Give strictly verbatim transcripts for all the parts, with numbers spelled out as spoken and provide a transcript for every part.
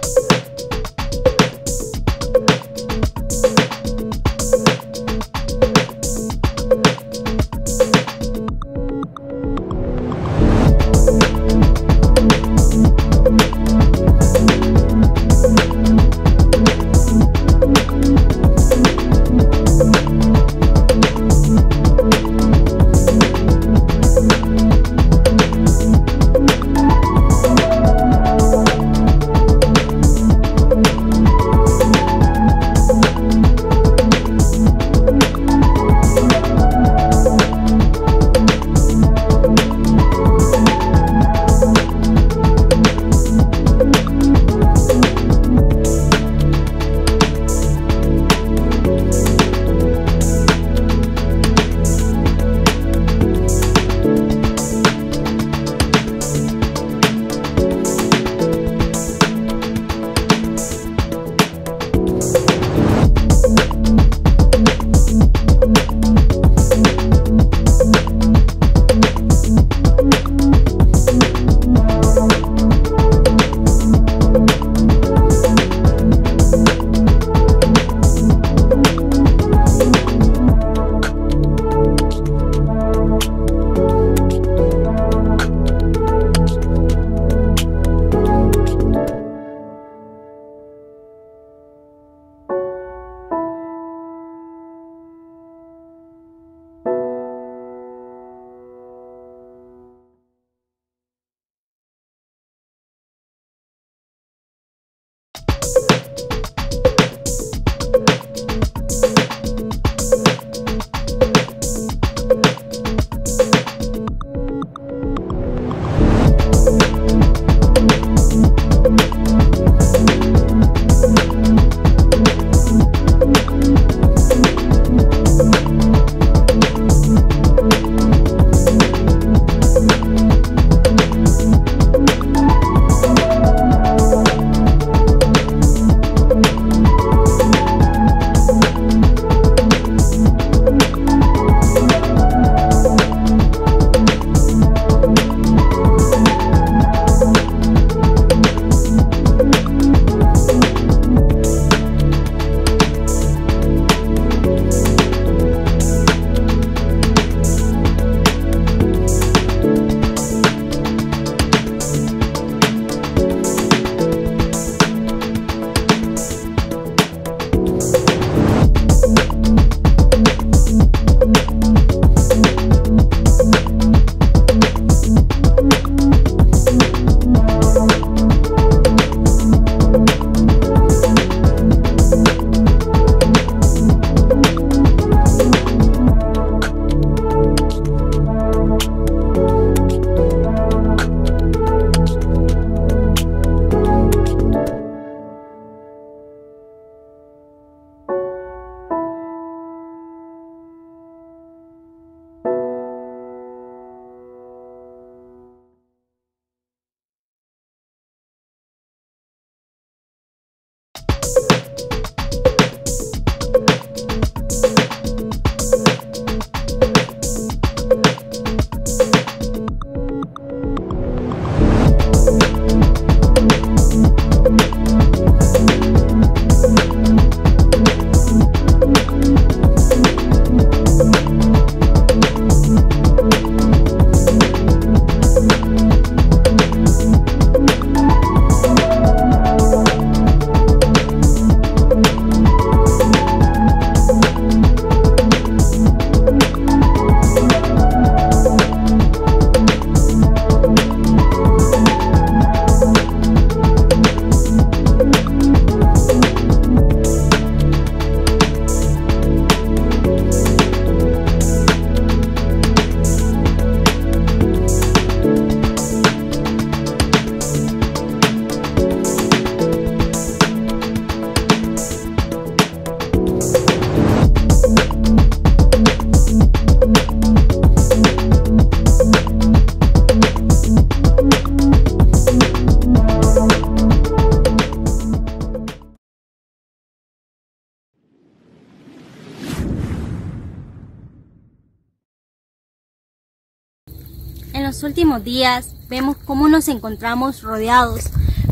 En los últimos días vemos cómo nos encontramos rodeados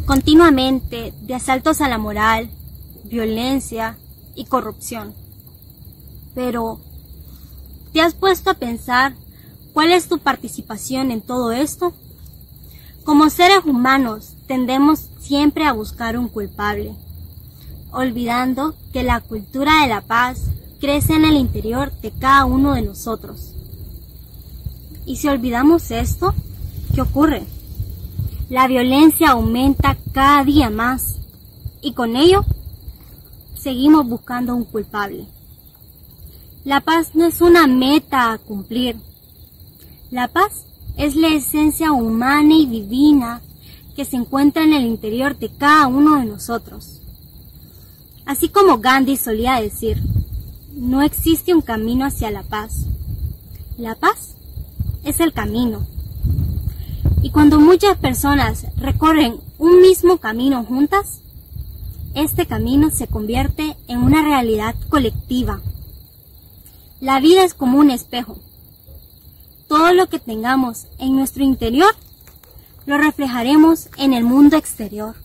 continuamente de asaltos a la moral, violencia y corrupción. Pero, ¿te has puesto a pensar cuál es tu participación en todo esto? Como seres humanos tendemos siempre a buscar un culpable, olvidando que la cultura de la paz crece en el interior de cada uno de nosotros. Y si olvidamos esto, ¿qué ocurre? La violencia aumenta cada día más y con ello seguimos buscando un culpable. La paz no es una meta a cumplir. La paz es la esencia humana y divina que se encuentra en el interior de cada uno de nosotros. Así como Gandhi solía decir, no existe un camino hacia la paz. La paz es el camino. Y cuando muchas personas recorren un mismo camino juntas, este camino se convierte en una realidad colectiva. La vida es como un espejo. Todo lo que tengamos en nuestro interior, lo reflejaremos en el mundo exterior.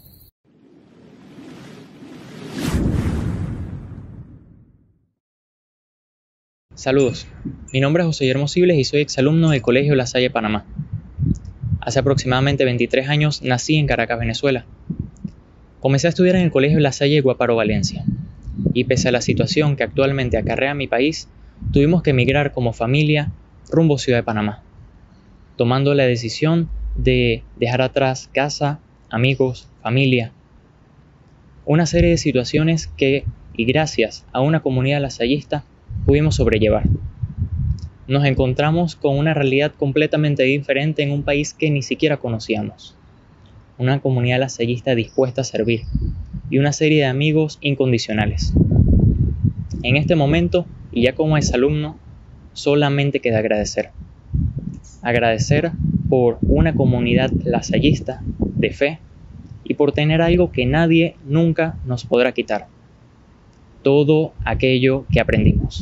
Saludos, mi nombre es José Guillermo Sibles y soy exalumno del Colegio La Salle, Panamá. Hace aproximadamente veintitrés años nací en Caracas, Venezuela. Comencé a estudiar en el Colegio La Salle Guaparo, Valencia, y pese a la situación que actualmente acarrea mi país, tuvimos que emigrar como familia rumbo a Ciudad de Panamá, tomando la decisión de dejar atrás casa, amigos, familia. Una serie de situaciones que, y gracias a una comunidad lasallista, pudimos sobrellevar. Nos encontramos con una realidad completamente diferente en un país que ni siquiera conocíamos. Una comunidad lasallista dispuesta a servir y una serie de amigos incondicionales. En este momento, y ya como exalumno, solamente queda agradecer. Agradecer por una comunidad lasallista de fe y por tener algo que nadie nunca nos podrá quitar. Todo aquello que aprendimos.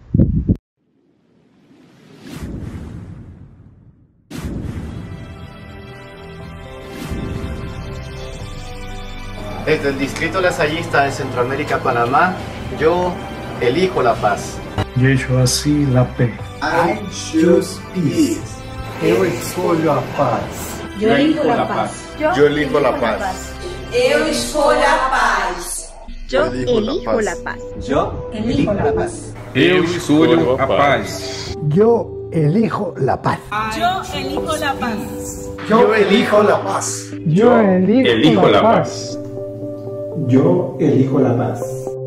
Desde el Distrito Lasallista de Centroamérica, Panamá, yo elijo la paz. Yo escolhi la paz. I choose peace. Eu escolho a paz. Yo elijo la paz. Yo elijo la paz. Eu escolho a paz. Yo elijo la paz. Yo elijo la paz. Eu escolho a paz. Yo elijo la paz. Yo elijo la paz. Yo elijo la paz. Yo elijo, Elijo la paz. Yo elijo la paz.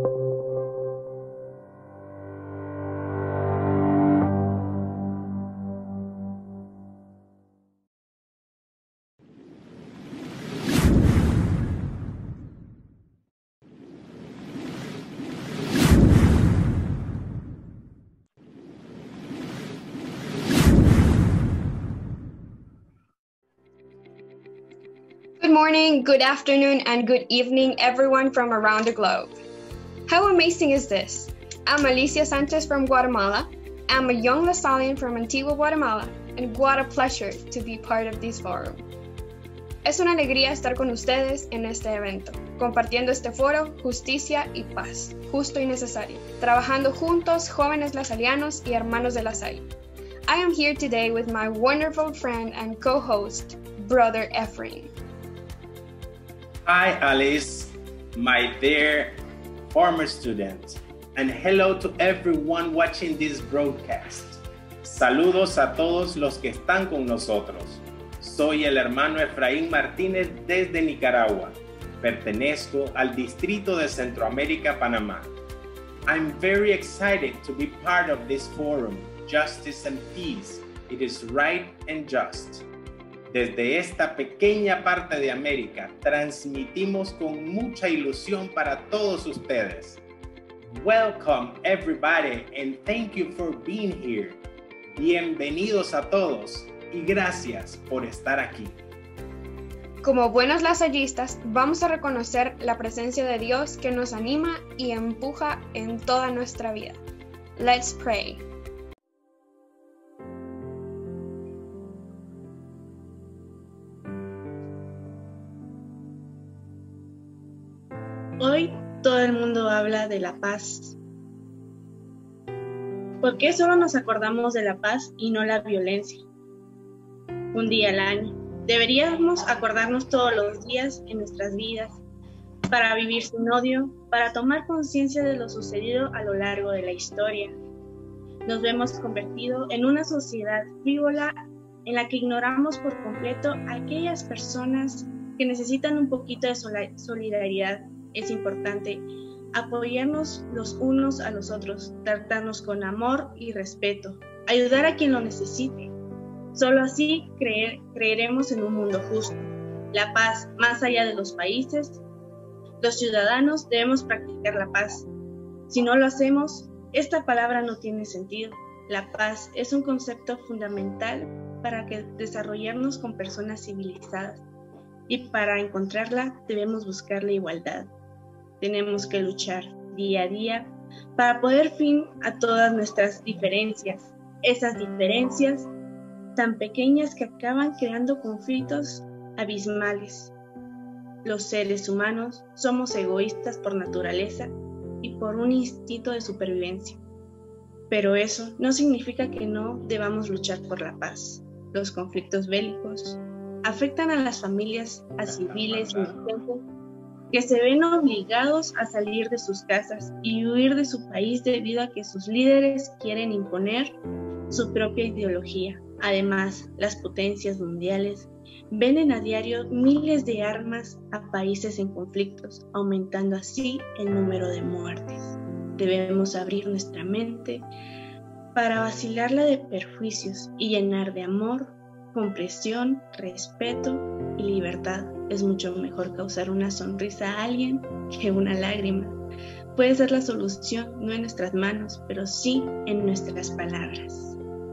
Good morning, good afternoon, and good evening, everyone from around the globe. How amazing is this? I'm Alicia Sanchez from Guatemala. I'm a young Lasallian from Antigua, Guatemala, and what a pleasure to be part of this forum. Es una alegría estar con ustedes en este evento, compartiendo este foro Justicia y Paz, justo y necesario, trabajando juntos jóvenes lasalianos y hermanos de La Salle. I am here today with my wonderful friend and co-host, Brother Ephraim. Hi, Alice, my dear former student, and hello to everyone watching this broadcast. Saludos a todos los que están con nosotros. Soy el hermano Efraín Martínez desde Nicaragua. Pertenezco al Distrito de Centroamérica, Panamá. I'm very excited to be part of this forum, Justice and Peace. It is right and just. Desde esta pequeña parte de América, transmitimos con mucha ilusión para todos ustedes. Welcome everybody and thank you for being here. Bienvenidos a todos y gracias por estar aquí. Como buenos lasallistas, vamos a reconocer la presencia de Dios que nos anima y empuja en toda nuestra vida. Let's pray. Hoy todo el mundo habla de la paz. ¿Por qué solo nos acordamos de la paz y no la violencia? Un día al año. Deberíamos acordarnos todos los días en nuestras vidas para vivir sin odio, para tomar conciencia de lo sucedido a lo largo de la historia. Nos vemos convertido en una sociedad frívola en la que ignoramos por completo a aquellas personas que necesitan un poquito de solidaridad. Es importante apoyarnos los unos a los otros, tratarnos con amor y respeto, ayudar a quien lo necesite. Solo así creer, creeremos en un mundo justo. La paz, más allá de los países, los ciudadanos debemos practicar la paz. Si no lo hacemos, esta palabra no tiene sentido. La paz es un concepto fundamental para que desarrollarnos con personas civilizadas. Y para encontrarla debemos buscar la igualdad. Tenemos que luchar día a día para poner fin a todas nuestras diferencias. Esas diferencias tan pequeñas que acaban creando conflictos abismales. Los seres humanos somos egoístas por naturaleza y por un instinto de supervivencia. Pero eso no significa que no debamos luchar por la paz. Los conflictos bélicos afectan a las familias, a civiles inocentes que se ven obligados a salir de sus casas y huir de su país debido a que sus líderes quieren imponer su propia ideología. Además, las potencias mundiales venden a diario miles de armas a países en conflictos, aumentando así el número de muertes. Debemos abrir nuestra mente para vacilarla de perjuicios y llenar de amor, comprensión, respeto y libertad. Es mucho mejor causar una sonrisa a alguien que una lágrima. Puede ser la solución, no en nuestras manos, pero sí en nuestras palabras.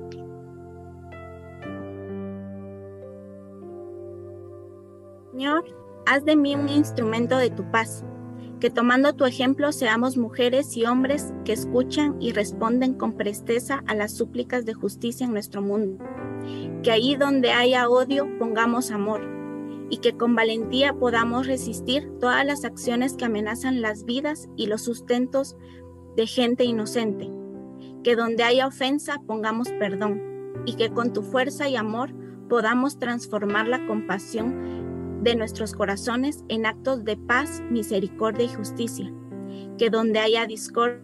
Señor, haz de mí un instrumento de tu paz, que tomando tu ejemplo seamos mujeres y hombres que escuchan y responden con presteza a las súplicas de justicia en nuestro mundo, que ahí donde haya odio pongamos amor, y que con valentía podamos resistir todas las acciones que amenazan las vidas y los sustentos de gente inocente, que donde haya ofensa pongamos perdón, y que con tu fuerza y amor podamos transformar la compasión de nuestros corazones en actos de paz, misericordia y justicia, que donde haya discordia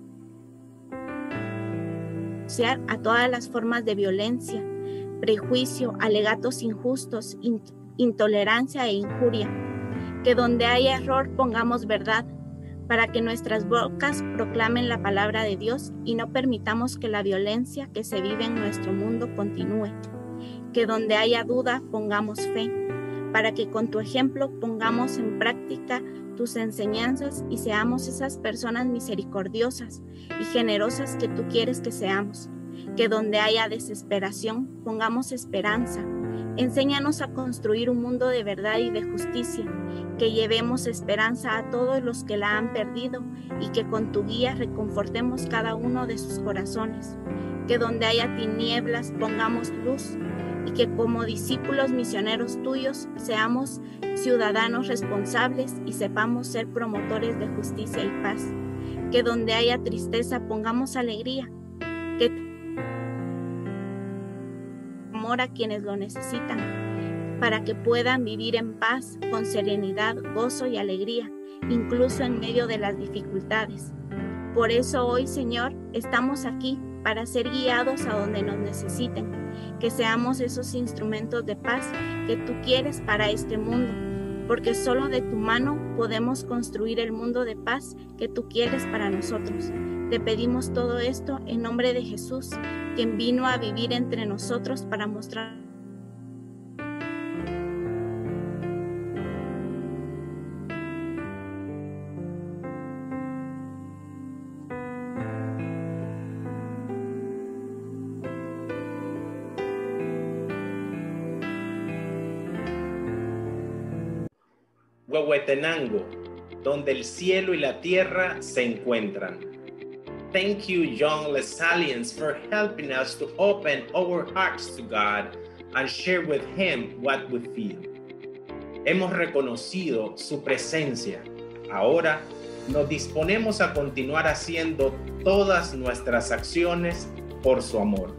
a todas las formas de violencia, prejuicio, alegatos injustos, in- intolerancia e injuria, que donde haya error pongamos verdad, para que nuestras bocas proclamen la palabra de Dios y no permitamos que la violencia que se vive en nuestro mundo continúe, que donde haya duda pongamos fe, para que con tu ejemplo pongamos en práctica tus enseñanzas y seamos esas personas misericordiosas y generosas que tú quieres que seamos, que donde haya desesperación pongamos esperanza. Enséñanos a construir un mundo de verdad y de justicia, que llevemos esperanza a todos los que la han perdido y que con tu guía reconfortemos cada uno de sus corazones, que donde haya tinieblas pongamos luz, y que como discípulos misioneros tuyos seamos ciudadanos responsables y sepamos ser promotores de justicia y paz, que donde haya tristeza pongamos alegría, que amor a quienes lo necesitan, para que puedan vivir en paz, con serenidad, gozo y alegría, incluso en medio de las dificultades. Por eso hoy, Señor, estamos aquí para ser guiados a donde nos necesiten, que seamos esos instrumentos de paz que tú quieres para este mundo, porque solo de tu mano podemos construir el mundo de paz que tú quieres para nosotros. Te pedimos todo esto en nombre de Jesús, quien vino a vivir entre nosotros para mostrar Huehuetenango, donde el cielo y la tierra se encuentran. Thank you, young Lasallians, for helping us to open our hearts to God and share with Him what we feel. Hemos reconocido su presencia Ahora nos disponemos a continuar haciendo todas nuestras acciones por su amor.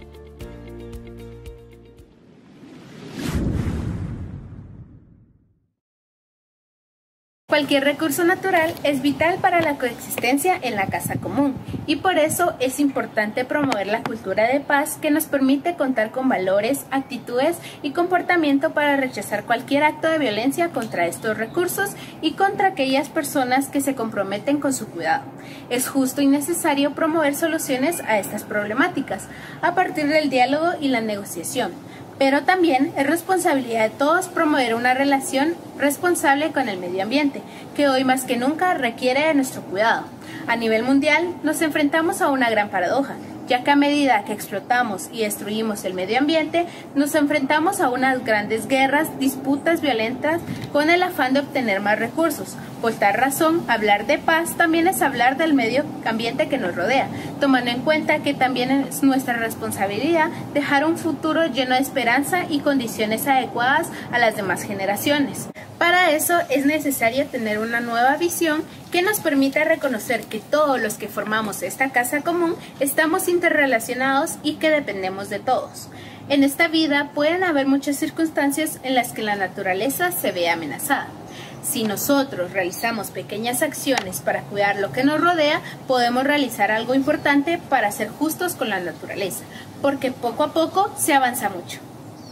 Cualquier recurso natural es vital para la coexistencia en la casa común y por eso es importante promover la cultura de paz que nos permite contar con valores, actitudes y comportamiento para rechazar cualquier acto de violencia contra estos recursos y contra aquellas personas que se comprometen con su cuidado. Es justo y necesario promover soluciones a estas problemáticas a partir del diálogo y la negociación. Pero también es responsabilidad de todos promover una relación responsable con el medio ambiente, que hoy más que nunca requiere de nuestro cuidado. A nivel mundial nos enfrentamos a una gran paradoja, ya que a medida que explotamos y destruimos el medio ambiente, nos enfrentamos a unas grandes guerras, disputas violentas con el afán de obtener más recursos. Por tal razón, hablar de paz también es hablar del medio ambiente que nos rodea, tomando en cuenta que también es nuestra responsabilidad dejar un futuro lleno de esperanza y condiciones adecuadas a las demás generaciones. Para eso es necesario tener una nueva visión que nos permita reconocer que todos los que formamos esta casa común estamos interrelacionados y que dependemos de todos. En esta vida pueden haber muchas circunstancias en las que la naturaleza se ve amenazada. Si nosotros realizamos pequeñas acciones para cuidar lo que nos rodea, podemos realizar algo importante para ser justos con la naturaleza, porque poco a poco se avanza mucho.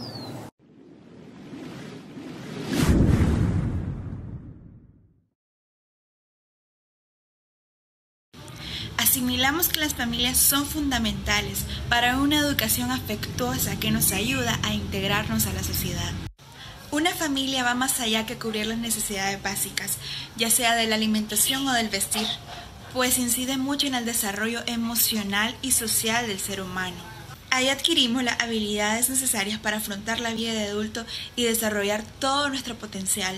Asimilamos que las familias son fundamentales para una educación afectuosa que nos ayuda a integrarnos a la sociedad. Una familia va más allá que cubrir las necesidades básicas, ya sea de la alimentación o del vestir, pues incide mucho en el desarrollo emocional y social del ser humano. Ahí adquirimos las habilidades necesarias para afrontar la vida de adulto y desarrollar todo nuestro potencial.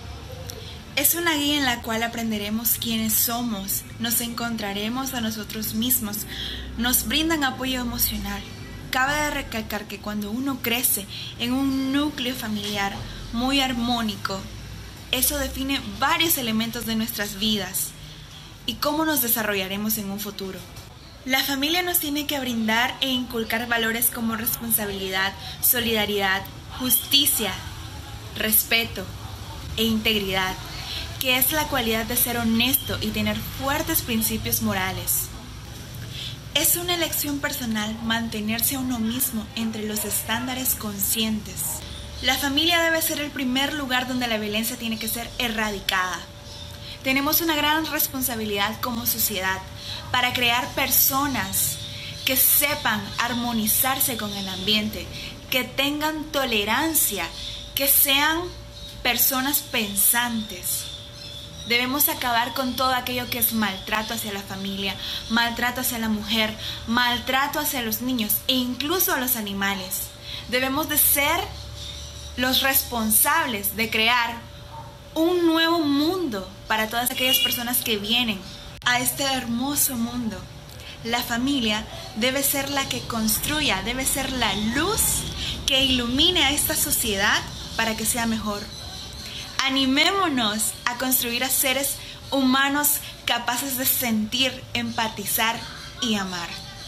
Es una guía en la cual aprenderemos quiénes somos, nos encontraremos a nosotros mismos, nos brindan apoyo emocional. Cabe recalcar que cuando uno crece en un núcleo familiar muy armónico, eso define varios elementos de nuestras vidas y cómo nos desarrollaremos en un futuro. La familia nos tiene que brindar e inculcar valores como responsabilidad, solidaridad, justicia, respeto e integridad, que es la cualidad de ser honesto y tener fuertes principios morales. Es una elección personal mantenerse a uno mismo entre los estándares conscientes. La familia debe ser el primer lugar donde la violencia tiene que ser erradicada. Tenemos una gran responsabilidad como sociedad para crear personas que sepan armonizarse con el ambiente, que tengan tolerancia, que sean personas pensantes. Debemos acabar con todo aquello que es maltrato hacia la familia, maltrato hacia la mujer, maltrato hacia los niños e incluso a los animales. Debemos de ser los responsables de crear un nuevo mundo para todas aquellas personas que vienen a este hermoso mundo. La familia debe ser la que construya, debe ser la luz que ilumine a esta sociedad para que sea mejor. Animémonos a construir a seres humanos capaces de sentir, empatizar y amar.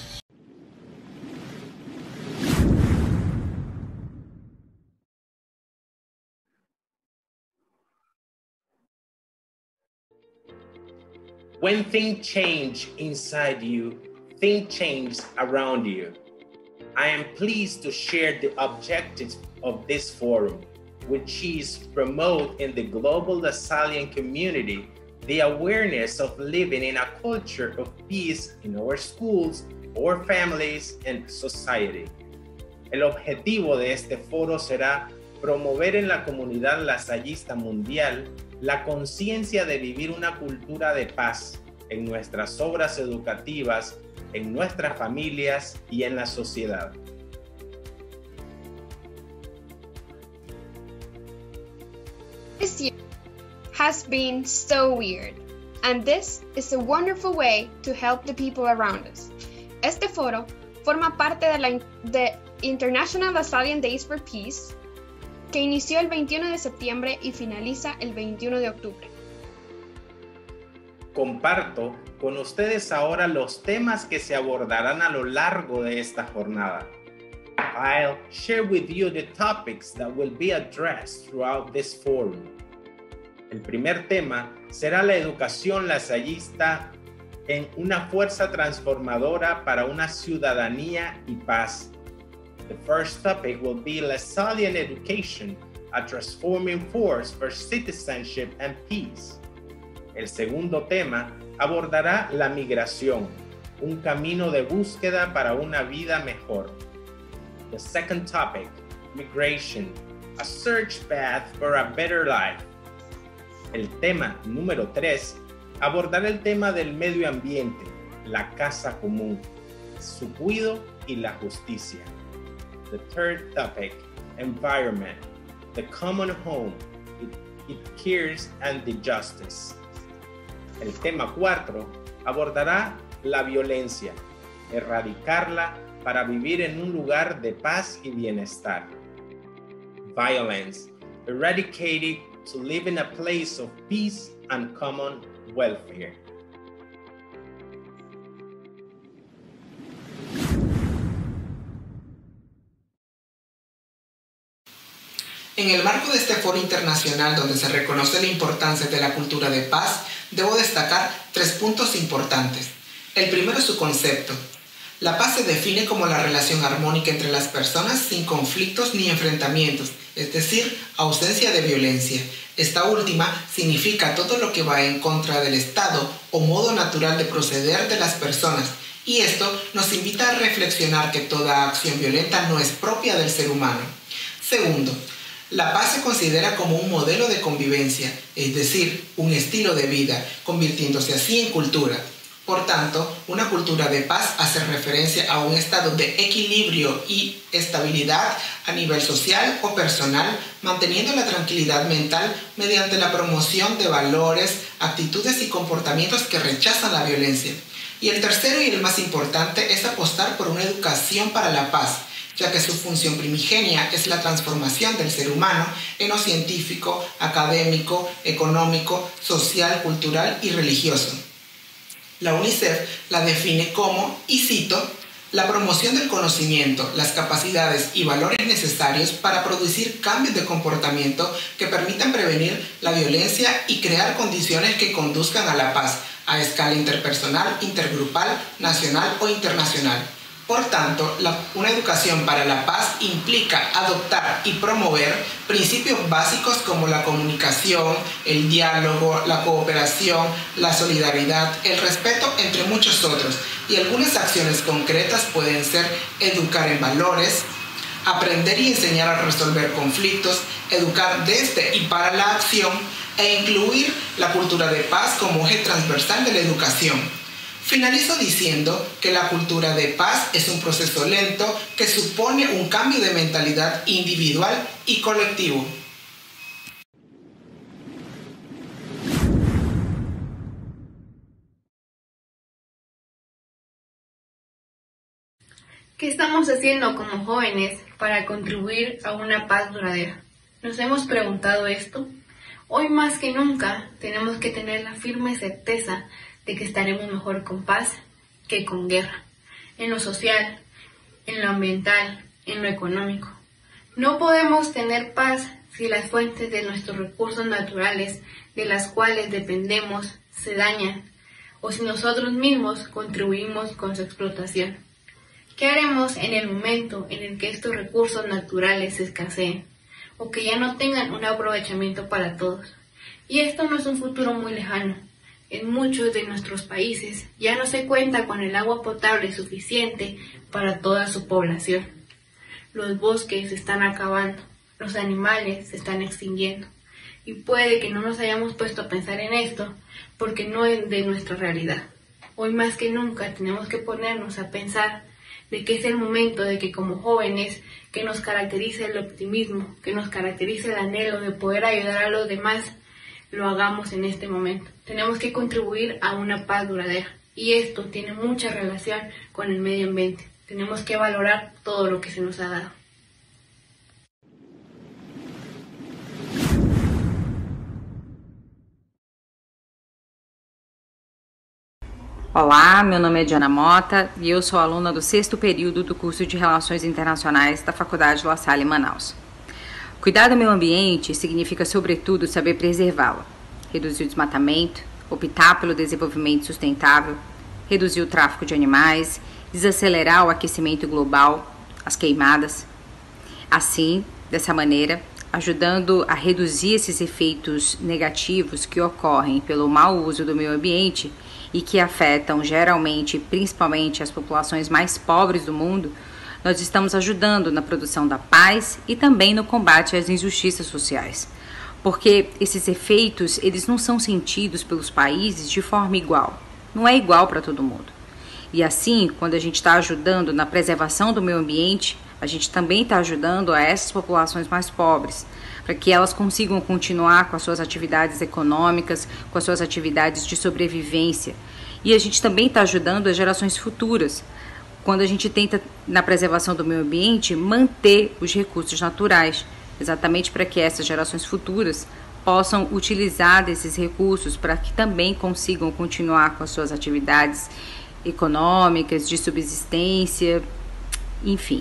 When things change inside you, things change around you. I am pleased to share the objectives of this forum, which is promote in the global Lasallian community the awareness of living in a culture of peace in our schools, our families, and society. El objetivo de este foro será promover en la comunidad lasallista mundial la conciencia de vivir una cultura de paz en nuestras obras educativas, en nuestras familias y en la sociedad. This year has been so weird, and this is a wonderful way to help the people around us. Este foro forma parte de la de International Lasallian Days for Peace, que inició el veintiuno de septiembre y finaliza el veintiuno de octubre. Comparto con ustedes ahora los temas que se abordarán a lo largo de esta jornada. I'll share with you the topics that will be addressed throughout this forum. El primer tema será la educación lasallista en una fuerza transformadora para una ciudadanía y paz. The first topic will be Lasallian education, a transforming force for citizenship and peace. El segundo tema abordará la migración, un camino de búsqueda para una vida mejor. The second topic, migration, a search path for a better life. El tema número tres abordará el tema del medio ambiente, la casa común, su cuidado y la justicia. The third topic, environment, the common home, it, it cares and the justice. El tema cuatro abordará la violencia, erradicarla para vivir en un lugar de paz y bienestar. Violence, eradicated to live in a place of peace and common welfare. En el marco de este foro internacional donde se reconoce la importancia de la cultura de paz, debo destacar tres puntos importantes. El primero es su concepto. La paz se define como la relación armónica entre las personas sin conflictos ni enfrentamientos, es decir, ausencia de violencia. Esta última significa todo lo que va en contra del Estado o modo natural de proceder de las personas, y esto nos invita a reflexionar que toda acción violenta no es propia del ser humano. Segundo, la paz se considera como un modelo de convivencia, es decir, un estilo de vida, convirtiéndose así en cultura. Por tanto, una cultura de paz hace referencia a un estado de equilibrio y estabilidad a nivel social o personal, manteniendo la tranquilidad mental mediante la promoción de valores, actitudes y comportamientos que rechazan la violencia. Y el tercero y el más importante es apostar por una educación para la paz, ya que su función primigenia es la transformación del ser humano en lo científico, académico, económico, social, cultural y religioso. La UNICEF la define como, y cito, la promoción del conocimiento, las capacidades y valores necesarios para producir cambios de comportamiento que permitan prevenir la violencia y crear condiciones que conduzcan a la paz a escala interpersonal, intergrupal, nacional o internacional. Por tanto, la, una educación para la paz implica adoptar y promover principios básicos como la comunicación, el diálogo, la cooperación, la solidaridad, el respeto, entre muchos otros. Y algunas acciones concretas pueden ser educar en valores, aprender y enseñar a resolver conflictos, educar desde y para la acción e incluir la cultura de paz como eje transversal de la educación. Finalizo diciendo que la cultura de paz es un proceso lento que supone un cambio de mentalidad individual y colectivo. ¿Qué estamos haciendo como jóvenes para contribuir a una paz duradera? ¿Nos hemos preguntado esto? Hoy más que nunca tenemos que tener la firme certeza de que estaremos mejor con paz que con guerra, en lo social, en lo ambiental, en lo económico. No podemos tener paz si las fuentes de nuestros recursos naturales, de las cuales dependemos, se dañan, o si nosotros mismos contribuimos con su explotación. ¿Qué haremos en el momento en el que estos recursos naturales se escaseen, o que ya no tengan un aprovechamiento para todos? Y esto no es un futuro muy lejano. En muchos de nuestros países ya no se cuenta con el agua potable suficiente para toda su población. Los bosques se están acabando, los animales se están extinguiendo. Y puede que no nos hayamos puesto a pensar en esto porque no es de nuestra realidad. Hoy más que nunca tenemos que ponernos a pensar de que es el momento de que como jóvenes que nos caracterice el optimismo, que nos caracterice el anhelo de poder ayudar a los demás, lo hagamos en este momento. Tenemos que contribuir a una paz duradera y esto tiene mucha relación con el medio ambiente. Tenemos que valorar todo lo que se nos ha dado. Olá, meu nome é Diana Mota e eu sou aluna do sexto período do curso de Relações Internacionais da Faculdade La Salle, Manaus. Cuidar do meio ambiente significa, sobretudo, saber preservá-lo, reduzir o desmatamento, optar pelo desenvolvimento sustentável, reduzir o tráfico de animais, desacelerar o aquecimento global, as queimadas. Assim, dessa maneira, ajudando a reduzir esses efeitos negativos que ocorrem pelo mau uso do meio ambiente e que afetam geralmente, principalmente, as populações mais pobres do mundo, nós estamos ajudando na produção da paz e também no combate às injustiças sociais. Porque esses efeitos, eles não são sentidos pelos países de forma igual. Não é igual para todo mundo. E assim, quando a gente está ajudando na preservação do meio ambiente, a gente também está ajudando a essas populações mais pobres, para que elas consigam continuar com as suas atividades econômicas, com as suas atividades de sobrevivência. E a gente também está ajudando as gerações futuras, quando a gente tenta, na preservação do meio ambiente, manter os recursos naturais, exatamente para que essas gerações futuras possam utilizar desses recursos para que também consigam continuar com as suas atividades econômicas, de subsistência, enfim.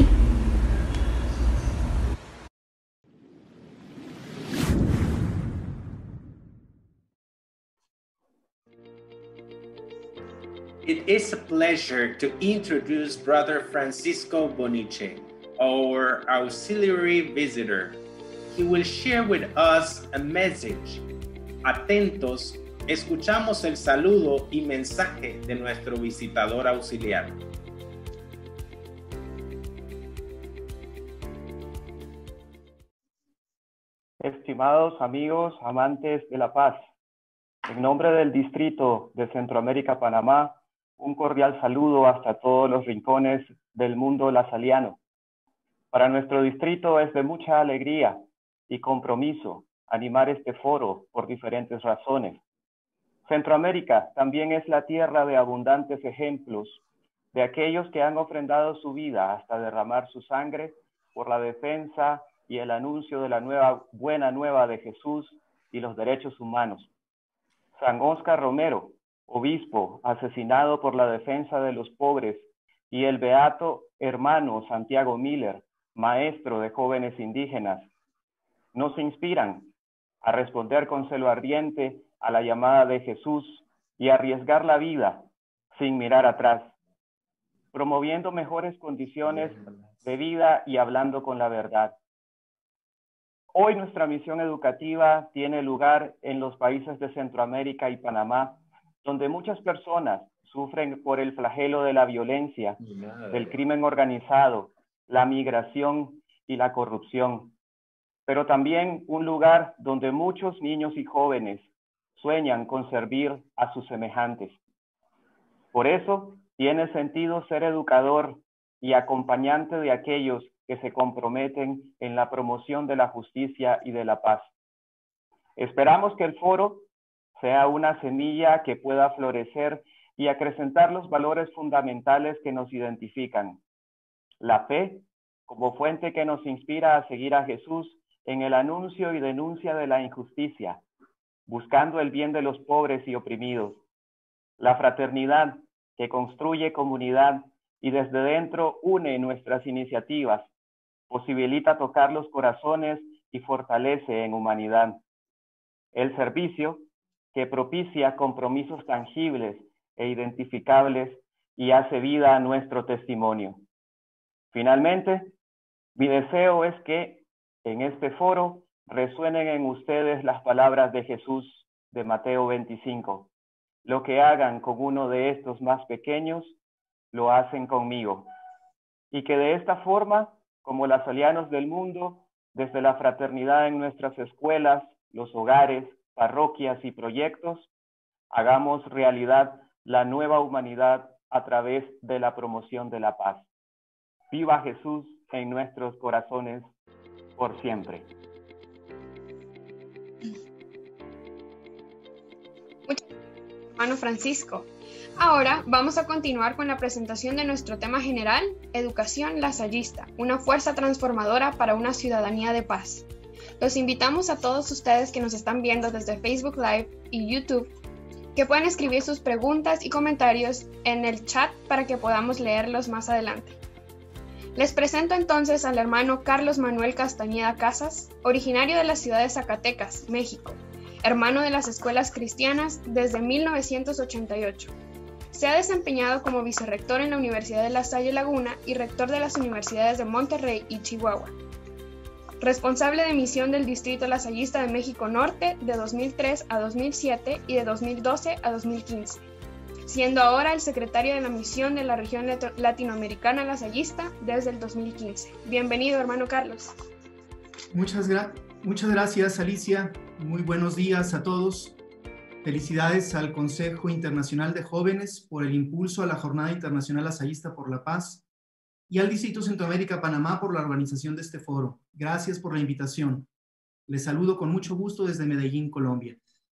It is a pleasure to introduce Brother Francisco Boniche, our auxiliary visitor. He will share with us a message. Atentos, escuchamos el saludo y mensaje de nuestro visitador auxiliar. Estimados amigos amantes de la paz, en nombre del Distrito de Centroamérica, Panamá, un cordial saludo hasta todos los rincones del mundo lasaliano. Para nuestro distrito es de mucha alegría y compromiso animar este foro por diferentes razones. Centroamérica también es la tierra de abundantes ejemplos de aquellos que han ofrendado su vida hasta derramar su sangre por la defensa y el anuncio de la nueva, buena nueva de Jesús y los derechos humanos. San Óscar Romero, obispo asesinado por la defensa de los pobres, y el beato hermano Santiago Miller, maestro de jóvenes indígenas, nos inspiran a responder con celo ardiente a la llamada de Jesús y arriesgar la vida sin mirar atrás, promoviendo mejores condiciones de vida y hablando con la verdad. Hoy nuestra misión educativa tiene lugar en los países de Centroamérica y Panamá, donde muchas personas sufren por el flagelo de la violencia, del crimen organizado, la migración y la corrupción. Pero también un lugar donde muchos niños y jóvenes sueñan con servir a sus semejantes. Por eso tiene sentido ser educador y acompañante de aquellos que se comprometen en la promoción de la justicia y de la paz. Esperamos que el foro sea una semilla que pueda florecer y acrecentar los valores fundamentales que nos identifican. La fe como fuente que nos inspira a seguir a Jesús en el anuncio y denuncia de la injusticia, buscando el bien de los pobres y oprimidos. La fraternidad que construye comunidad y desde dentro une nuestras iniciativas, posibilita tocar los corazones y fortalece en humanidad. El servicio que propicia compromisos tangibles e identificables y hace vida a nuestro testimonio. Finalmente, mi deseo es que en este foro resuenen en ustedes las palabras de Jesús de Mateo veinticinco. Lo que hagan con uno de estos más pequeños, lo hacen conmigo. Y que de esta forma, como lasalianos del mundo, desde la fraternidad en nuestras escuelas, los hogares, parroquias y proyectos, hagamos realidad la nueva humanidad a través de la promoción de la paz. Viva Jesús en nuestros corazones por siempre. Muchas gracias, hermano Francisco. Ahora vamos a continuar con la presentación de nuestro tema general, Educación Lasallista, una fuerza transformadora para una ciudadanía de paz. Los invitamos a todos ustedes que nos están viendo desde Facebook Live y YouTube que pueden escribir sus preguntas y comentarios en el chat para que podamos leerlos más adelante. Les presento entonces al hermano Carlos Manuel Castañeda Casas, originario de la ciudad de Zacatecas, México, hermano de las escuelas cristianas desde mil novecientos ochenta y ocho. Se ha desempeñado como vicerrector en la Universidad de La Salle Laguna y rector de las universidades de Monterrey y Chihuahua. Responsable de misión del Distrito Lasallista de México Norte de dos mil tres a dos mil siete y de dos mil doce a dos mil quince, siendo ahora el secretario de la misión de la región latinoamericana lasallista desde el dos mil quince. Bienvenido, hermano Carlos. Muchas, gra muchas gracias, Alicia. Muy buenos días a todos. Felicidades al Consejo Internacional de Jóvenes por el impulso a la Jornada Internacional Lasallista por la Paz y al Distrito Centroamérica Panamá por la organización de este foro. Gracias por la invitación. Les saludo con mucho gusto desde Medellín, Colombia.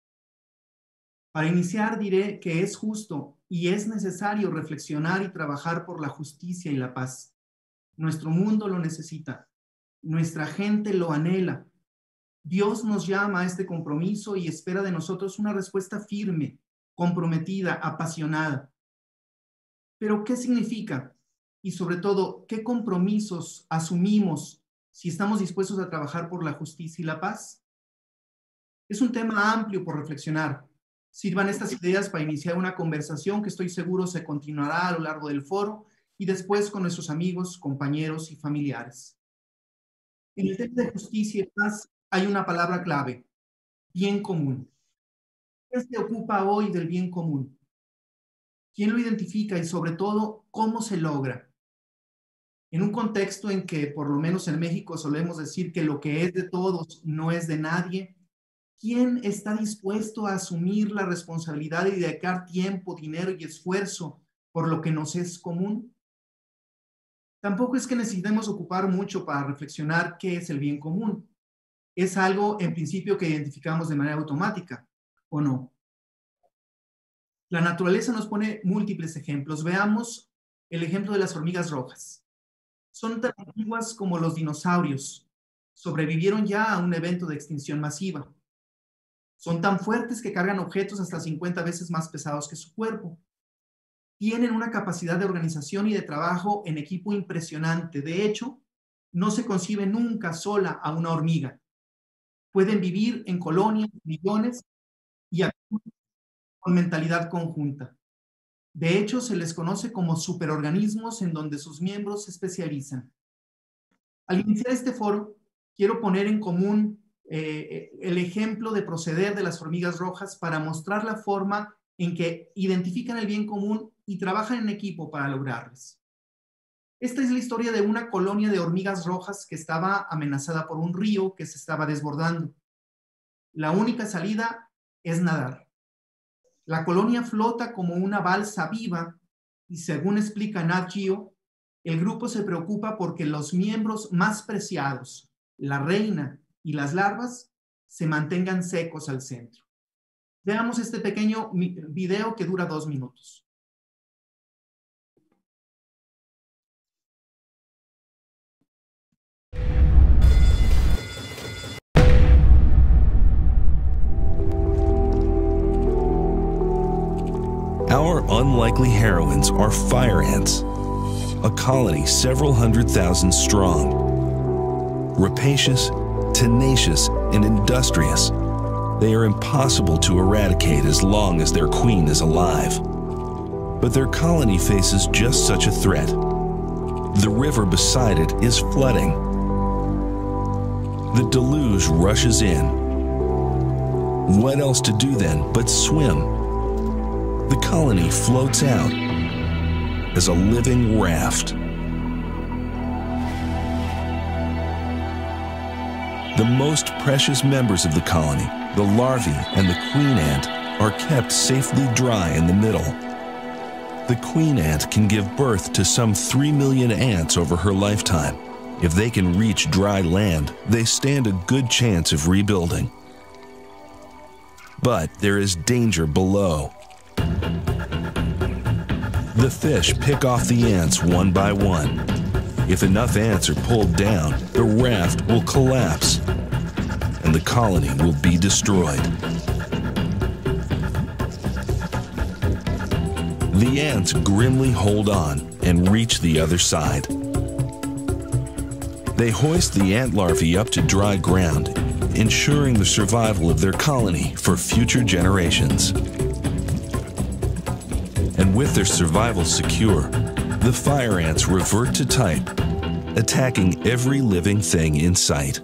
Para iniciar diré que es justo y es necesario reflexionar y trabajar por la justicia y la paz. Nuestro mundo lo necesita. Nuestra gente lo anhela. Dios nos llama a este compromiso y espera de nosotros una respuesta firme, comprometida, apasionada. Pero, ¿qué significa? Y sobre todo, ¿qué compromisos asumimos si estamos dispuestos a trabajar por la justicia y la paz? Es un tema amplio por reflexionar. Sirvan estas ideas para iniciar una conversación que estoy seguro se continuará a lo largo del foro y después con nuestros amigos, compañeros y familiares. En el tema de justicia y paz hay una palabra clave: bien común. ¿Quién se ocupa hoy del bien común? ¿Quién lo identifica y sobre todo cómo se logra? En un contexto en que, por lo menos en México, solemos decir que lo que es de todos no es de nadie, ¿quién está dispuesto a asumir la responsabilidad y dedicar tiempo, dinero y esfuerzo por lo que nos es común? Tampoco es que necesitemos ocupar mucho para reflexionar qué es el bien común. Es algo, en principio, que identificamos de manera automática, ¿o no? La naturaleza nos pone múltiples ejemplos. Veamos el ejemplo de las hormigas rojas. Son tan antiguas como los dinosaurios. Sobrevivieron ya a un evento de extinción masiva. Son tan fuertes que cargan objetos hasta cincuenta veces más pesados que su cuerpo. Tienen una capacidad de organización y de trabajo en equipo impresionante. De hecho, no se concibe nunca sola a una hormiga. Pueden vivir en colonias, millones, y actúan con mentalidad conjunta. De hecho, se les conoce como superorganismos en donde sus miembros se especializan. Al iniciar este foro, quiero poner en común eh, el ejemplo de proceder de las hormigas rojas para mostrar la forma en que identifican el bien común y trabajan en equipo para lograrles. Esta es la historia de una colonia de hormigas rojas que estaba amenazada por un río que se estaba desbordando. La única salida es nadar. La colonia flota como una balsa viva y, según explica Nat Geo, el grupo se preocupa porque los miembros más preciados, la reina y las larvas, se mantengan secos al centro. Veamos este pequeño video que dura dos minutos. Our unlikely heroines are fire ants, a colony several hundred thousand strong. Rapacious, tenacious, and industrious, they are impossible to eradicate as long as their queen is alive. But their colony faces just such a threat. The river beside it is flooding. The deluge rushes in. What else to do then but swim? The colony floats out as a living raft. The most precious members of the colony, the larvae and the queen ant, are kept safely dry in the middle. The queen ant can give birth to some three million ants over her lifetime. If they can reach dry land, they stand a good chance of rebuilding. But there is danger below. The fish pick off the ants one by one. If enough ants are pulled down, the raft will collapse and the colony will be destroyed. The ants grimly hold on and reach the other side. They hoist the ant larvae up to dry ground, ensuring the survival of their colony for future generations. And with their survival secure, the fire ants revert to type, attacking every living thing in sight.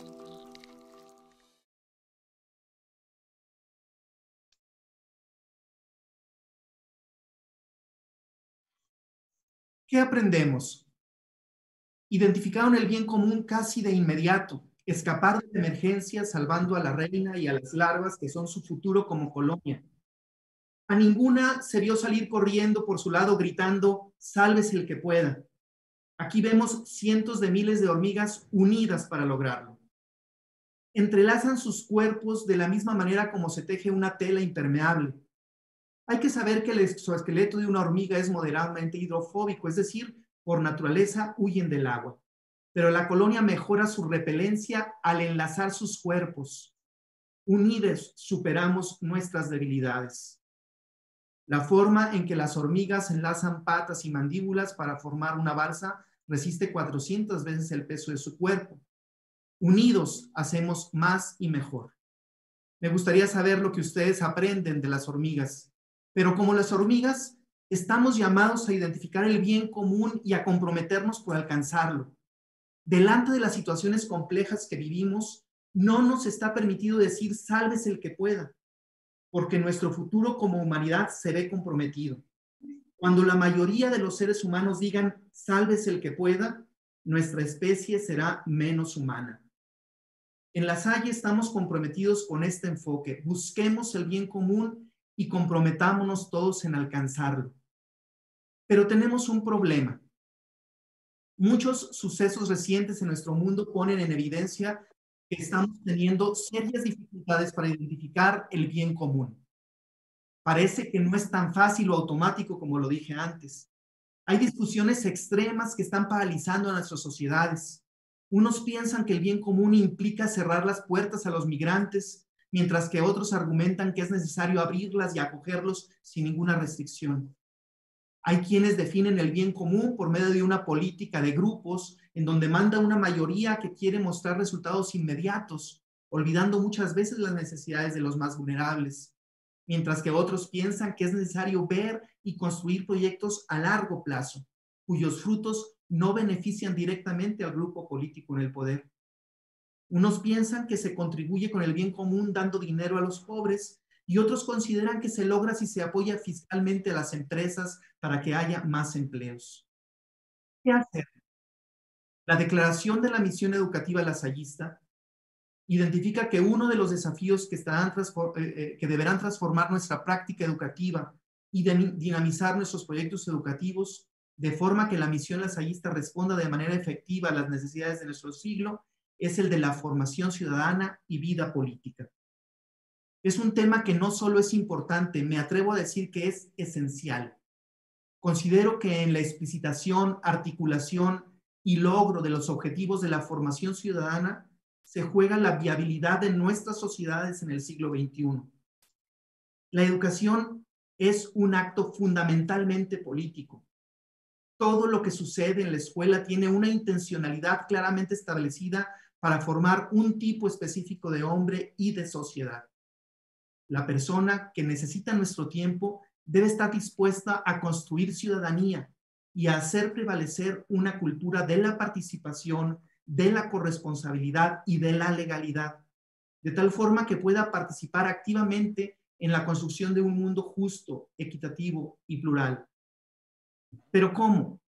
¿Qué aprendemos? Identificaron el bien común casi de inmediato, escapar de emergencia salvando a la reina y a las larvas que son su futuro como colonia. A ninguna se vio salir corriendo por su lado gritando, sálvese el que pueda. Aquí vemos cientos de miles de hormigas unidas para lograrlo. Entrelazan sus cuerpos de la misma manera como se teje una tela impermeable. Hay que saber que el exoesqueleto de una hormiga es moderadamente hidrofóbico, es decir, por naturaleza huyen del agua. Pero la colonia mejora su repelencia al enlazar sus cuerpos. Unidos superamos nuestras debilidades. La forma en que las hormigas enlazan patas y mandíbulas para formar una balsa resiste cuatrocientas veces el peso de su cuerpo. Unidos hacemos más y mejor. Me gustaría saber lo que ustedes aprenden de las hormigas. Pero como las hormigas, estamos llamados a identificar el bien común y a comprometernos por alcanzarlo. Delante de las situaciones complejas que vivimos, no nos está permitido decir sálvese el que pueda, porque nuestro futuro como humanidad se ve comprometido. Cuando la mayoría de los seres humanos digan sálvese el que pueda, nuestra especie será menos humana. En La Salle estamos comprometidos con este enfoque. Busquemos el bien común y comprometámonos todos en alcanzarlo. Pero tenemos un problema. Muchos sucesos recientes en nuestro mundo ponen en evidencia que estamos teniendo serias dificultades para identificar el bien común. Parece que no es tan fácil o automático como lo dije antes. Hay discusiones extremas que están paralizando a nuestras sociedades. Unos piensan que el bien común implica cerrar las puertas a los migrantes, mientras que otros argumentan que es necesario abrirlas y acogerlos sin ninguna restricción. Hay quienes definen el bien común por medio de una política de grupos en donde manda una mayoría que quiere mostrar resultados inmediatos, olvidando muchas veces las necesidades de los más vulnerables, mientras que otros piensan que es necesario ver y construir proyectos a largo plazo, cuyos frutos no benefician directamente al grupo político en el poder. Unos piensan que se contribuye con el bien común dando dinero a los pobres y otros consideran que se logra si se apoya fiscalmente a las empresas para que haya más empleos. ¿Qué hacer? La Declaración de la Misión Educativa lasallista identifica que uno de los desafíos que, estarán, eh, que deberán transformar nuestra práctica educativa y de dinamizar nuestros proyectos educativos de forma que la misión lasallista responda de manera efectiva a las necesidades de nuestro siglo es el de la formación ciudadana y vida política. Es un tema que no solo es importante, me atrevo a decir que es esencial. Considero que en la explicitación, articulación y logro de los objetivos de la formación ciudadana se juega la viabilidad de nuestras sociedades en el siglo veintiuno. La educación es un acto fundamentalmente político. Todo lo que sucede en la escuela tiene una intencionalidad claramente establecida para formar un tipo específico de hombre y de sociedad. La persona que necesita nuestro tiempo debe estar dispuesta a construir ciudadanía y a hacer prevalecer una cultura de la participación, de la corresponsabilidad y de la legalidad, de tal forma que pueda participar activamente en la construcción de un mundo justo, equitativo y plural. ¿Pero cómo?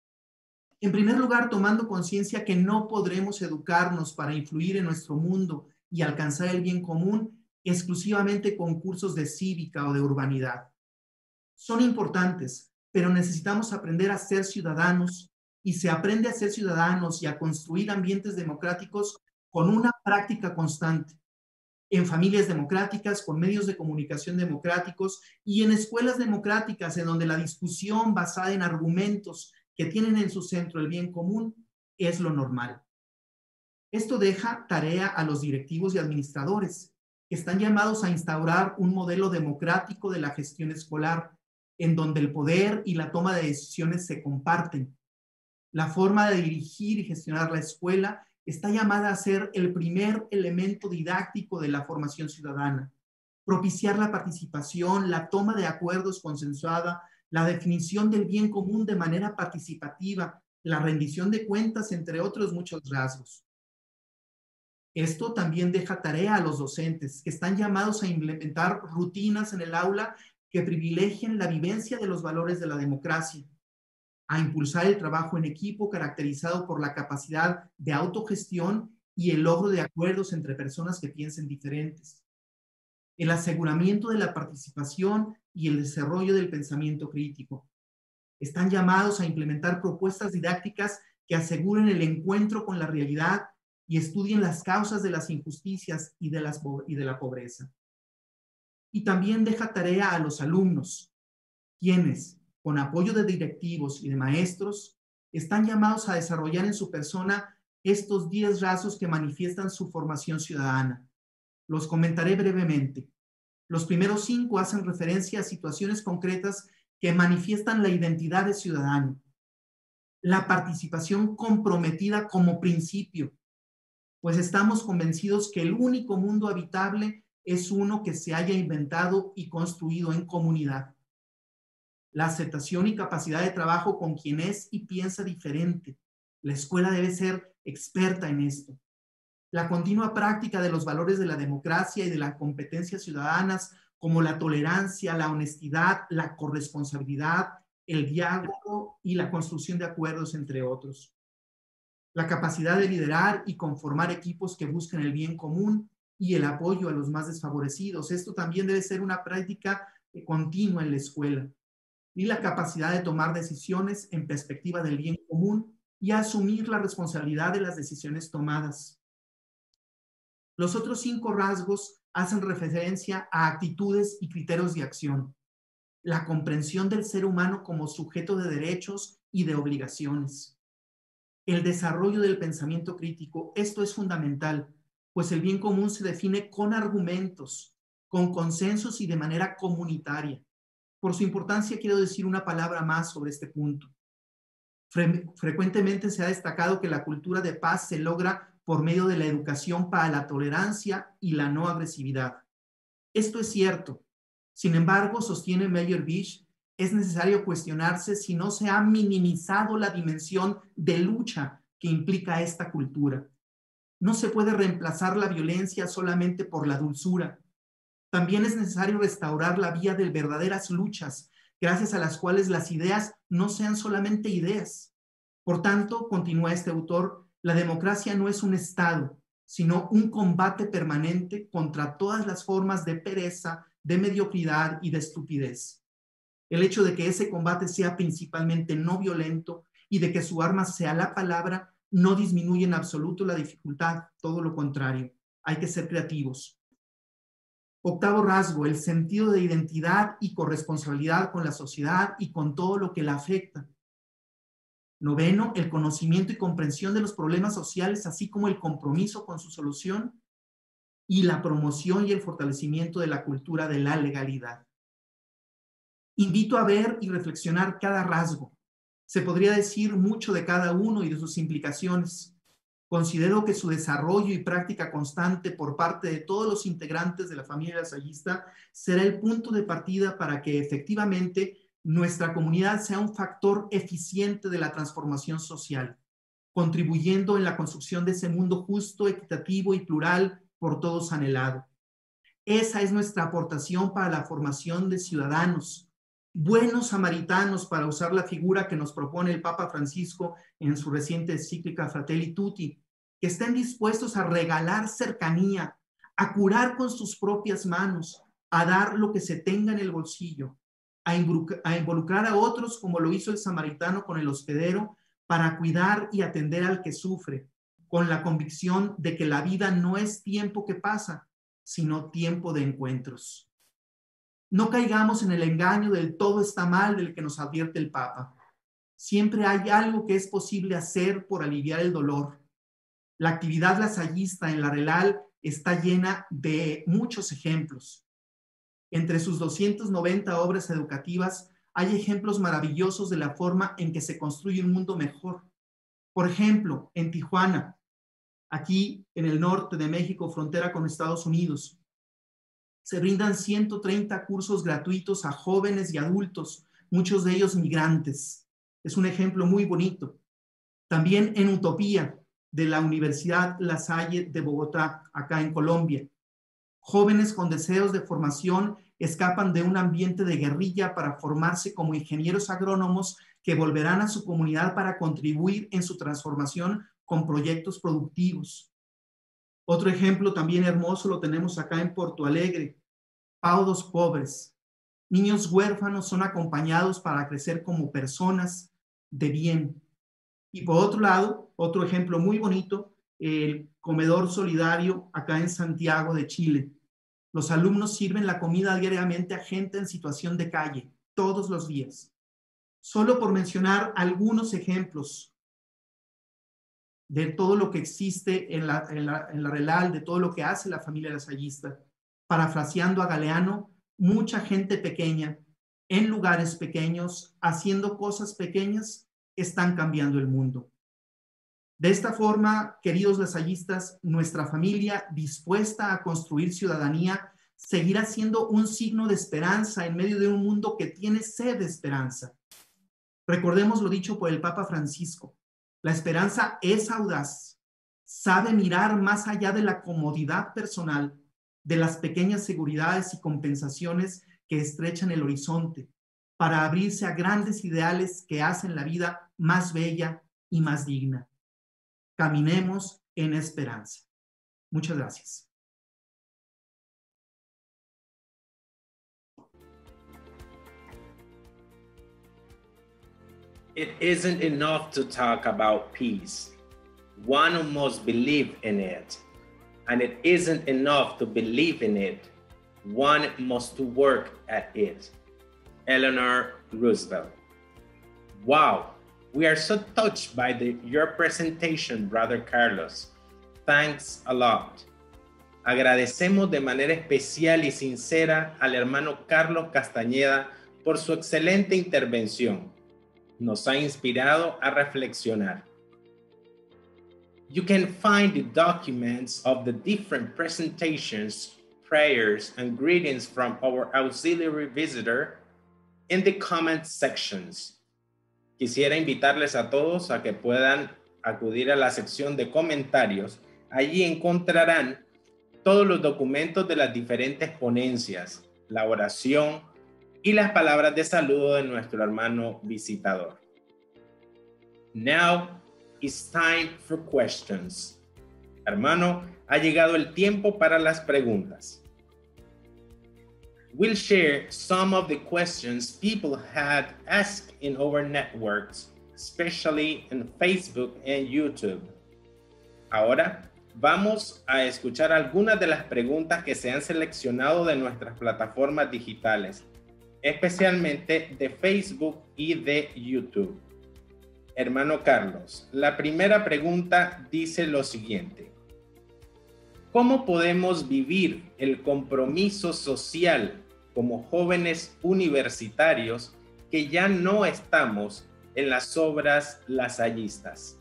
En primer lugar, tomando conciencia que no podremos educarnos para influir en nuestro mundo y alcanzar el bien común exclusivamente con cursos de cívica o de urbanidad. Son importantes, pero necesitamos aprender a ser ciudadanos, y se aprende a ser ciudadanos y a construir ambientes democráticos con una práctica constante, en familias democráticas, con medios de comunicación democráticos y en escuelas democráticas en donde la discusión basada en argumentos que tienen en su centro el bien común es lo normal. Esto deja tarea a los directivos y administradores, que están llamados a instaurar un modelo democrático de la gestión escolar en donde el poder y la toma de decisiones se comparten. La forma de dirigir y gestionar la escuela está llamada a ser el primer elemento didáctico de la formación ciudadana, propiciar la participación, la toma de acuerdos consensuada, la definición del bien común de manera participativa, la rendición de cuentas, entre otros muchos rasgos. Esto también deja tarea a los docentes, que están llamados a implementar rutinas en el aula que privilegien la vivencia de los valores de la democracia, a impulsar el trabajo en equipo caracterizado por la capacidad de autogestión y el logro de acuerdos entre personas que piensen diferentes, el aseguramiento de la participación y el desarrollo del pensamiento crítico. Están llamados a implementar propuestas didácticas que aseguren el encuentro con la realidad y estudien las causas de las injusticias y de, las, y de la pobreza. Y también deja tarea a los alumnos, quienes, con apoyo de directivos y de maestros, están llamados a desarrollar en su persona estos diez rasgos que manifiestan su formación ciudadana. Los comentaré brevemente. Los primeros cinco hacen referencia a situaciones concretas que manifiestan la identidad de ciudadano. La participación comprometida como principio, pues estamos convencidos que el único mundo habitable es uno que se haya inventado y construido en comunidad. La aceptación y capacidad de trabajo con quien es y piensa diferente. La escuela debe ser experta en esto. La continua práctica de los valores de la democracia y de las competencias ciudadanas, como la tolerancia, la honestidad, la corresponsabilidad, el diálogo y la construcción de acuerdos, entre otros. La capacidad de liderar y conformar equipos que busquen el bien común y el apoyo a los más desfavorecidos. Esto también debe ser una práctica continua en la escuela. Y la capacidad de tomar decisiones en perspectiva del bien común y asumir la responsabilidad de las decisiones tomadas. Los otros cinco rasgos hacen referencia a actitudes y criterios de acción. La comprensión del ser humano como sujeto de derechos y de obligaciones. El desarrollo del pensamiento crítico, esto es fundamental, pues el bien común se define con argumentos, con consensos y de manera comunitaria. Por su importancia, quiero decir una palabra más sobre este punto. Fre- frecuentemente se ha destacado que la cultura de paz se logra por medio de la educación para la tolerancia y la no agresividad. Esto es cierto. Sin embargo, sostiene Meyerbeer, es necesario cuestionarse si no se ha minimizado la dimensión de lucha que implica esta cultura. No se puede reemplazar la violencia solamente por la dulzura. También es necesario restaurar la vía de verdaderas luchas, gracias a las cuales las ideas no sean solamente ideas. Por tanto, continúa este autor, la democracia no es un estado, sino un combate permanente contra todas las formas de pereza, de mediocridad y de estupidez. El hecho de que ese combate sea principalmente no violento y de que su arma sea la palabra no disminuye en absoluto la dificultad, todo lo contrario. Hay que ser creativos. Octavo rasgo, el sentido de identidad y corresponsabilidad con la sociedad y con todo lo que la afecta. Noveno, el conocimiento y comprensión de los problemas sociales, así como el compromiso con su solución y la promoción y el fortalecimiento de la cultura de la legalidad. Invito a ver y reflexionar cada rasgo. Se podría decir mucho de cada uno y de sus implicaciones. Considero que su desarrollo y práctica constante por parte de todos los integrantes de la familia lasallista será el punto de partida para que efectivamente nuestra comunidad sea un factor eficiente de la transformación social, contribuyendo en la construcción de ese mundo justo, equitativo y plural por todos anhelado. Esa es nuestra aportación para la formación de ciudadanos, buenos samaritanos, para usar la figura que nos propone el Papa Francisco en su reciente encíclica Fratelli Tutti, que estén dispuestos a regalar cercanía, a curar con sus propias manos, a dar lo que se tenga en el bolsillo, a involucrar a otros como lo hizo el samaritano con el hospedero, para cuidar y atender al que sufre, con la convicción de que la vida no es tiempo que pasa, sino tiempo de encuentros. No caigamos en el engaño del todo está mal del que nos advierte el Papa. Siempre hay algo que es posible hacer por aliviar el dolor. La actividad lasallista en la RELAL está llena de muchos ejemplos. Entre sus doscientas noventa obras educativas hay ejemplos maravillosos de la forma en que se construye un mundo mejor. Por ejemplo, en Tijuana, aquí en el norte de México, frontera con Estados Unidos, se brindan ciento treinta cursos gratuitos a jóvenes y adultos, muchos de ellos migrantes. Es un ejemplo muy bonito. También en Utopía, de la Universidad La Salle de Bogotá, acá en Colombia. Jóvenes con deseos de formación escapan de un ambiente de guerrilla para formarse como ingenieros agrónomos que volverán a su comunidad para contribuir en su transformación con proyectos productivos. Otro ejemplo también hermoso lo tenemos acá en Porto Alegre. Paudos pobres. Niños huérfanos son acompañados para crecer como personas de bien. Y por otro lado, otro ejemplo muy bonito, el comedor solidario acá en Santiago de Chile. Los alumnos sirven la comida diariamente a gente en situación de calle, todos los días. Solo por mencionar algunos ejemplos de todo lo que existe en la, en la, en la RELAL, de todo lo que hace la familia lasallista. Parafraseando a Galeano, mucha gente pequeña, en lugares pequeños, haciendo cosas pequeñas, están cambiando el mundo. De esta forma, queridos lasallistas, nuestra familia, dispuesta a construir ciudadanía, seguirá siendo un signo de esperanza en medio de un mundo que tiene sed de esperanza. Recordemos lo dicho por el Papa Francisco. La esperanza es audaz, sabe mirar más allá de la comodidad personal, de las pequeñas seguridades y compensaciones que estrechan el horizonte, para abrirse a grandes ideales que hacen la vida más bella y más digna. Caminemos en esperanza. Muchas gracias. It isn't enough to talk about peace. One must believe in it. And it isn't enough to believe in it. One must work at it. Eleanor Roosevelt. Wow, we are so touched by the, your presentation, Brother Carlos. Thanks a lot. Agradecemos de manera especial y sincera al hermano Carlos Castañeda por su excelente intervención. Nos ha inspirado a reflexionar. You can find the documents of the different presentations, prayers, and greetings from our auxiliary visitor in the comment sections. Quisiera invitarles a todos a que puedan acudir a la sección de comentarios. Allí encontrarán todos los documentos de las diferentes ponencias, la oración y las palabras de saludo de nuestro hermano visitador. Now it's time for questions. Hermano, ha llegado el tiempo para las preguntas. We'll share some of the questions people had asked in our networks, especially in Facebook and YouTube. Ahora vamos a escuchar algunas de las preguntas que se han seleccionado de nuestras plataformas digitales, especialmente de Facebook y de YouTube. Hermano Carlos, la primera pregunta dice lo siguiente: ¿cómo podemos vivir el compromiso social como jóvenes universitarios que ya no estamos en las obras lasallistas?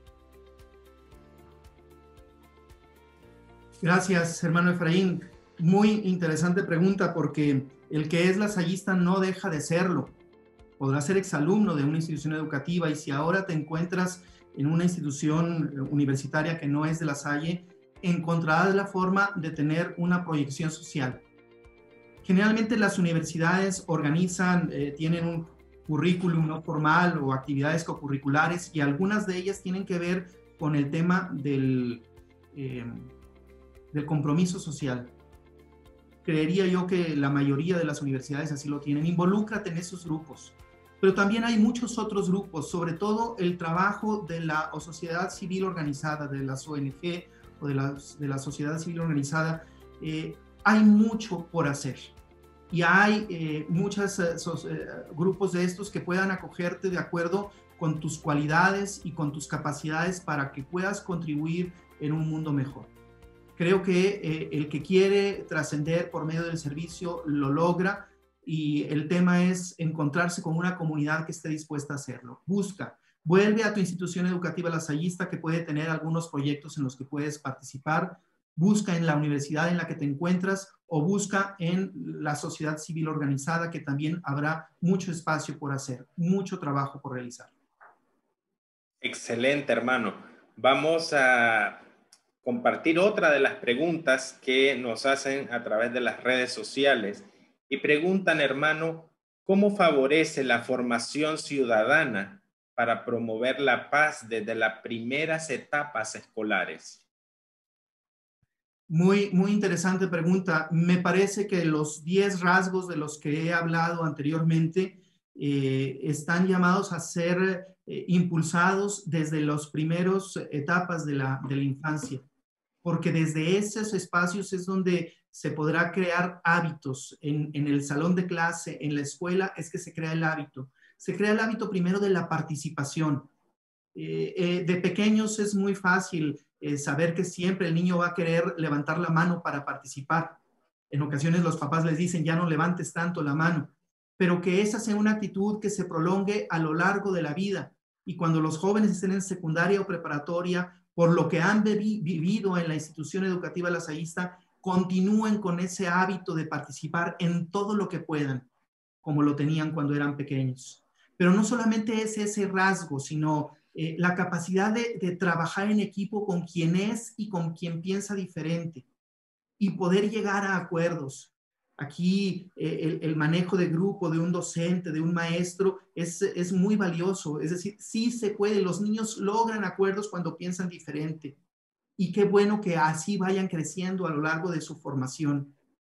Gracias, hermano Efraín. Muy interesante pregunta, porque el que es lasallista no deja de serlo. Podrás ser exalumno de una institución educativa, y si ahora te encuentras en una institución universitaria que no es de La Salle, encontrarás la forma de tener una proyección social. Generalmente las universidades organizan, eh, tienen un currículum no formal o actividades cocurriculares, y algunas de ellas tienen que ver con el tema del, eh, del compromiso social. Creería yo que la mayoría de las universidades así lo tienen. Involúcrate en esos grupos. Pero también hay muchos otros grupos, sobre todo el trabajo de la o sociedad civil organizada, de las O N G o de la, de la sociedad civil organizada. Eh, hay mucho por hacer. Y hay eh, muchos eh, so, eh, grupos de estos que puedan acogerte de acuerdo con tus cualidades y con tus capacidades para que puedas contribuir en un mundo mejor. Creo que eh, el que quiere trascender por medio del servicio lo logra, y el tema es encontrarse con una comunidad que esté dispuesta a hacerlo. Busca, vuelve a tu institución educativa lasallista que puede tener algunos proyectos en los que puedes participar, busca en la universidad en la que te encuentras o busca en la sociedad civil organizada, que también habrá mucho espacio por hacer, mucho trabajo por realizar. Excelente, hermano. Vamos a compartir otra de las preguntas que nos hacen a través de las redes sociales y preguntan, hermano, ¿cómo favorece la formación ciudadana para promover la paz desde las primeras etapas escolares? Muy, muy interesante pregunta. Me parece que los diez rasgos de los que he hablado anteriormente eh, están llamados a ser eh, impulsados desde las primeras etapas de la, de la infancia, porque desde esos espacios es donde se podrá crear hábitos. En, en el salón de clase, en la escuela, es que se crea el hábito. Se crea el hábito primero de la participación. Eh, eh, de pequeños es muy fácil eh, saber que siempre el niño va a querer levantar la mano para participar. En ocasiones los papás les dicen, ya no levantes tanto la mano, pero que esa sea una actitud que se prolongue a lo largo de la vida. Y cuando los jóvenes estén en secundaria o preparatoria, por lo que han vivi vivido en la institución educativa lasallista, continúen con ese hábito de participar en todo lo que puedan, como lo tenían cuando eran pequeños. Pero no solamente es ese rasgo, sino eh, la capacidad de, de trabajar en equipo con quien es y con quien piensa diferente y poder llegar a acuerdos. Aquí eh, el, el manejo de grupo, de un docente, de un maestro, es, es muy valioso. Es decir, sí se puede, los niños logran acuerdos cuando piensan diferente. Y qué bueno que así vayan creciendo a lo largo de su formación.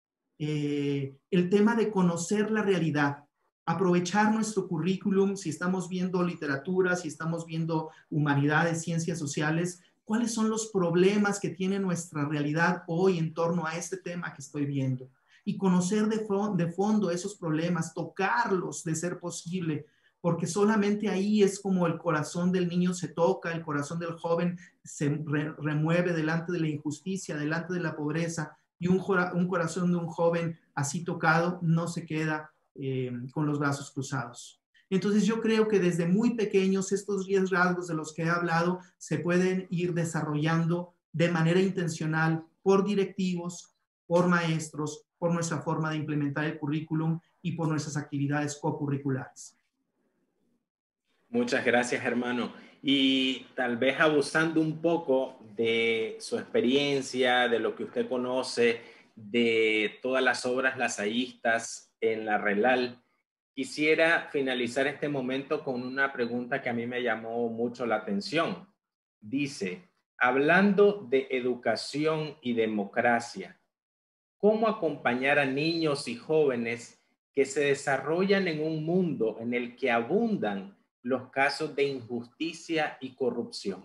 Eh, el tema de conocer la realidad, aprovechar nuestro currículum, si estamos viendo literatura, si estamos viendo humanidades, ciencias sociales, cuáles son los problemas que tiene nuestra realidad hoy en torno a este tema que estoy viendo. Y conocer de, fo de fondo esos problemas, tocarlos de ser posible, porque solamente ahí es como el corazón del niño se toca, el corazón del joven se re remueve delante de la injusticia, delante de la pobreza, y un, un corazón de un joven así tocado no se queda eh, con los brazos cruzados. Entonces yo creo que desde muy pequeños estos diez rasgos de los que he hablado se pueden ir desarrollando de manera intencional por directivos, por maestros, por nuestra forma de implementar el currículum y por nuestras actividades cocurriculares. Muchas gracias, hermano. Y tal vez abusando un poco de su experiencia, de lo que usted conoce, de todas las obras lasallistas en la RELAL, quisiera finalizar este momento con una pregunta que a mí me llamó mucho la atención. Dice, hablando de educación y democracia, ¿cómo acompañar a niños y jóvenes que se desarrollan en un mundo en el que abundan los casos de injusticia y corrupción?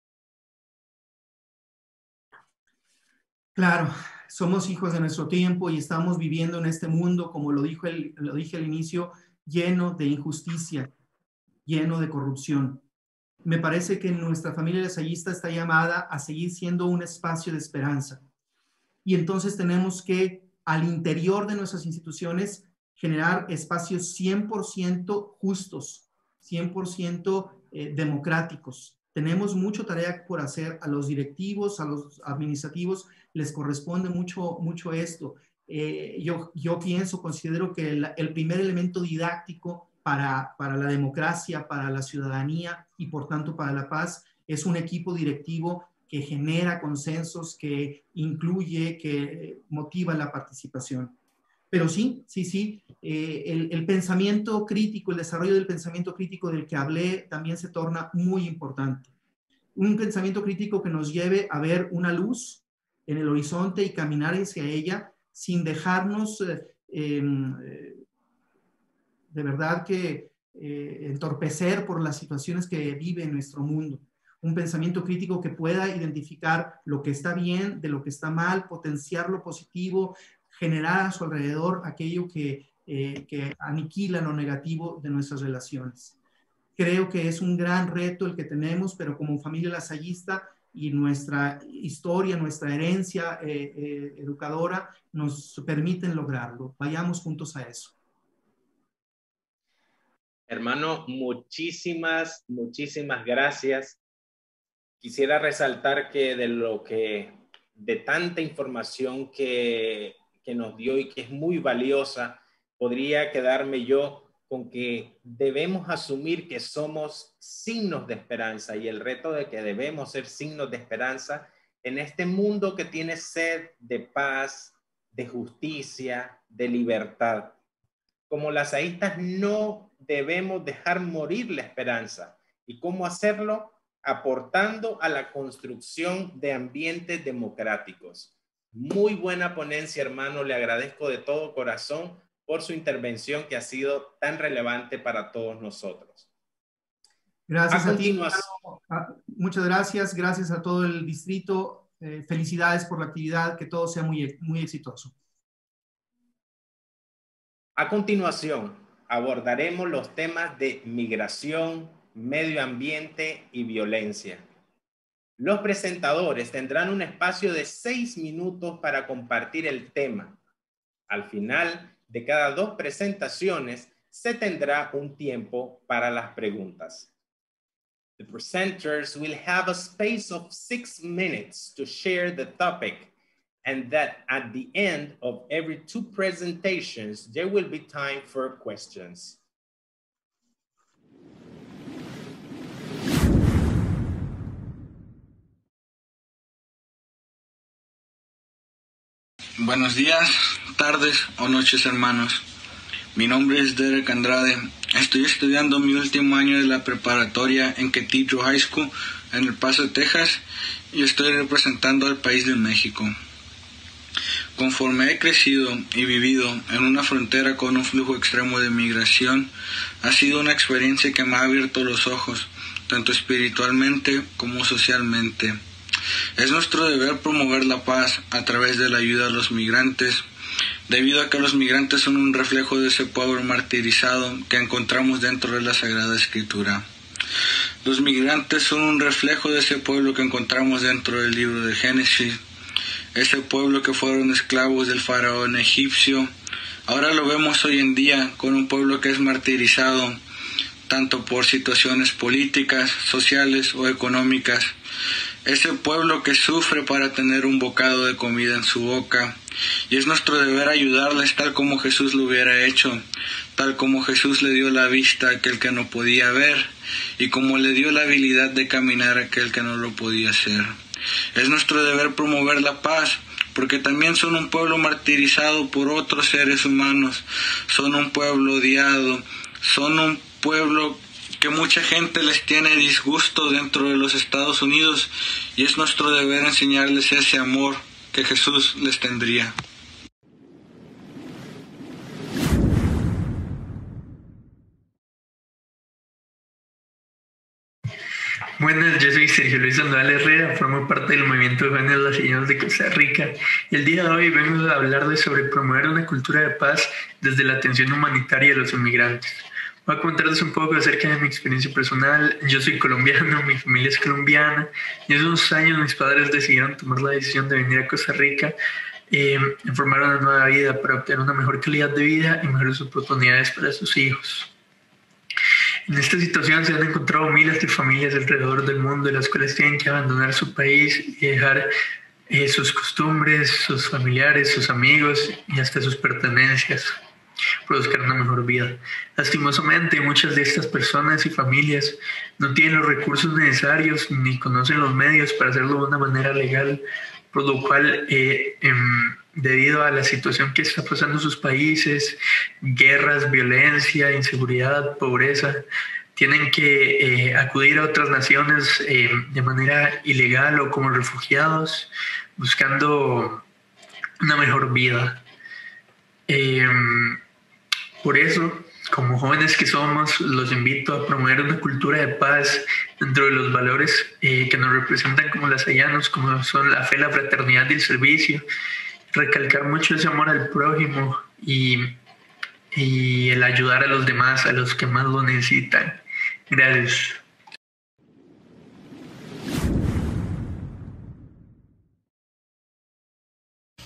Claro, somos hijos de nuestro tiempo y estamos viviendo en este mundo, como lo, dijo el, lo dije al inicio, lleno de injusticia, lleno de corrupción. Me parece que nuestra familia lasallista está llamada a seguir siendo un espacio de esperanza. Y entonces tenemos que, al interior de nuestras instituciones, generar espacios cien por ciento justos, cien por ciento eh, democráticos. Tenemos mucha tarea por hacer. A los directivos, a los administrativos, les corresponde mucho, mucho esto. Eh, yo, yo pienso, considero que el, el primer elemento didáctico para, para la democracia, para la ciudadanía y por tanto para la paz es un equipo directivo que genera consensos, que incluye, que motiva la participación. Pero sí, sí, sí, eh, el, el pensamiento crítico, el desarrollo del pensamiento crítico del que hablé también se torna muy importante. Un pensamiento crítico que nos lleve a ver una luz en el horizonte y caminar hacia ella sin dejarnos, eh, eh, de verdad que eh, entorpecer por las situaciones que vive nuestro mundo. Un pensamiento crítico que pueda identificar lo que está bien de lo que está mal, potenciar lo positivo, generar a su alrededor aquello que, eh, que aniquila lo negativo de nuestras relaciones. Creo que es un gran reto el que tenemos, pero como familia lasallista y nuestra historia, nuestra herencia eh, eh, educadora nos permiten lograrlo. Vayamos juntos a eso. Hermano, muchísimas, muchísimas gracias. Quisiera resaltar que de lo que, de tanta información que, que nos dio y que es muy valiosa, podría quedarme yo con que debemos asumir que somos signos de esperanza y el reto de que debemos ser signos de esperanza en este mundo que tiene sed de paz, de justicia, de libertad. Como lasallistas no debemos dejar morir la esperanza. ¿Y cómo hacerlo? Aportando a la construcción de ambientes democráticos. Muy buena ponencia, hermano. Le agradezco de todo corazón por su intervención que ha sido tan relevante para todos nosotros. Gracias a, a ti. Muchas gracias. Gracias a todo el distrito. Eh, felicidades por la actividad. Que todo sea muy, muy exitoso. A continuación, abordaremos los temas de migración, medio ambiente y violencia. Los presentadores tendrán un espacio de seis minutos para compartir el tema. Al final de cada dos presentaciones se tendrá un tiempo para las preguntas. The presenters will have a space of six minutes to share the topic, and that at the end of every two presentations, there will be time for questions. Buenos días, tardes o noches, hermanos. Mi nombre es Derek Andrade. Estoy estudiando mi último año de la preparatoria en Cathedral High School en El Paso, Texas, y estoy representando al país de México. Conforme he crecido y vivido en una frontera con un flujo extremo de migración, ha sido una experiencia que me ha abierto los ojos, tanto espiritualmente como socialmente. Es nuestro deber promover la paz a través de la ayuda a los migrantes, debido a que los migrantes son un reflejo de ese pueblo martirizado que encontramos dentro de la Sagrada Escritura. Los migrantes son un reflejo de ese pueblo que encontramos dentro del libro de Génesis, ese pueblo que fueron esclavos del faraón egipcio. Ahora lo vemos hoy en día con un pueblo que es martirizado tanto por situaciones políticas, sociales o económicas. Ese pueblo que sufre para tener un bocado de comida en su boca. Y es nuestro deber ayudarles tal como Jesús lo hubiera hecho, tal como Jesús le dio la vista a aquel que no podía ver y como le dio la habilidad de caminar a aquel que no lo podía hacer. Es nuestro deber promover la paz, porque también son un pueblo martirizado por otros seres humanos, son un pueblo odiado, son un pueblo que mucha gente les tiene disgusto dentro de los Estados Unidos, y es nuestro deber enseñarles ese amor que Jesús les tendría. Buenas, yo soy Sergio Luis Sandoval Herrera, formo parte del movimiento de jóvenes lasalleños de Costa Rica, y el día de hoy vengo a hablarles sobre promover una cultura de paz desde la atención humanitaria de los inmigrantes. Voy a comentarles un poco acerca de mi experiencia personal. Yo soy colombiano, mi familia es colombiana, y hace unos años mis padres decidieron tomar la decisión de venir a Costa Rica eh, y formar una nueva vida para obtener una mejor calidad de vida y mejores oportunidades para sus hijos. En esta situación se han encontrado miles de familias alrededor del mundo, las cuales tienen que abandonar su país y dejar eh, sus costumbres, sus familiares, sus amigos y hasta sus pertenencias para buscar una mejor vida. Lastimosamente, muchas de estas personas y familias no tienen los recursos necesarios ni conocen los medios para hacerlo de una manera legal, por lo cual, eh, eh, debido a la situación que está pasando en sus países, guerras, violencia, inseguridad, pobreza, tienen que eh, acudir a otras naciones eh, de manera ilegal o como refugiados, buscando una mejor vida. Eh, por eso, como jóvenes que somos, los invito a promover una cultura de paz dentro de los valores eh, que nos representan como lasallanos, como son la fe, la fraternidad y el servicio. Recalcar mucho ese amor al prójimo y, y el ayudar a los demás, a los que más lo necesitan. Gracias.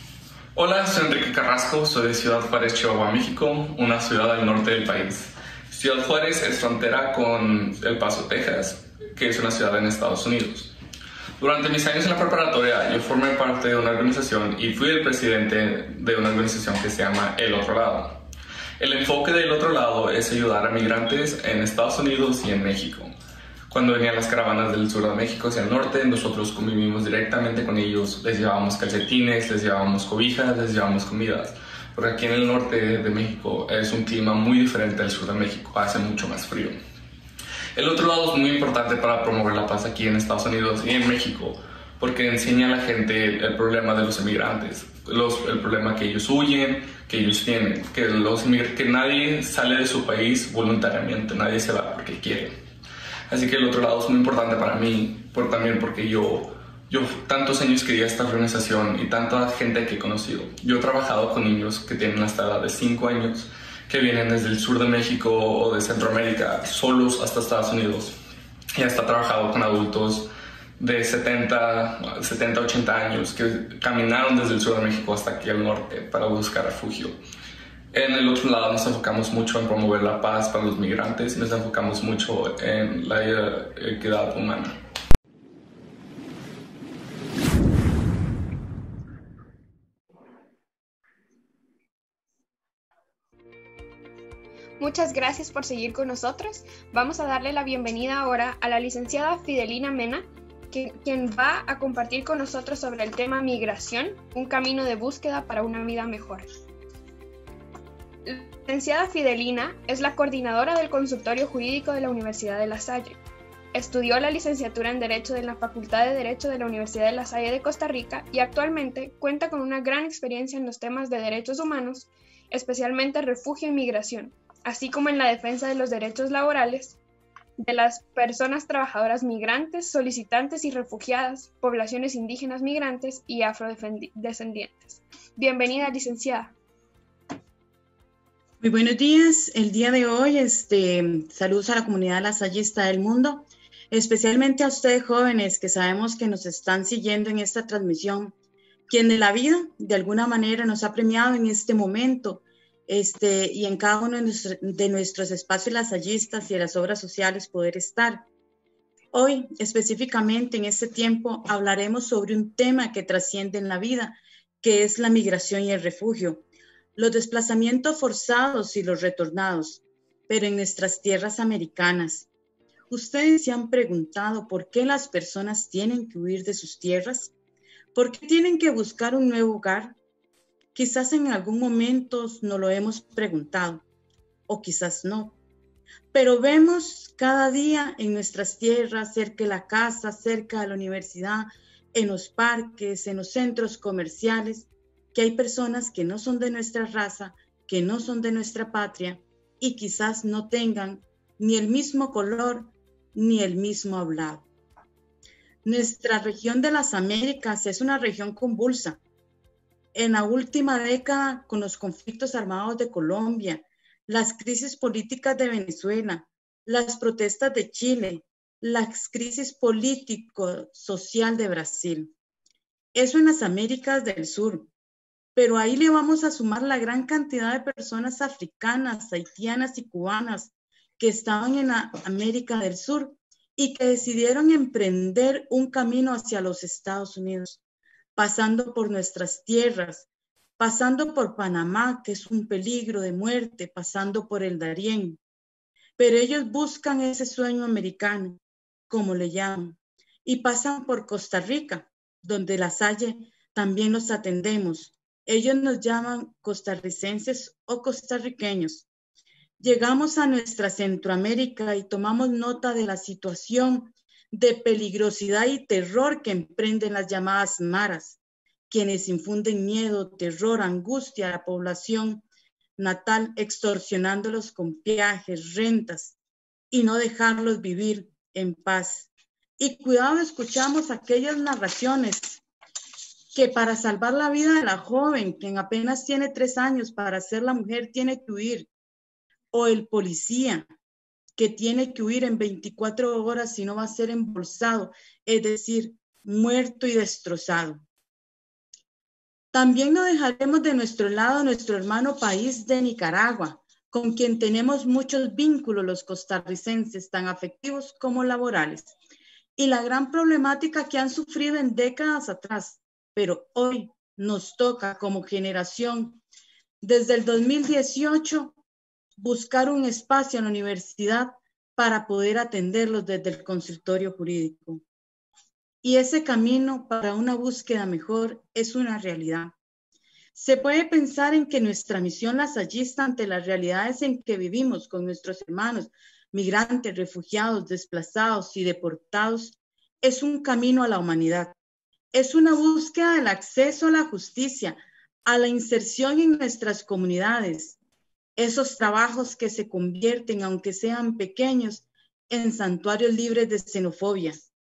Hola, soy Enrique Carrasco, soy de Ciudad Juárez, Chihuahua, México, una ciudad al norte del país. Ciudad Juárez es frontera con El Paso, Texas, que es una ciudad en Estados Unidos. Durante mis años en la preparatoria, yo formé parte de una organización y fui el presidente de una organización que se llama El Otro Lado. El enfoque del Otro Lado es ayudar a migrantes en Estados Unidos y en México. Cuando venían las caravanas del sur de México hacia el norte, nosotros convivimos directamente con ellos, les llevábamos calcetines, les llevábamos cobijas, les llevábamos comidas. Porque aquí en el norte de México es un clima muy diferente al sur de México, hace mucho más frío. El Otro Lado es muy importante para promover la paz aquí en Estados Unidos y en México, porque enseña a la gente el problema de los inmigrantes, los, el problema que ellos huyen, que ellos tienen, que, los, que nadie sale de su país voluntariamente, nadie se va porque quiere. Así que El Otro Lado es muy importante para mí, por, también porque yo, yo tantos años quería esta organización y tanta gente que he conocido. Yo he trabajado con niños que tienen hasta la edad de cinco años, que vienen desde el sur de México o de Centroamérica, solos hasta Estados Unidos. Y hasta he trabajado con adultos de setenta, ochenta años que caminaron desde el sur de México hasta aquí al norte para buscar refugio. En El Otro Lado nos enfocamos mucho en promover la paz para los migrantes y nos enfocamos mucho en la equidad humana. Muchas gracias por seguir con nosotros. Vamos a darle la bienvenida ahora a la licenciada Fidelina Mena, que, quien va a compartir con nosotros sobre el tema migración, un camino de búsqueda para una vida mejor. La licenciada Fidelina es la coordinadora del consultorio jurídico de la Universidad de La Salle. Estudió la licenciatura en Derecho de la Facultad de Derecho de la Universidad de La Salle de Costa Rica y actualmente cuenta con una gran experiencia en los temas de derechos humanos, especialmente refugio y migración, así como en la defensa de los derechos laborales de las personas trabajadoras migrantes, solicitantes y refugiadas, poblaciones indígenas migrantes y afrodescendientes. Bienvenida, licenciada. Muy buenos días. El día de hoy, este, saludos a la comunidad lasallista del mundo, especialmente a ustedes jóvenes que sabemos que nos están siguiendo en esta transmisión, quien de la vida de alguna manera nos ha premiado en este momento este, y en cada uno de, nuestro, de nuestros espacios lasallistas y de las obras sociales poder estar. Hoy, específicamente en este tiempo, hablaremos sobre un tema que trasciende en la vida, que es la migración y el refugio, los desplazamientos forzados y los retornados, pero en nuestras tierras americanas. ¿Ustedes se han preguntado por qué las personas tienen que huir de sus tierras? ¿Por qué tienen que buscar un nuevo hogar? Quizás en algún momento nos lo hemos preguntado, o quizás no. Pero vemos cada día en nuestras tierras, cerca de la casa, cerca de la universidad, en los parques, en los centros comerciales, que hay personas que no son de nuestra raza, que no son de nuestra patria y quizás no tengan ni el mismo color ni el mismo hablado. Nuestra región de las Américas es una región convulsa. En la última década, con los conflictos armados de Colombia, las crisis políticas de Venezuela, las protestas de Chile, las crisis político-social de Brasil. Eso en las Américas del Sur. Pero ahí le vamos a sumar la gran cantidad de personas africanas, haitianas y cubanas que estaban en la América del Sur y que decidieron emprender un camino hacia los Estados Unidos, pasando por nuestras tierras, pasando por Panamá, que es un peligro de muerte, pasando por el Darién. Pero ellos buscan ese sueño americano, como le llaman, y pasan por Costa Rica, donde La Salle también los atendemos. Ellos nos llaman costarricenses o costarriqueños. Llegamos a nuestra Centroamérica y tomamos nota de la situación de peligrosidad y terror que emprenden las llamadas maras, quienes infunden miedo, terror, angustia a la población natal, extorsionándolos con peajes, rentas y no dejarlos vivir en paz. Y cuidado, escuchamos aquellas narraciones que para salvar la vida de la joven, quien apenas tiene tres años, para ser la mujer tiene que huir, o el policía, que tiene que huir en veinticuatro horas si no va a ser embolsado, es decir, muerto y destrozado. También no dejaremos de nuestro lado nuestro hermano país de Nicaragua, con quien tenemos muchos vínculos los costarricenses, tan afectivos como laborales, y la gran problemática que han sufrido en décadas atrás, pero hoy nos toca como generación, desde el dos mil dieciocho, buscar un espacio en la universidad para poder atenderlos desde el consultorio jurídico. Y ese camino para una búsqueda mejor es una realidad. Se puede pensar en que nuestra misión lasallista ante las realidades en que vivimos con nuestros hermanos migrantes, refugiados, desplazados y deportados es un camino a la humanidad. Es una búsqueda del acceso a la justicia, a la inserción en nuestras comunidades, esos trabajos que se convierten, aunque sean pequeños, en santuarios libres de xenofobia,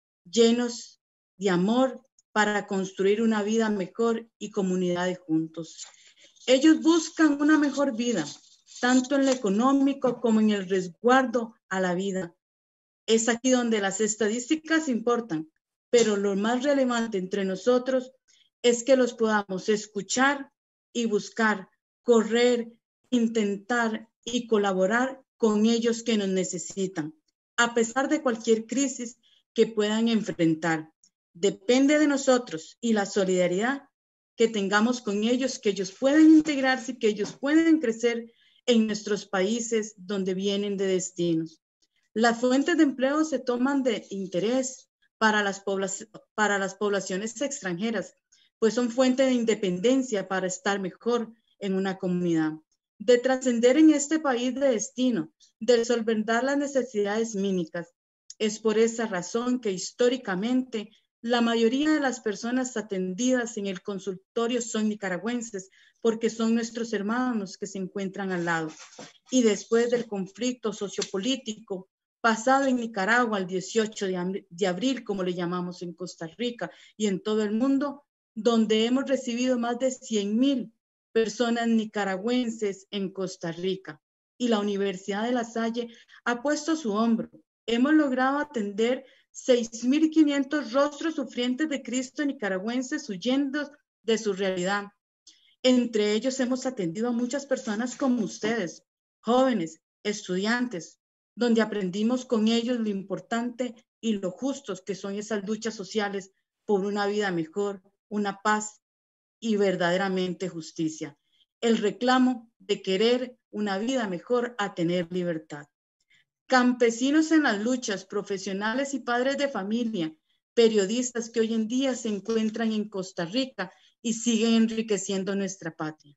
llenos de amor para construir una vida mejor y comunidades juntos. Ellos buscan una mejor vida, tanto en lo económico como en el resguardo a la vida. Es aquí donde las estadísticas importan, pero lo más relevante entre nosotros es que los podamos escuchar y buscar, correr, intentar y colaborar con ellos que nos necesitan, a pesar de cualquier crisis que puedan enfrentar. Depende de nosotros y la solidaridad que tengamos con ellos, que ellos puedan integrarse y que ellos puedan crecer en nuestros países donde vienen de destinos. Las fuentes de empleo se toman de interés para las, poblac- para las poblaciones extranjeras, pues son fuente de independencia para estar mejor en una comunidad, de trascender en este país de destino, de solventar las necesidades mínimas. Es por esa razón que históricamente la mayoría de las personas atendidas en el consultorio son nicaragüenses, porque son nuestros hermanos que se encuentran al lado. Y después del conflicto sociopolítico pasado en Nicaragua el dieciocho de abril, como le llamamos en Costa Rica y en todo el mundo, donde hemos recibido más de cien mil personas nicaragüenses en Costa Rica. Y la Universidad de La Salle ha puesto su hombro. Hemos logrado atender seis mil quinientos rostros sufrientes de Cristo nicaragüenses huyendo de su realidad. Entre ellos hemos atendido a muchas personas como ustedes, jóvenes, estudiantes, donde aprendimos con ellos lo importante y lo justos que son esas luchas sociales por una vida mejor, una paz y verdaderamente justicia. El reclamo de querer una vida mejor a tener libertad. Campesinos en las luchas, profesionales y padres de familia, periodistas que hoy en día se encuentran en Costa Rica y siguen enriqueciendo nuestra patria.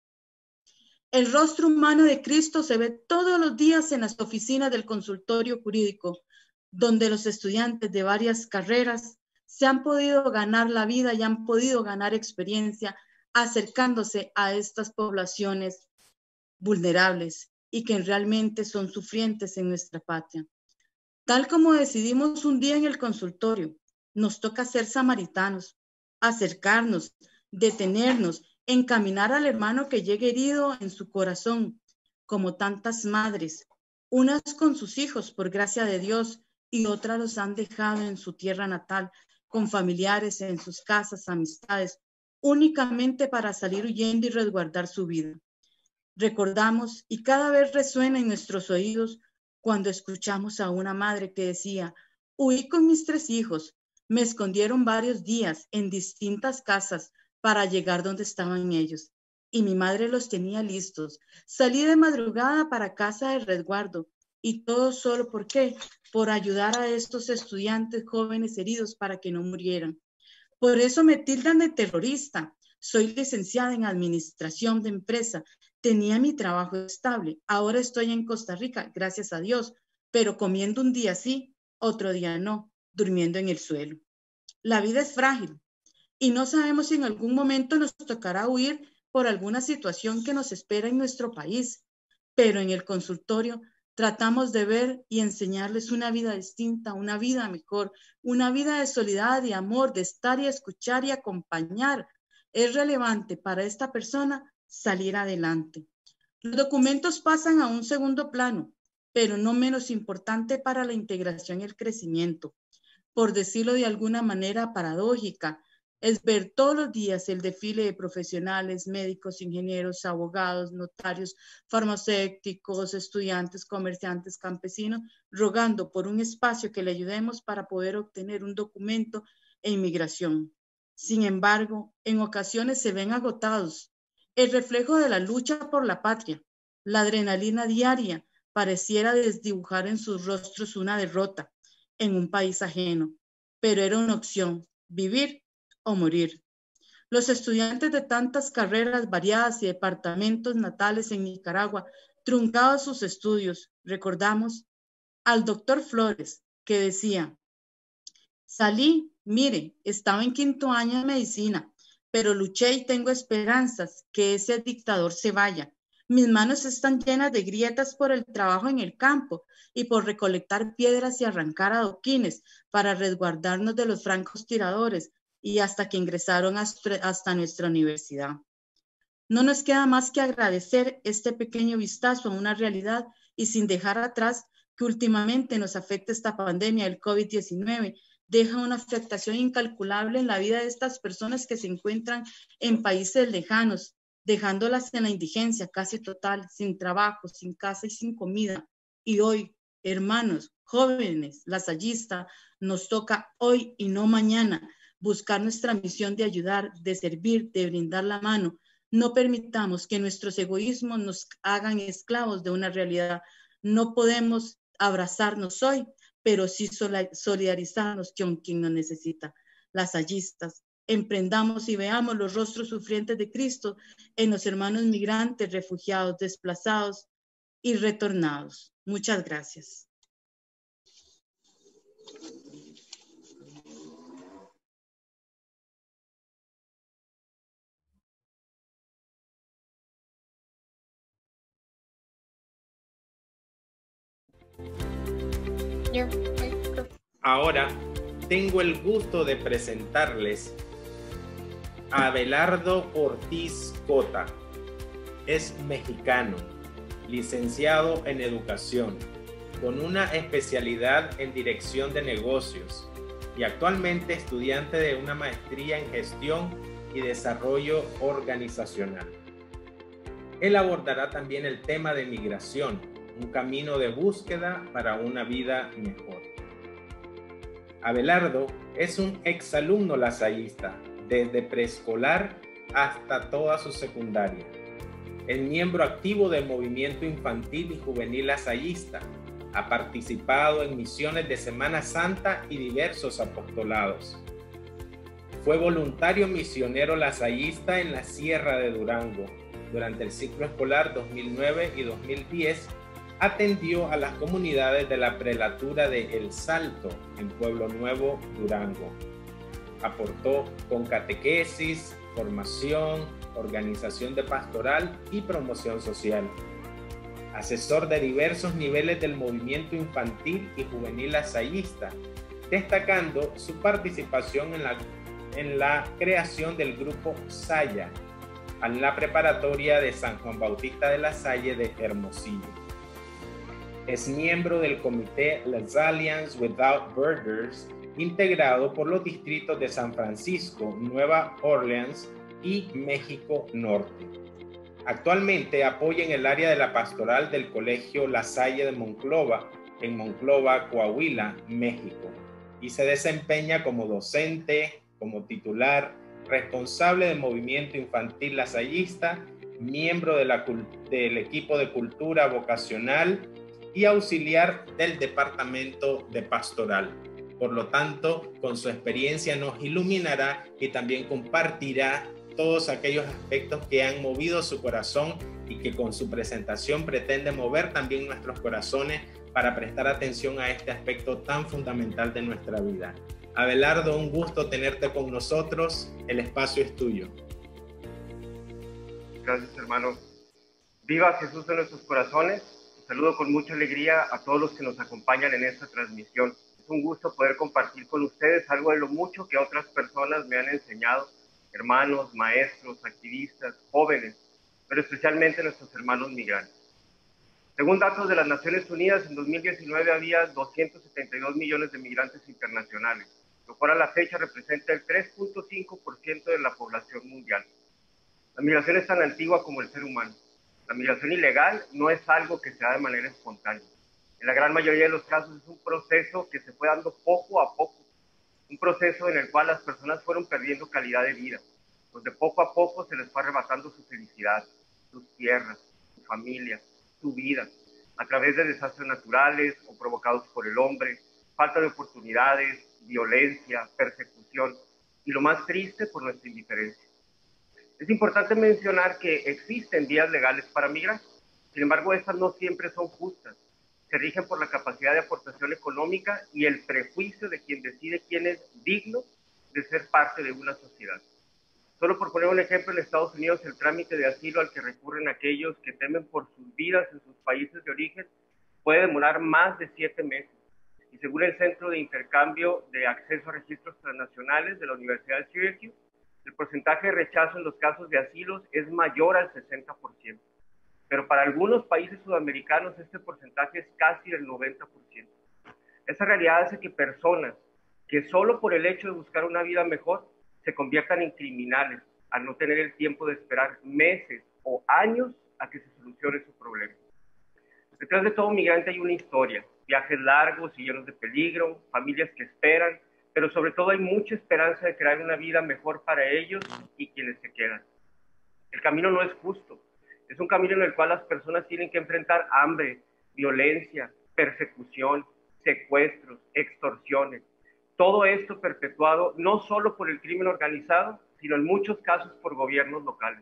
El rostro humano de Cristo se ve todos los días en las oficinas del consultorio jurídico, donde los estudiantes de varias carreras se han podido ganar la vida y han podido ganar experiencia acercándose a estas poblaciones vulnerables y que realmente son sufrientes en nuestra patria. Tal como decidimos un día en el consultorio, nos toca ser samaritanos, acercarnos, detenernos, encaminar al hermano que llegue herido en su corazón, como tantas madres, unas con sus hijos por gracia de Dios y otras los han dejado en su tierra natal, con familiares en sus casas, amistades, únicamente para salir huyendo y resguardar su vida. Recordamos y cada vez resuena en nuestros oídos cuando escuchamos a una madre que decía: huí con mis tres hijos, me escondieron varios días en distintas casas para llegar donde estaban ellos, y mi madre los tenía listos. Salí de madrugada para casa de resguardo, y todo solo ¿por qué? Por ayudar a estos estudiantes jóvenes heridos para que no murieran. Por eso me tildan de terrorista. Soy licenciada en administración de empresa, tenía mi trabajo estable, ahora estoy en Costa Rica, gracias a Dios, pero comiendo un día sí, otro día no, durmiendo en el suelo. La vida es frágil y no sabemos si en algún momento nos tocará huir por alguna situación que nos espera en nuestro país, pero en el consultorio tratamos de ver y enseñarles una vida distinta, una vida mejor, una vida de solidaridad, de amor, de estar y escuchar y acompañar. Es relevante para esta persona salir adelante. Los documentos pasan a un segundo plano, pero no menos importante para la integración y el crecimiento. Por decirlo de alguna manera paradójica, es ver todos los días el desfile de profesionales, médicos, ingenieros, abogados, notarios, farmacéuticos, estudiantes, comerciantes, campesinos, rogando por un espacio que le ayudemos para poder obtener un documento e inmigración. Sin embargo, en ocasiones se ven agotados. El reflejo de la lucha por la patria, la adrenalina diaria, pareciera desdibujar en sus rostros una derrota en un país ajeno, pero era una opción, vivir o morir. Los estudiantes de tantas carreras variadas y departamentos natales en Nicaragua, truncados sus estudios, recordamos al doctor Flores, que decía: salí, mire, estaba en quinto año de medicina, pero luché y tengo esperanzas que ese dictador se vaya. Mis manos están llenas de grietas por el trabajo en el campo y por recolectar piedras y arrancar adoquines para resguardarnos de los francotiradores, y hasta que ingresaron hasta, hasta nuestra universidad. No nos queda más que agradecer este pequeño vistazo a una realidad y sin dejar atrás que últimamente nos afecta esta pandemia del COVID diecinueve, deja una afectación incalculable en la vida de estas personas que se encuentran en países lejanos, dejándolas en la indigencia casi total, sin trabajo, sin casa y sin comida. Y hoy, hermanos, jóvenes, lasallistas, nos toca hoy y no mañana buscar nuestra misión de ayudar, de servir, de brindar la mano. No permitamos que nuestros egoísmos nos hagan esclavos de una realidad. No podemos abrazarnos hoy, pero sí solidarizarnos con quien nos necesita. Lasallistas, emprendamos y veamos los rostros sufrientes de Cristo en los hermanos migrantes, refugiados, desplazados y retornados. Muchas gracias. Ahora tengo el gusto de presentarles a Abelardo Ortiz Cota. Es mexicano, licenciado en educación, con una especialidad en dirección de negocios y actualmente estudiante de una maestría en gestión y desarrollo organizacional. Él abordará también el tema de migración, un camino de búsqueda para una vida mejor. Abelardo es un exalumno lasallista, desde preescolar hasta toda su secundaria. Es miembro activo del movimiento infantil y juvenil lasallista. Ha participado en misiones de Semana Santa y diversos apostolados. Fue voluntario misionero lasallista en la Sierra de Durango. Durante el ciclo escolar dos mil nueve y dos mil diez, atendió a las comunidades de la prelatura de El Salto, en Pueblo Nuevo, Durango. Aportó con catequesis, formación, organización de pastoral y promoción social. Asesor de diversos niveles del movimiento infantil y juvenil lasallista, destacando su participación en la, en la creación del grupo Saya, en la preparatoria de San Juan Bautista de la Salle de Hermosillo. Es miembro del comité Les Alliances Without Borders, integrado por los distritos de San Francisco, Nueva Orleans y México Norte. Actualmente apoya en el área de la pastoral del Colegio La Salle de Monclova, en Monclova, Coahuila, México, y se desempeña como docente, como titular, responsable del movimiento infantil lasallista, miembro de la, del equipo de cultura vocacional y auxiliar del departamento de pastoral. Por lo tanto, con su experiencia nos iluminará y también compartirá todos aquellos aspectos que han movido su corazón y que con su presentación pretende mover también nuestros corazones para prestar atención a este aspecto tan fundamental de nuestra vida. Abelardo, un gusto tenerte con nosotros. El espacio es tuyo. Gracias, hermano. Viva Jesús en nuestros corazones. Saludo con mucha alegría a todos los que nos acompañan en esta transmisión. Es un gusto poder compartir con ustedes algo de lo mucho que otras personas me han enseñado, hermanos, maestros, activistas, jóvenes, pero especialmente nuestros hermanos migrantes. Según datos de las Naciones Unidas, en dos mil diecinueve había doscientos setenta y dos millones de migrantes internacionales, lo cual a la fecha representa el tres punto cinco por ciento de la población mundial. La migración es tan antigua como el ser humano. La migración ilegal no es algo que se da de manera espontánea. En la gran mayoría de los casos es un proceso que se fue dando poco a poco, un proceso en el cual las personas fueron perdiendo calidad de vida, donde poco a poco se les fue arrebatando su felicidad, sus tierras, su familia, su vida, a través de desastres naturales o provocados por el hombre, falta de oportunidades, violencia, persecución y lo más triste, por nuestra indiferencia. Es importante mencionar que existen vías legales para migrar, sin embargo estas no siempre son justas. Se rigen por la capacidad de aportación económica y el prejuicio de quien decide quién es digno de ser parte de una sociedad. Solo por poner un ejemplo, en Estados Unidos el trámite de asilo al que recurren aquellos que temen por sus vidas en sus países de origen puede demorar más de siete meses. Y según el Centro de Intercambio de Acceso a Registros Transnacionales de la Universidad de Syracuse, el porcentaje de rechazo en los casos de asilos es mayor al sesenta por ciento. Pero para algunos países sudamericanos este porcentaje es casi del noventa por ciento. Esa realidad hace que personas que solo por el hecho de buscar una vida mejor se conviertan en criminales al no tener el tiempo de esperar meses o años a que se solucione su problema. Detrás de todo migrante hay una historia, viajes largos y llenos de peligro, familias que esperan, pero sobre todo hay mucha esperanza de crear una vida mejor para ellos y quienes se quedan. El camino no es justo. Es un camino en el cual las personas tienen que enfrentar hambre, violencia, persecución, secuestros, extorsiones. Todo esto perpetuado no solo por el crimen organizado, sino en muchos casos por gobiernos locales.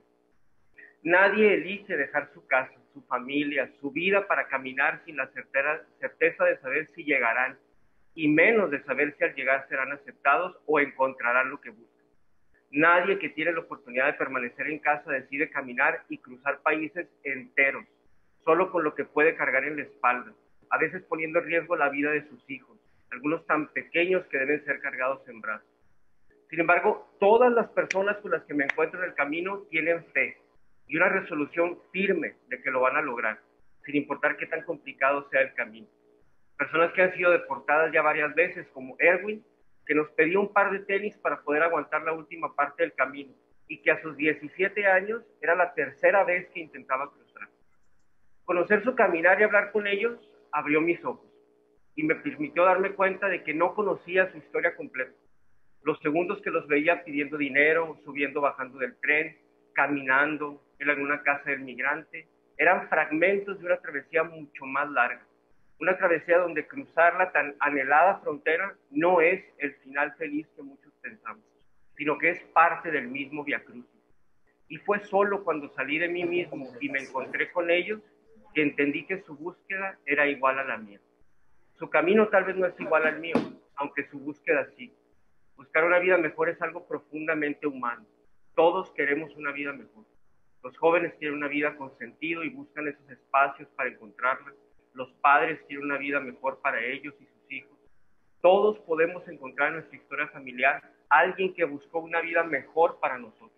Nadie elige dejar su casa, su familia, su vida para caminar sin la certera, certeza de saber si llegarán, y menos de saber si al llegar serán aceptados o encontrarán lo que buscan. Nadie que tiene la oportunidad de permanecer en casa decide caminar y cruzar países enteros, solo con lo que puede cargar en la espalda, a veces poniendo en riesgo la vida de sus hijos, algunos tan pequeños que deben ser cargados en brazos. Sin embargo, todas las personas con las que me encuentro en el camino tienen fe y una resolución firme de que lo van a lograr, sin importar qué tan complicado sea el camino. Personas que han sido deportadas ya varias veces, como Erwin, que nos pidió un par de tenis para poder aguantar la última parte del camino y que a sus diecisiete años era la tercera vez que intentaba cruzar. Conocer su caminar y hablar con ellos abrió mis ojos y me permitió darme cuenta de que no conocía su historia completa. Los segundos que los veía pidiendo dinero, subiendo, bajando del tren, caminando en alguna casa del migrante, eran fragmentos de una travesía mucho más larga. Una travesía donde cruzar la tan anhelada frontera no es el final feliz que muchos pensamos, sino que es parte del mismo viacrucis. Y fue solo cuando salí de mí mismo y me encontré con ellos que entendí que su búsqueda era igual a la mía. Su camino tal vez no es igual al mío, aunque su búsqueda sí. Buscar una vida mejor es algo profundamente humano. Todos queremos una vida mejor. Los jóvenes quieren una vida con sentido y buscan esos espacios para encontrarla. Los padres quieren una vida mejor para ellos y sus hijos. Todos podemos encontrar en nuestra historia familiar a alguien que buscó una vida mejor para nosotros.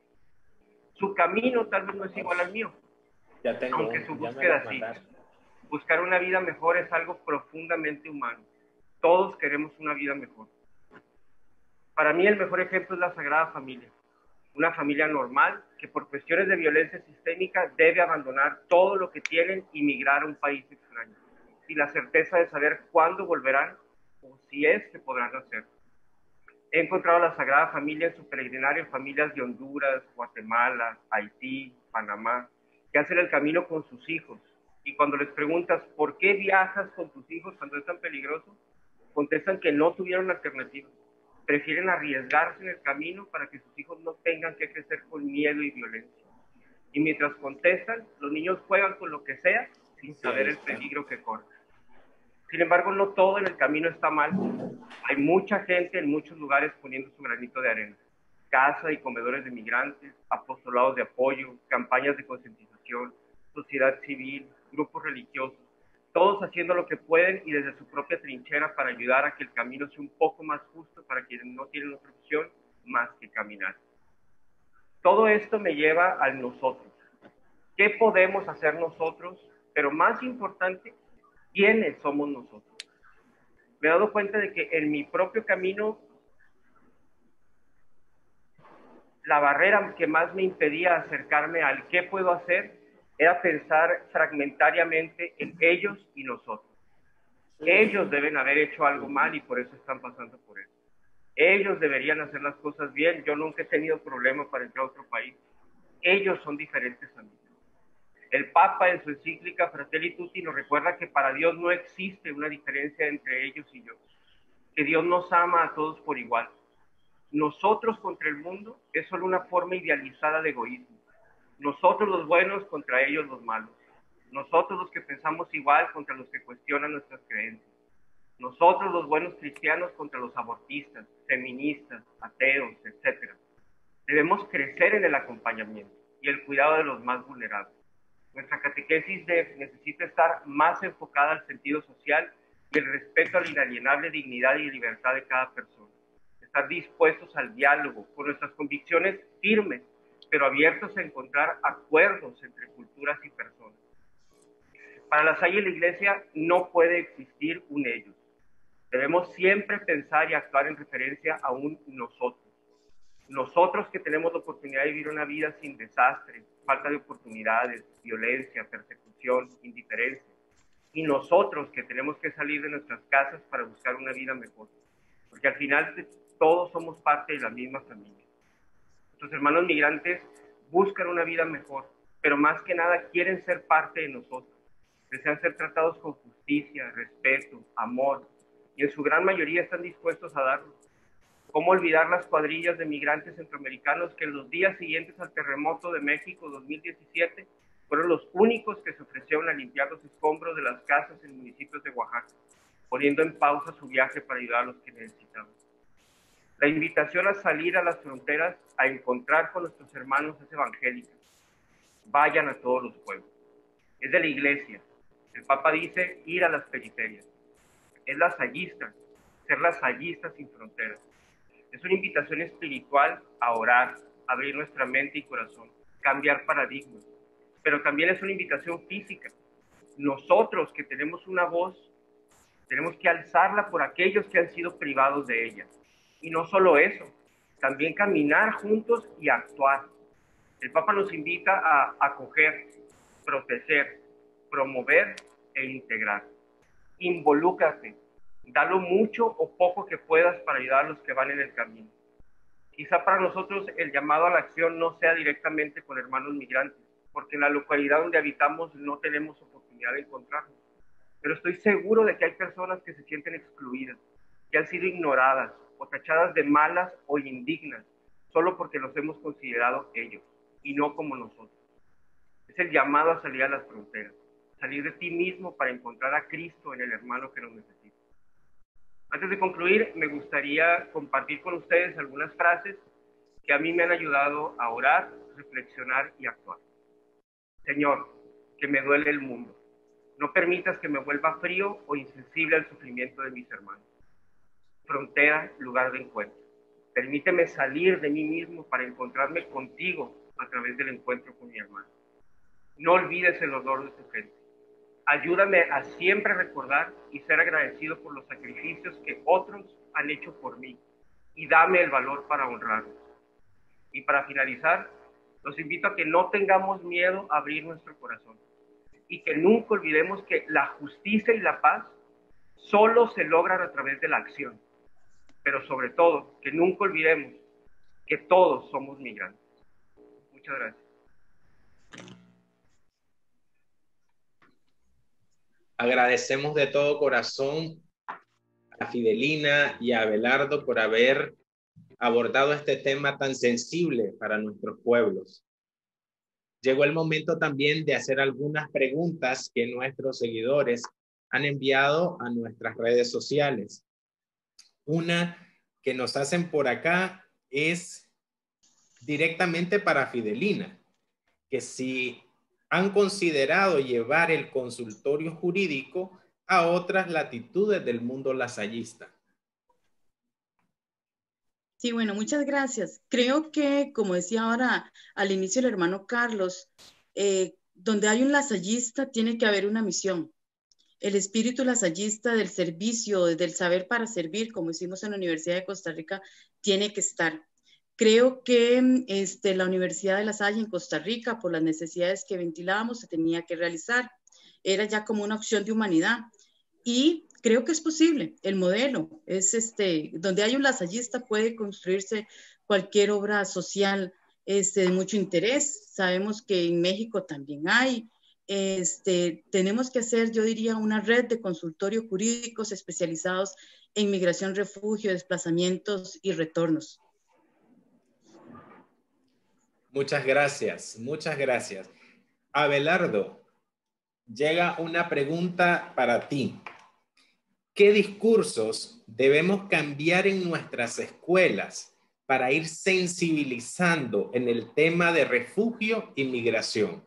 Su camino tal vez no es igual al mío, ya tengo, aunque su búsqueda sí. Buscar una vida mejor es algo profundamente humano. Todos queremos una vida mejor. Para mí el mejor ejemplo es la Sagrada Familia. Una familia normal que por cuestiones de violencia sistémica debe abandonar todo lo que tienen y migrar a un país extraño, sin la certeza de saber cuándo volverán o si es que podrán hacerlo. He encontrado a la Sagrada Familia en su peregrinario en familias de Honduras, Guatemala, Haití, Panamá, que hacen el camino con sus hijos. Y cuando les preguntas, ¿por qué viajas con tus hijos cuando es tan peligroso? Contestan que no tuvieron alternativa. Prefieren arriesgarse en el camino para que sus hijos no tengan que crecer con miedo y violencia. Y mientras contestan, los niños juegan con lo que sea sin saber el peligro que corren. Sin embargo, no todo en el camino está mal. Hay mucha gente en muchos lugares poniendo su granito de arena. Casa y comedores de migrantes, apostolados de apoyo, campañas de concientización, sociedad civil, grupos religiosos, todos haciendo lo que pueden y desde su propia trinchera para ayudar a que el camino sea un poco más justo para quienes no tienen otra opción más que caminar. Todo esto me lleva al nosotros. ¿Qué podemos hacer nosotros? Pero más importante, ¿quiénes somos nosotros? Me he dado cuenta de que en mi propio camino La barrera que más me impedía acercarme al qué puedo hacer era pensar fragmentariamente en ellos y nosotros. Ellos deben haber hecho algo mal y por eso están pasando por eso. Ellos deberían hacer las cosas bien. Yo nunca he tenido problema para entrar a otro país. Ellos son diferentes a mí. El Papa en su encíclica Fratelli Tutti nos recuerda que para Dios no existe una diferencia entre ellos y yo. Que Dios nos ama a todos por igual. Nosotros contra el mundo es solo una forma idealizada de egoísmo. Nosotros los buenos contra ellos los malos. Nosotros los que pensamos igual contra los que cuestionan nuestras creencias. Nosotros los buenos cristianos contra los abortistas, feministas, ateos, etcétera. Debemos crecer en el acompañamiento y el cuidado de los más vulnerables. Nuestra catequesis de, necesita estar más enfocada al sentido social y el respeto a la inalienable dignidad y libertad de cada persona. Estar dispuestos al diálogo, con nuestras convicciones firmes, pero abiertos a encontrar acuerdos entre culturas y personas. Para la Salle y la Iglesia no puede existir un ellos. Debemos siempre pensar y actuar en referencia a un nosotros. Nosotros que tenemos la oportunidad de vivir una vida sin desastre, falta de oportunidades, violencia, persecución, indiferencia. Y nosotros que tenemos que salir de nuestras casas para buscar una vida mejor. Porque al final todos somos parte de la misma familia. Nuestros hermanos migrantes buscan una vida mejor, pero más que nada quieren ser parte de nosotros. Desean ser tratados con justicia, respeto, amor, y en su gran mayoría están dispuestos a darlo. ¿Cómo olvidar las cuadrillas de migrantes centroamericanos que en los días siguientes al terremoto de México dos mil diecisiete fueron los únicos que se ofrecieron a limpiar los escombros de las casas en municipios de Oaxaca, poniendo en pausa su viaje para ayudar a los que necesitaban? La invitación a salir a las fronteras, a encontrar con nuestros hermanos es evangélica. Vayan a todos los pueblos. Es de la Iglesia. El Papa dice ir a las periferias. Es lasallista, ser lasallista sin fronteras. Es una invitación espiritual a orar, a abrir nuestra mente y corazón, cambiar paradigmas. Pero también es una invitación física. Nosotros que tenemos una voz, tenemos que alzarla por aquellos que han sido privados de ella. Y no solo eso, también caminar juntos y actuar. El Papa nos invita a acoger, proteger, promover e integrar. Involúcrate, da lo mucho o poco que puedas para ayudar a los que van en el camino. Quizá para nosotros el llamado a la acción no sea directamente con hermanos migrantes, porque en la localidad donde habitamos no tenemos oportunidad de encontrarnos. Pero estoy seguro de que hay personas que se sienten excluidas, que han sido ignoradas o tachadas de malas o indignas, solo porque los hemos considerado ellos, y no como nosotros. Es el llamado a salir a las fronteras, salir de ti mismo para encontrar a Cristo en el hermano que nos necesita. Antes de concluir, me gustaría compartir con ustedes algunas frases que a mí me han ayudado a orar, reflexionar y actuar. Señor, que me duele el mundo. No permitas que me vuelva frío o insensible al sufrimiento de mis hermanos. Frontera, lugar de encuentro. Permíteme salir de mí mismo para encontrarme contigo a través del encuentro con mi hermano. No olvides el olor de tu gente. Ayúdame a siempre recordar y ser agradecido por los sacrificios que otros han hecho por mí y dame el valor para honrarlos. Y para finalizar, los invito a que no tengamos miedo a abrir nuestro corazón y que nunca olvidemos que la justicia y la paz solo se logran a través de la acción. Pero sobre todo, que nunca olvidemos que todos somos migrantes. Muchas gracias. Agradecemos de todo corazón a Fidelina y a Abelardo por haber abordado este tema tan sensible para nuestros pueblos. Llegó el momento también de hacer algunas preguntas que nuestros seguidores han enviado a nuestras redes sociales. Una que nos hacen por acá es directamente para Fidelina, que si han considerado llevar el consultorio jurídico a otras latitudes del mundo lasallista. Sí, bueno, muchas gracias. Creo que, como decía ahora al inicio el hermano Carlos, eh, donde hay un lasallista tiene que haber una misión. El espíritu lasallista del servicio, del saber para servir, como hicimos en la Universidad de Costa Rica, tiene que estar. Creo que este, la Universidad de La Salle en Costa Rica, por las necesidades que ventilábamos, se tenía que realizar. Era ya como una opción de humanidad. Y creo que es posible. El modelo es este, donde hay un lasallista puede construirse cualquier obra social este, de mucho interés. Sabemos que en México también hay. Este, tenemos que hacer, yo diría, una red de consultorios jurídicos especializados en migración, refugio, desplazamientos y retornos. Muchas gracias, muchas gracias. Abelardo, llega una pregunta para ti. ¿Qué discursos debemos cambiar en nuestras escuelas para ir sensibilizando en el tema de refugio y migración?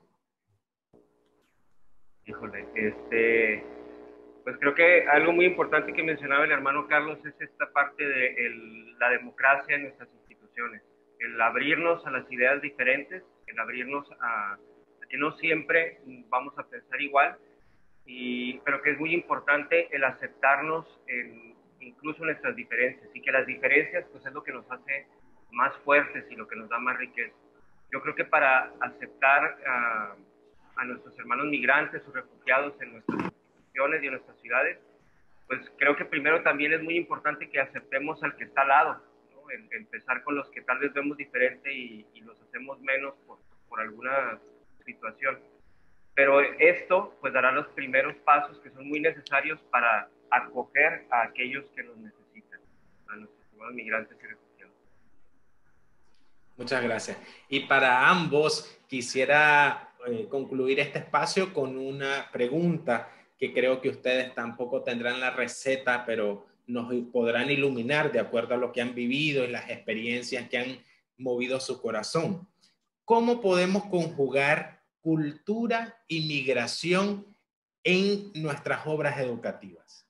Híjole, este, pues creo que algo muy importante que mencionaba el hermano Carlos es esta parte de el, la democracia en nuestras instituciones. El abrirnos a las ideas diferentes, el abrirnos a, a que no siempre vamos a pensar igual, y, pero que es muy importante el aceptarnos en, incluso en nuestras diferencias, y que las diferencias pues es lo que nos hace más fuertes y lo que nos da más riqueza. Yo creo que para aceptar a, a nuestros hermanos migrantes o refugiados en nuestras instituciones y en nuestras ciudades, pues creo que primero también es muy importante que aceptemos al que está al lado, ¿no? El, empezar con los que tal vez vemos diferente y, y los hacemos menos por, por alguna situación. Pero esto pues dará los primeros pasos que son muy necesarios para acoger a aquellos que nos necesitan, a nuestros hermanos migrantes y refugiados. Muchas gracias. Y para ambos quisiera eh, concluir este espacio con una pregunta que creo que ustedes tampoco tendrán la receta, pero nos podrán iluminar de acuerdo a lo que han vivido y las experiencias que han movido su corazón. ¿Cómo podemos conjugar cultura y migración en nuestras obras educativas?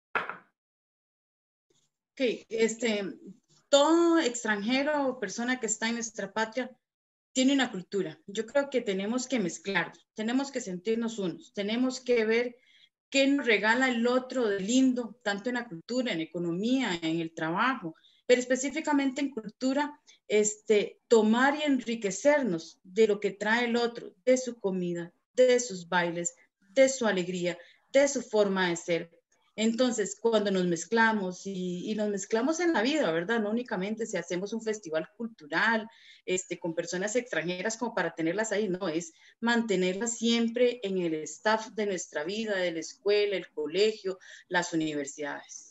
Ok, este, todo extranjero o persona que está en nuestra patria tiene una cultura. Yo creo que tenemos que mezclar, tenemos que sentirnos unos, tenemos que ver qué nos regala el otro de lindo, tanto en la cultura, en economía, en el trabajo, pero específicamente en cultura, este, tomar y enriquecernos de lo que trae el otro, de su comida, de sus bailes, de su alegría, de su forma de ser. Entonces, cuando nos mezclamos y, y nos mezclamos en la vida, ¿verdad? No únicamente si hacemos un festival cultural este, con personas extranjeras como para tenerlas ahí, no, es mantenerlas siempre en el staff de nuestra vida, de la escuela, el colegio, las universidades.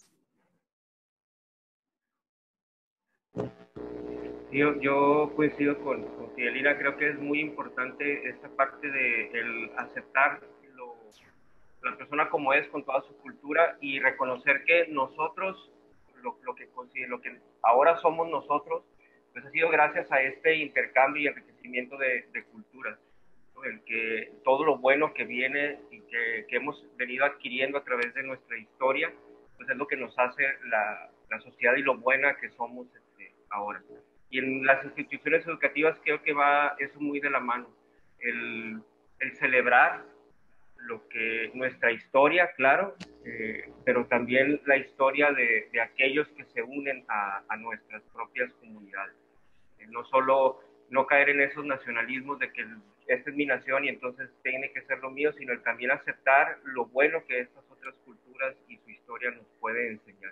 Yo, yo coincido con, con Fidelina, creo que es muy importante esta parte de el aceptar lo, la persona como es con toda su cultura y reconocer que nosotros, lo, lo, que, lo que ahora somos nosotros, pues ha sido gracias a este intercambio y enriquecimiento de, de culturas, ¿no? El que todo lo bueno que viene y que, que hemos venido adquiriendo a través de nuestra historia, pues es lo que nos hace la, la sociedad y lo buena que somos este, ahora. Y en las instituciones educativas creo que va eso muy de la mano, el, el celebrar lo que nuestra historia, claro, eh, pero también la historia de, de aquellos que se unen a, a nuestras propias comunidades. Eh, no solo no caer en esos nacionalismos de que esta es mi nación y entonces tiene que ser lo mío, sino el también aceptar lo bueno que estas otras culturas y su historia nos puede enseñar.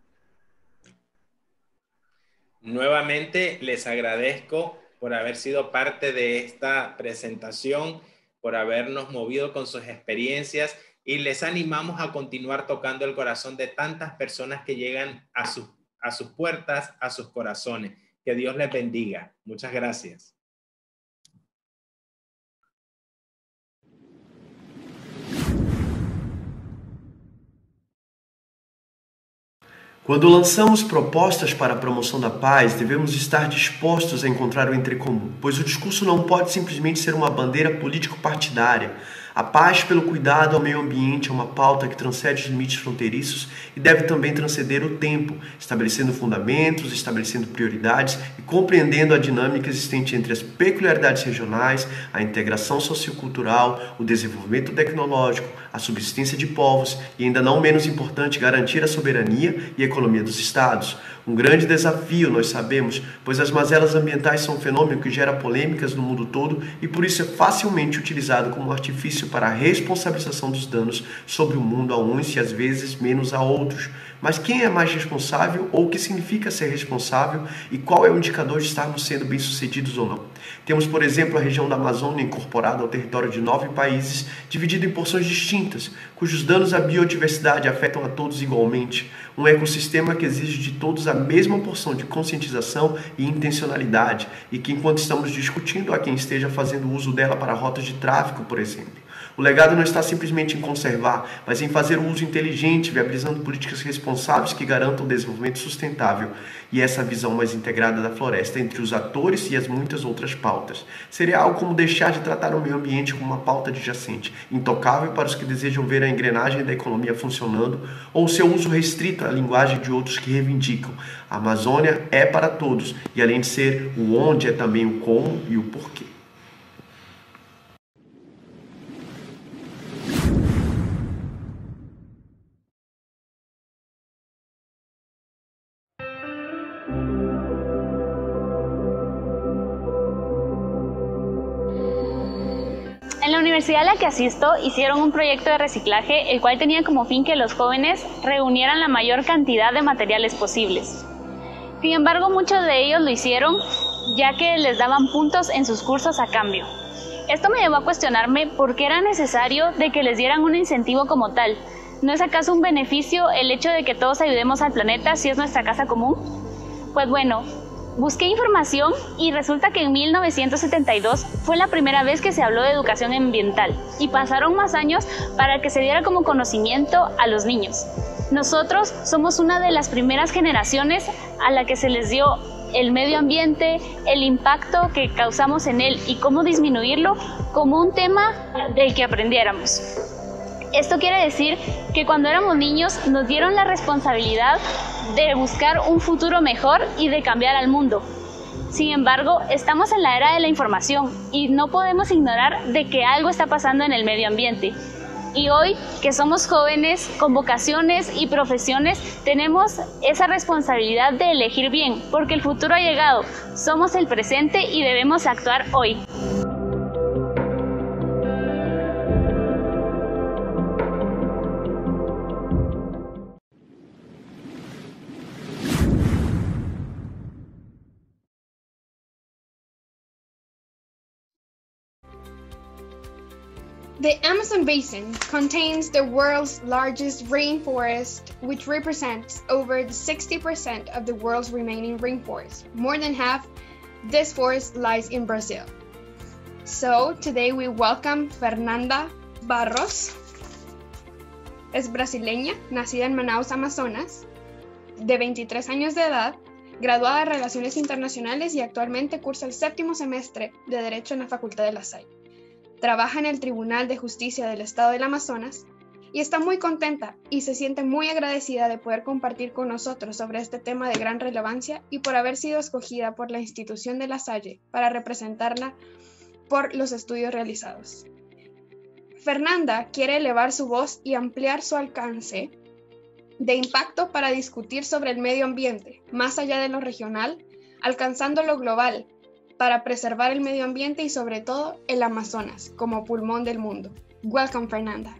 Nuevamente les agradezco por haber sido parte de esta presentación, por habernos movido con sus experiencias y les animamos a continuar tocando el corazón de tantas personas que llegan a sus, a sus puertas, a sus corazones. Que Dios les bendiga. Muchas gracias. Quando lançamos propostas para a promoção da paz, devemos estar dispostos a encontrar o entre comum, pois o discurso não pode simplesmente ser uma bandeira político-partidária. A paz pelo cuidado ao meio ambiente é uma pauta que transcende os limites fronteiriços e deve também transcender o tempo, estabelecendo fundamentos, estabelecendo prioridades e compreendendo a dinâmica existente entre as peculiaridades regionais, a integração sociocultural, o desenvolvimento tecnológico, a subsistência de povos e, ainda não menos importante, garantir a soberania e a economia dos estados. Um grande desafio, nós sabemos, pois as mazelas ambientais são um fenômeno que gera polêmicas no mundo todo e por isso é facilmente utilizado como um artifício para a responsabilização dos danos sobre o mundo a uns e às vezes menos a outros. Mas quem é mais responsável ou o que significa ser responsável e qual é o indicador de estarmos sendo bem-sucedidos ou não? Temos, por exemplo, a região da Amazônia incorporada ao território de nove países, dividida em porções distintas, cujos danos à biodiversidade afetam a todos igualmente. Um ecossistema que exige de todos a mesma porção de conscientização e intencionalidade e que, enquanto estamos discutindo, há quem esteja fazendo uso dela para rotas de tráfico, por exemplo. O legado não está simplesmente em conservar, mas em fazer um uso inteligente, viabilizando políticas responsáveis que garantam o desenvolvimento sustentável e essa visão mais integrada da floresta entre os atores e as muitas outras pautas. Seria algo como deixar de tratar o meio ambiente como uma pauta adjacente, intocável para os que desejam ver a engrenagem da economia funcionando, ou o seu uso restrito à linguagem de outros que reivindicam. A Amazônia é para todos e, além de ser o onde, é também o como e o porquê. En la universidad a la que asisto hicieron un proyecto de reciclaje el cual tenía como fin que los jóvenes reunieran la mayor cantidad de materiales posibles. Sin embargo, muchos de ellos lo hicieron ya que les daban puntos en sus cursos a cambio. Esto me llevó a cuestionarme por qué era necesario de que les dieran un incentivo como tal. ¿No es acaso un beneficio el hecho de que todos ayudemos al planeta si es nuestra casa común? Pues bueno, busqué información y resulta que en mil novecientos setenta y dos fue la primera vez que se habló de educación ambiental y pasaron más años para que se diera como conocimiento a los niños. Nosotros somos una de las primeras generaciones a la que se les dio el medio ambiente, el impacto que causamos en él y cómo disminuirlo como un tema del que aprendiéramos. Esto quiere decir que cuando éramos niños nos dieron la responsabilidad de buscar un futuro mejor y de cambiar al mundo. Sin embargo, estamos en la era de la información y no podemos ignorar de que algo está pasando en el medio ambiente. Y hoy, que somos jóvenes con vocaciones y profesiones, tenemos esa responsabilidad de elegir bien, porque el futuro ha llegado. Somos el presente y debemos actuar hoy. The Amazon Basin contains the world's largest rainforest, which represents over sixty percent of the world's remaining rainforest. More than half, this forest lies in Brazil. So today we welcome Fernanda Barros. Es brasileña, nacida en Manaus, Amazonas, de veintitrés años de edad, graduada de Relaciones Internacionales y actualmente cursa el séptimo semestre de Derecho en la Facultad de La Salle. Trabaja en el Tribunal de Justicia del Estado del Amazonas y está muy contenta y se siente muy agradecida de poder compartir con nosotros sobre este tema de gran relevancia y por haber sido escogida por la institución de La Salle para representarla por los estudios realizados. Fernanda quiere elevar su voz y ampliar su alcance de impacto para discutir sobre el medio ambiente, más allá de lo regional, alcanzando lo global, para preservar el medio ambiente y sobre todo el Amazonas como pulmón del mundo. Welcome, Fernanda.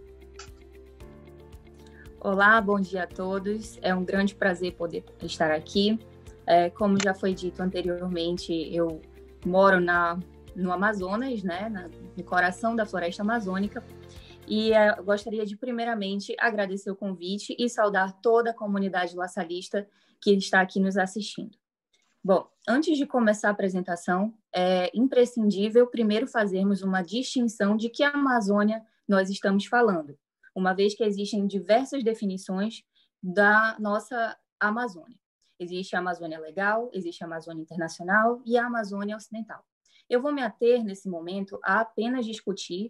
Olá, bom dia a todos. É um grande prazer poder estar aqui. É, como já foi dito anteriormente, eu moro na, no Amazonas, né, na, no coração da floresta amazônica, e é, gostaria de primeiramente agradecer o convite e saudar toda a comunidade laçalista que está aqui nos assistindo. Bom, antes de começar a apresentação, é imprescindível primeiro fazermos uma distinção de que Amazônia nós estamos falando, uma vez que existem diversas definições da nossa Amazônia. Existe a Amazônia Legal, existe a Amazônia Internacional e a Amazônia Ocidental. Eu vou me ater, nesse momento, a apenas discutir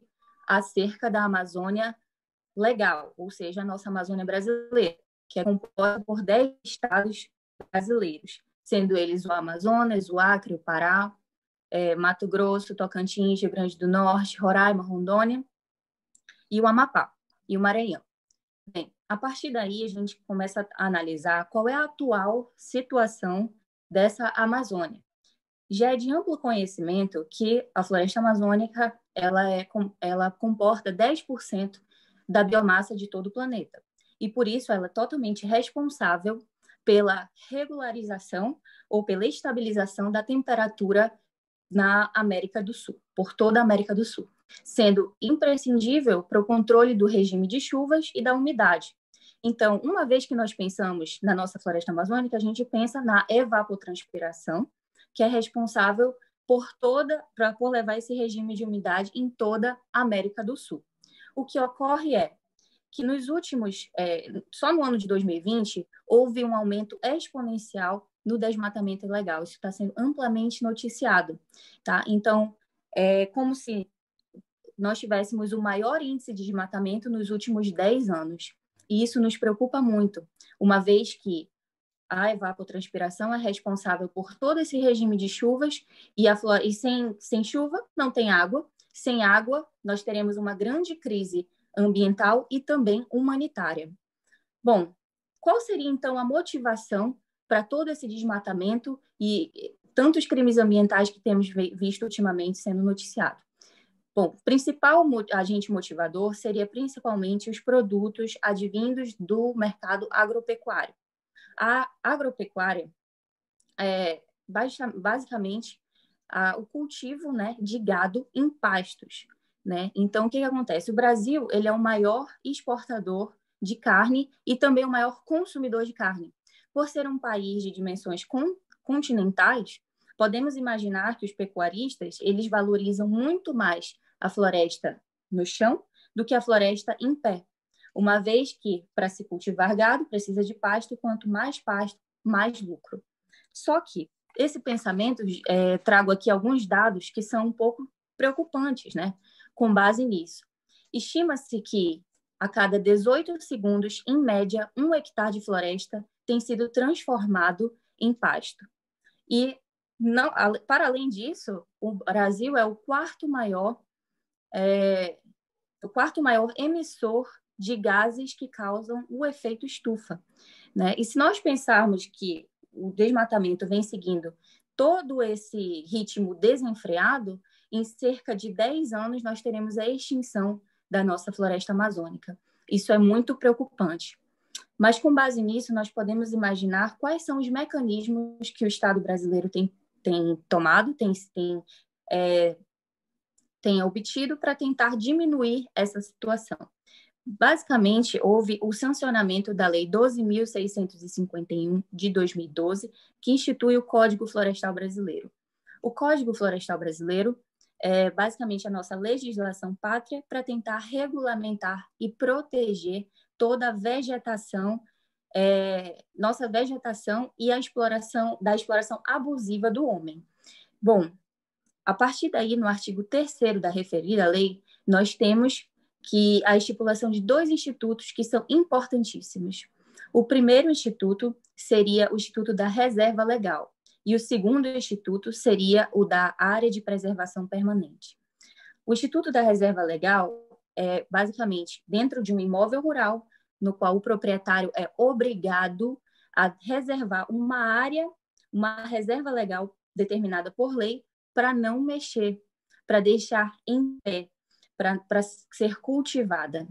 acerca da Amazônia legal, ou seja, a nossa Amazônia brasileira, que é composta por dez estados brasileiros, sendo eles o Amazonas, o Acre, o Pará, é, Mato Grosso, Tocantins, Rio Grande do Norte, Roraima, Rondônia e o Amapá e o Maranhão. Bem, a partir daí a gente começa a analisar qual é a atual situação dessa Amazônia. Já é de amplo conhecimento que a floresta amazônica ela, é, ela comporta dez por cento da biomassa de todo o planeta. E, por isso, ela é totalmente responsável pela regularização ou pela estabilização da temperatura na América do Sul, por toda a América do Sul, sendo imprescindível para o controle do regime de chuvas e da umidade. Então, uma vez que nós pensamos na nossa floresta amazônica, a gente pensa na evapotranspiração, que é responsável por toda, pra, por levar esse regime de umidade em toda a América do Sul. O que ocorre é que nos últimos, é, só no ano de dois mil e vinte, houve um aumento exponencial no desmatamento ilegal. Isso está sendo amplamente noticiado, tá? Então, é como se nós tivéssemos o maior índice de desmatamento nos últimos dez anos. E isso nos preocupa muito, uma vez que a evapotranspiração é responsável por todo esse regime de chuvas e, a flor... e sem, sem chuva não tem água. Sem água, nós teremos uma grande crise ambiental e também humanitária. Bom, qual seria então a motivação para todo esse desmatamento e tantos crimes ambientais que temos visto ultimamente sendo noticiados? Bom, o principal agente motivador seria principalmente os produtos advindos do mercado agropecuário. A agropecuária é basicamente a, o cultivo, né, de gado em pastos, né? Então, o que, que acontece? O Brasil ele é o maior exportador de carne e também o maior consumidor de carne. Por ser um país de dimensões con continentais, podemos imaginar que os pecuaristas eles valorizam muito mais a floresta no chão do que a floresta em pé, uma vez que, para se cultivar gado, precisa de pasto, e quanto mais pasto, mais lucro. Só que esse pensamento, é, trago aqui alguns dados que são um pouco preocupantes, né? Com base nisso. Estima-se que, a cada dezoito segundos, em média, um hectare de floresta tem sido transformado em pasto. E, não, para além disso, o Brasil é o quarto maior, é, o quarto maior emissor de gases que causam o efeito estufa, né? E se nós pensarmos que o desmatamento vem seguindo todo esse ritmo desenfreado, em cerca de dez anos nós teremos a extinção da nossa floresta amazônica. Isso é muito preocupante. Mas, com base nisso, nós podemos imaginar quais são os mecanismos que o Estado brasileiro tem, tem tomado, tem, tem, é, tem obtido para tentar diminuir essa situação. Basicamente, houve o sancionamento da Lei doze mil seiscentos e cinquenta e um, de dois mil e doze, que institui o Código Florestal Brasileiro. O Código Florestal Brasileiro é basicamente a nossa legislação pátria para tentar regulamentar e proteger toda a vegetação, é, nossa vegetação e a exploração, da exploração abusiva do homem. Bom, a partir daí, no artigo terceiro da referida lei, nós temos que a estipulação de dois institutos que são importantíssimos. O primeiro instituto seria o Instituto da Reserva Legal e o segundo instituto seria o da Área de Preservação Permanente. O Instituto da Reserva Legal é basicamente dentro de um imóvel rural no qual o proprietário é obrigado a reservar uma área, uma reserva legal determinada por lei para não mexer, para deixar em pé, para ser cultivada.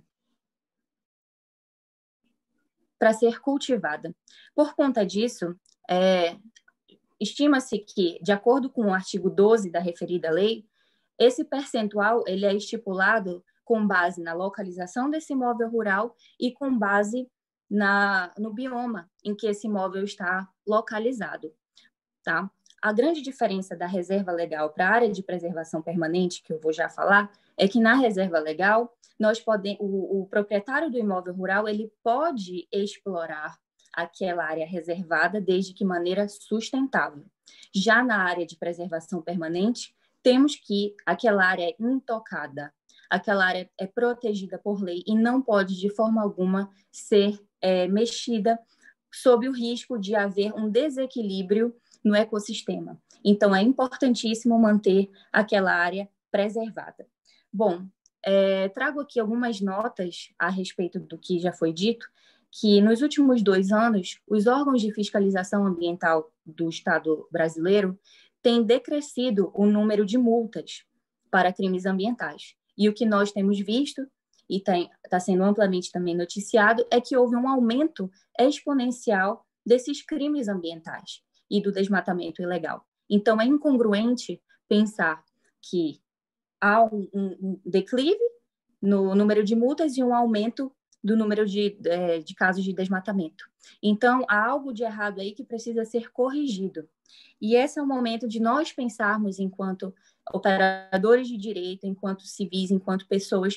Para ser cultivada. Por conta disso, é, estima-se que, de acordo com o artigo doze da referida lei, esse percentual ele é estipulado com base na localização desse imóvel rural e com base na, no bioma em que esse imóvel está localizado. Tá? A grande diferença da reserva legal para a área de preservação permanente, que eu vou já falar, é que na reserva legal, nós podemos, o, o proprietário do imóvel rural ele pode explorar aquela área reservada desde que maneira sustentável. Já na área de preservação permanente, temos que aquela área é intocada. aquela área é protegida por lei e não pode, de forma alguma, ser é, mexida sob o risco de haver um desequilíbrio no ecossistema. Então, é importantíssimo manter aquela área preservada. Bom, é, trago aqui algumas notas a respeito do que já foi dito, que nos últimos dois anos, os órgãos de fiscalização ambiental do Estado brasileiro têm decrescido o número de multas para crimes ambientais. E o que nós temos visto, e está sendo amplamente também noticiado, é que houve um aumento exponencial desses crimes ambientais e do desmatamento ilegal. Então, é incongruente pensar que há um, um declive no número de multas e um aumento do número de, de casos de desmatamento. Então, há algo de errado aí que precisa ser corrigido. E esse é o momento de nós pensarmos, enquanto operadores de direito, enquanto civis, enquanto pessoas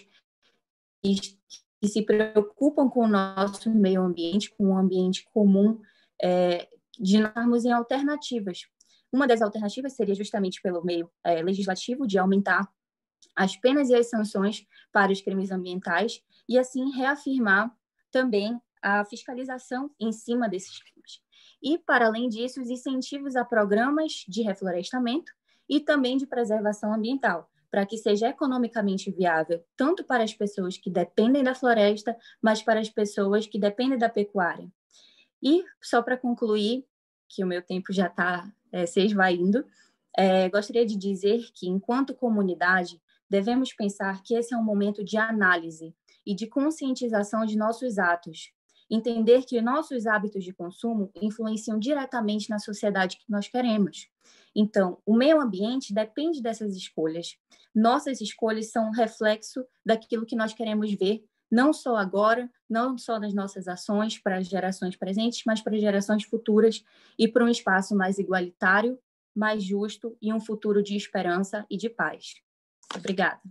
que, que se preocupam com o nosso meio ambiente, com o ambiente comum, é, de darmos em alternativas. Uma das alternativas seria justamente pelo meio é, legislativo, de aumentar as penas e as sanções para os crimes ambientais e, assim, reafirmar também a fiscalização em cima desses crimes. E, para além disso, os incentivos a programas de reflorestamento e também de preservação ambiental, para que seja economicamente viável, tanto para as pessoas que dependem da floresta, mas para as pessoas que dependem da pecuária. E, só para concluir, que o meu tempo já está é, se esvaindo, é, gostaria de dizer que, enquanto comunidade, devemos pensar que esse é um momento de análise e de conscientização de nossos atos. Entender que nossos hábitos de consumo influenciam diretamente na sociedade que nós queremos. Então, o meio ambiente depende dessas escolhas. Nossas escolhas são um reflexo daquilo que nós queremos ver, não só agora, não só nas nossas ações para as gerações presentes, mas para as gerações futuras e para um espaço mais igualitário, mais justo e um futuro de esperança e de paz. Obrigada.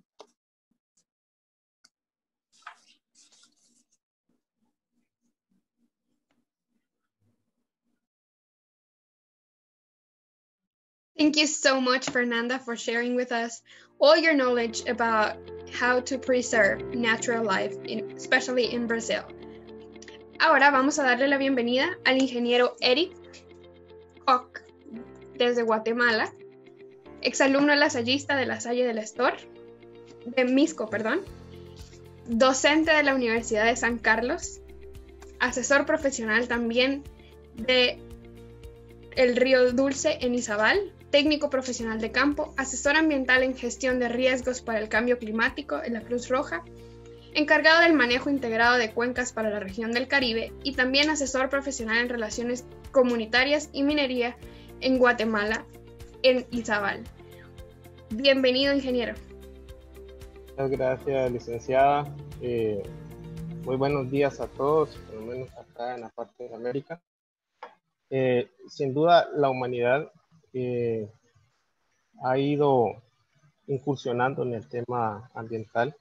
Thank you so much, Fernanda, for sharing with us all your knowledge about how to preserve natural life, in, especially in Brazil. Ahora vamos a darle la bienvenida al ingeniero Eric Koch, desde Guatemala, exalumno lasallista de La Salle del Estor, de Misco, perdón, docente de la Universidad de San Carlos, asesor profesional también de El Río Dulce en Izabal, técnico profesional de campo, asesor ambiental en gestión de riesgos para el cambio climático en la Cruz Roja, encargado del manejo integrado de cuencas para la región del Caribe y también asesor profesional en relaciones comunitarias y minería en Guatemala, en Izabal. Bienvenido, ingeniero. Muchas gracias, licenciada. Eh, muy buenos días a todos, por lo menos acá en la parte de América. Eh, sin duda, la humanidad eh, ha ido incursionando en el tema ambiental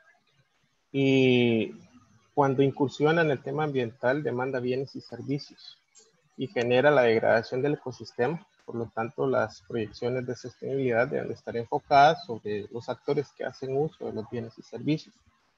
y cuando incursiona en el tema ambiental demanda bienes y servicios y genera la degradación del ecosistema. Por lo tanto, las proyecciones de sostenibilidad deben estar enfocadas sobre los actores que hacen uso de los bienes y servicios.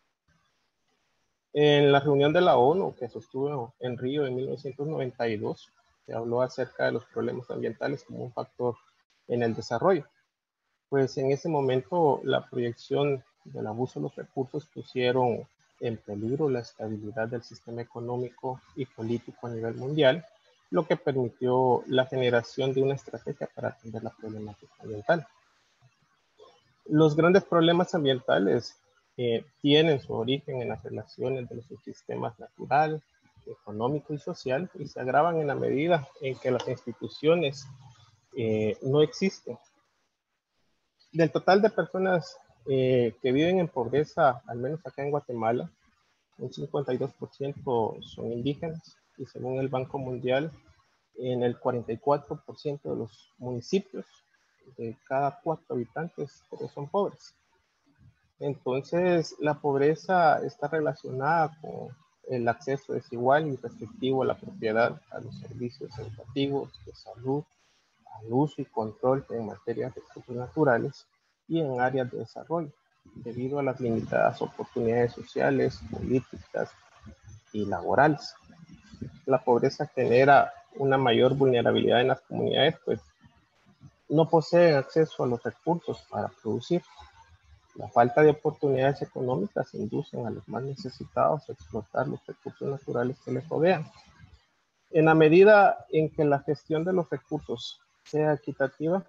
En la reunión de la ONU que sostuvo en Río en mil novecientos noventa y dos, se habló acerca de los problemas ambientales como un factor en el desarrollo. Pues en ese momento la proyección del abuso de los recursos pusieron en peligro la estabilidad del sistema económico y político a nivel mundial, lo que permitió la generación de una estrategia para atender la problemática ambiental. Los grandes problemas ambientales eh, tienen su origen en las relaciones de los sistemas natural, económico y social y se agravan en la medida en que las instituciones eh, no existen. Del total de personas eh, que viven en pobreza, al menos acá en Guatemala, un cincuenta y dos por ciento son indígenas y según el Banco Mundial, en el cuarenta y cuatro por ciento de los municipios, de cada cuatro habitantes, tres son pobres. Entonces, la pobreza está relacionada con el acceso desigual y restrictivo a la propiedad, a los servicios educativos, de salud, al uso y control en materia de recursos naturales y en áreas de desarrollo. debido a las limitadas oportunidades sociales, políticas y laborales. La pobreza genera una mayor vulnerabilidad en las comunidades, pues no poseen acceso a los recursos para producir. La falta de oportunidades económicas inducen a los más necesitados a explotar los recursos naturales que les rodean. En la medida en que la gestión de los recursos sea equitativa,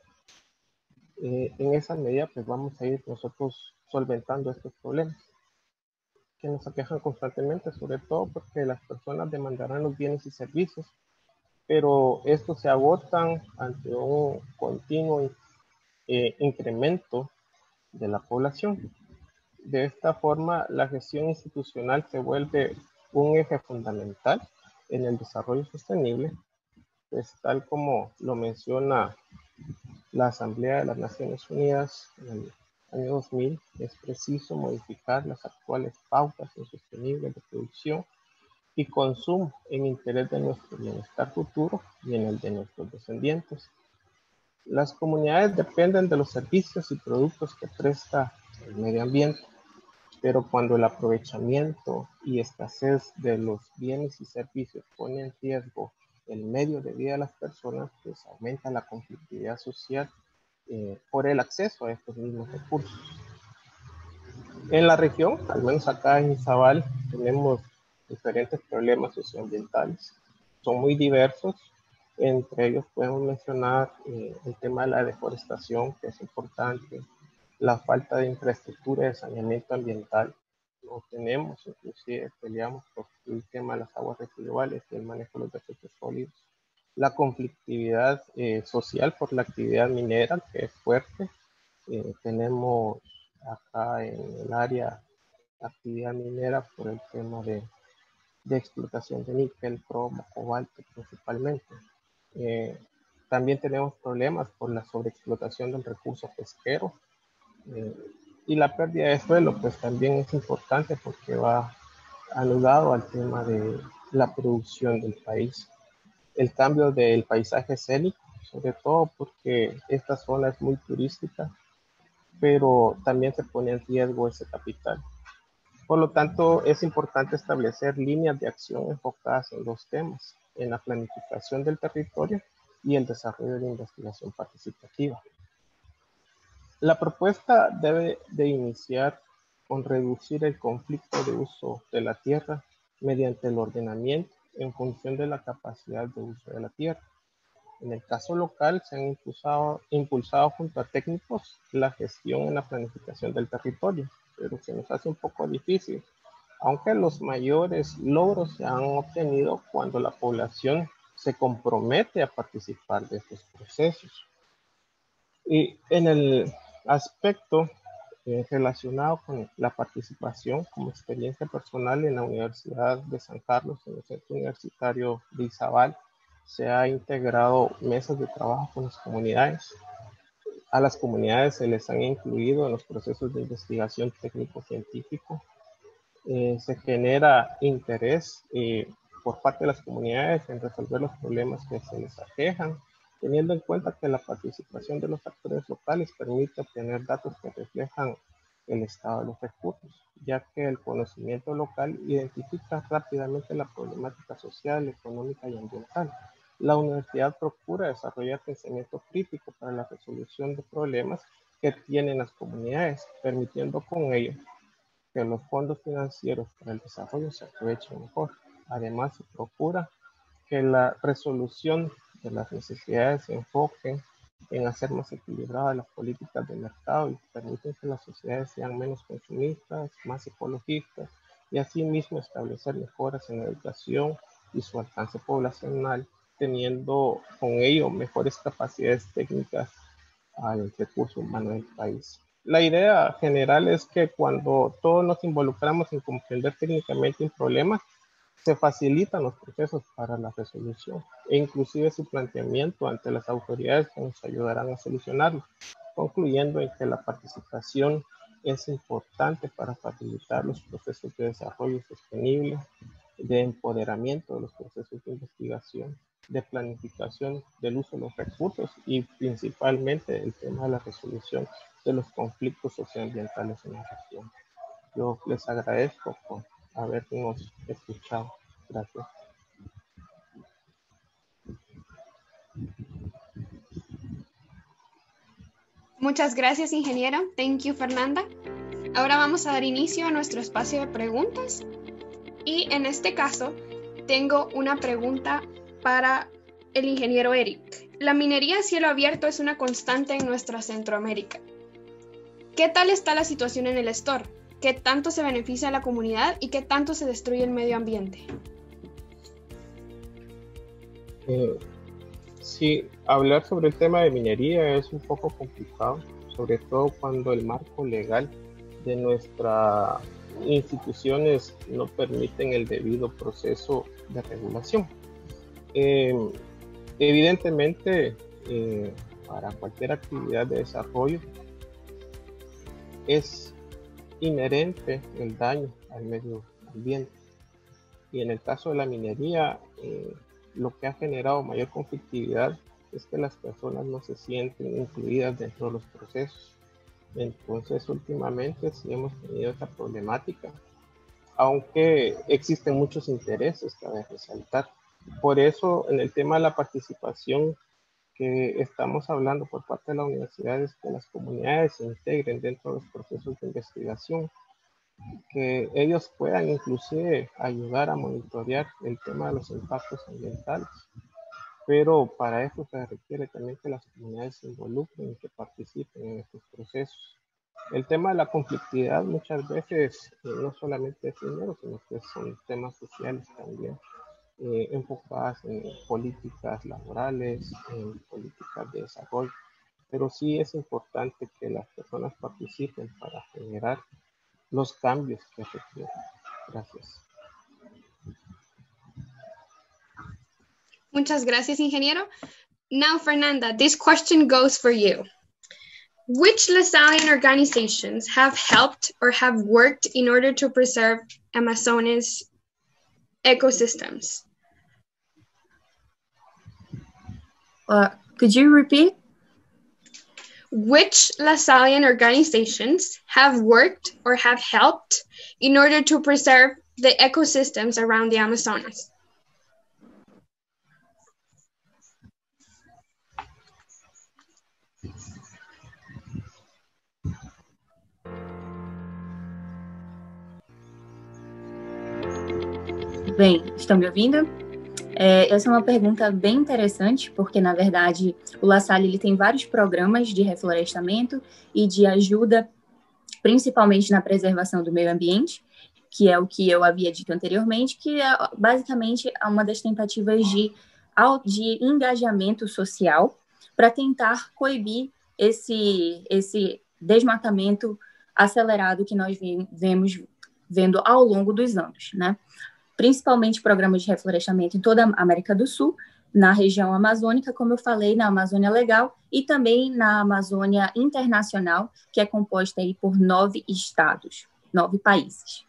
eh, en esa medida pues vamos a ir nosotros solventando estos problemas que nos aquejan constantemente, sobre todo porque las personas demandarán los bienes y servicios, pero estos se agotan ante un continuo eh, incremento de la población. De esta forma, la gestión institucional se vuelve un eje fundamental en el desarrollo sostenible, pues tal como lo menciona la Asamblea de las Naciones Unidas en el año dos mil, es preciso modificar las actuales pautas insostenibles de producción y consumo en interés de nuestro bienestar futuro y en el de nuestros descendientes. Las comunidades dependen de los servicios y productos que presta el medio ambiente, pero cuando el aprovechamiento y escasez de los bienes y servicios pone en riesgo el medio de vida de las personas, pues aumenta la conflictividad social eh, por el acceso a estos mismos recursos. En la región, al menos acá en Izabal, tenemos diferentes problemas socioambientales. Son muy diversos. Entre ellos podemos mencionar eh, el tema de la deforestación, que es importante, la falta de infraestructura de saneamiento ambiental. No tenemos, inclusive peleamos por el tema de las aguas residuales y el manejo de los desechos sólidos. La conflictividad eh, social por la actividad minera, que es fuerte. Eh, tenemos acá en el área actividad minera por el tema de, de explotación de níquel, cromo, cobalto principalmente. Eh, también tenemos problemas por la sobreexplotación del recurso pesquero. Eh, y la pérdida de suelo pues también es importante porque va anulado al tema de la producción del país. El cambio del paisaje escénico, sobre todo porque esta zona es muy turística, pero también se pone en riesgo ese capital. Por lo tanto, es importante establecer líneas de acción enfocadas en dos temas, en la planificación del territorio y el desarrollo de investigación participativa. La propuesta debe de iniciar con reducir el conflicto de uso de la tierra mediante el ordenamiento en función de la capacidad de uso de la tierra. En el caso local se han impulsado, impulsado junto a técnicos la gestión en la planificación del territorio, pero se nos hace un poco difícil, aunque los mayores logros se han obtenido cuando la población se compromete a participar de estos procesos. Y en el aspecto eh, relacionado con la participación como experiencia personal en la Universidad de San Carlos, en el Centro Universitario de Izabal, se ha integrado mesas de trabajo con las comunidades. A las comunidades se les han incluido en los procesos de investigación técnico-científico. Eh, se genera interés eh, por parte de las comunidades en resolver los problemas que se les aquejan, teniendo en cuenta que la participación de los actores locales permite obtener datos que reflejan el estado de los recursos, ya que el conocimiento local identifica rápidamente la problemática social, económica y ambiental. La universidad procura desarrollar pensamiento crítico para la resolución de problemas que tienen las comunidades, permitiendo con ello que los fondos financieros para el desarrollo se aprovechen mejor. Además, se procura que la resolución de las necesidades se enfoque en hacer más equilibradas las políticas de mercado y permiten que las sociedades sean menos consumistas, más ecologistas y asimismo establecer mejoras en la educación y su alcance poblacional, teniendo con ello mejores capacidades técnicas al recurso humano del país. La idea general es que cuando todos nos involucramos en comprender técnicamente un problema, se facilitan los procesos para la resolución e inclusive su planteamiento ante las autoridades que nos ayudarán a solucionarlo, concluyendo en que la participación es importante para facilitar los procesos de desarrollo sostenible, de empoderamiento de los procesos de investigación, de planificación del uso de los recursos y principalmente el tema de la resolución de los conflictos socioambientales en la región. Yo les agradezco por habernos escuchado. Gracias. Muchas gracias, ingeniero. Thank you, Fernanda. Ahora vamos a dar inicio a nuestro espacio de preguntas. Y en este caso, tengo una pregunta para el ingeniero Eric. La minería a cielo abierto es una constante en nuestra Centroamérica. ¿Qué tal está la situación en el Estor? ¿Qué tanto se beneficia a la comunidad y qué tanto se destruye el medio ambiente? Eh, sí, hablar sobre el tema de minería es un poco complicado, sobre todo cuando el marco legal de nuestras instituciones no permiten el debido proceso de regulación. Eh, evidentemente, eh, para cualquier actividad de desarrollo es inherente el daño al medio ambiente. Y en el caso de la minería, eh, lo que ha generado mayor conflictividad es que las personas no se sienten incluidas dentro de los procesos. Entonces, últimamente sí hemos tenido esta problemática, aunque existen muchos intereses, cabe resaltar. Por eso, en el tema de la participación que estamos hablando por parte de la universidad es que las comunidades se integren dentro de los procesos de investigación, que ellos puedan inclusive ayudar a monitorear el tema de los impactos ambientales. Pero para eso se requiere también que las comunidades se involucren y que participen en estos procesos. El tema de la conflictividad muchas veces eh, no solamente es dinero, sino que son temas sociales también, eh, enfocadas en políticas laborales, en políticas de desarrollo. Pero sí es importante que las personas participen para generar los cambios que requieren. Gracias. Muchas gracias, ingeniero. Now, Fernanda, this question goes for you. Which Lasallian organizations have helped or have worked in order to preserve Amazonas ecosystems? Uh, could you repeat? Which Lasallian organizations have worked or have helped in order to preserve the ecosystems around the Amazonas? Bem, estão me ouvindo? É, essa é uma pergunta bem interessante, porque, na verdade, o La Salle ele tem vários programas de reflorestamento e de ajuda, principalmente na preservação do meio ambiente, que é o que eu havia dito anteriormente, que é basicamente uma das tentativas de, de engajamento social para tentar coibir esse, esse desmatamento acelerado que nós vemos vendo ao longo dos anos, né? Principalmente programas de reflorestamento em toda a América do Sul, na região amazônica, como eu falei, na Amazônia Legal, e também na Amazônia Internacional, que é composta aí por nove estados, nove países.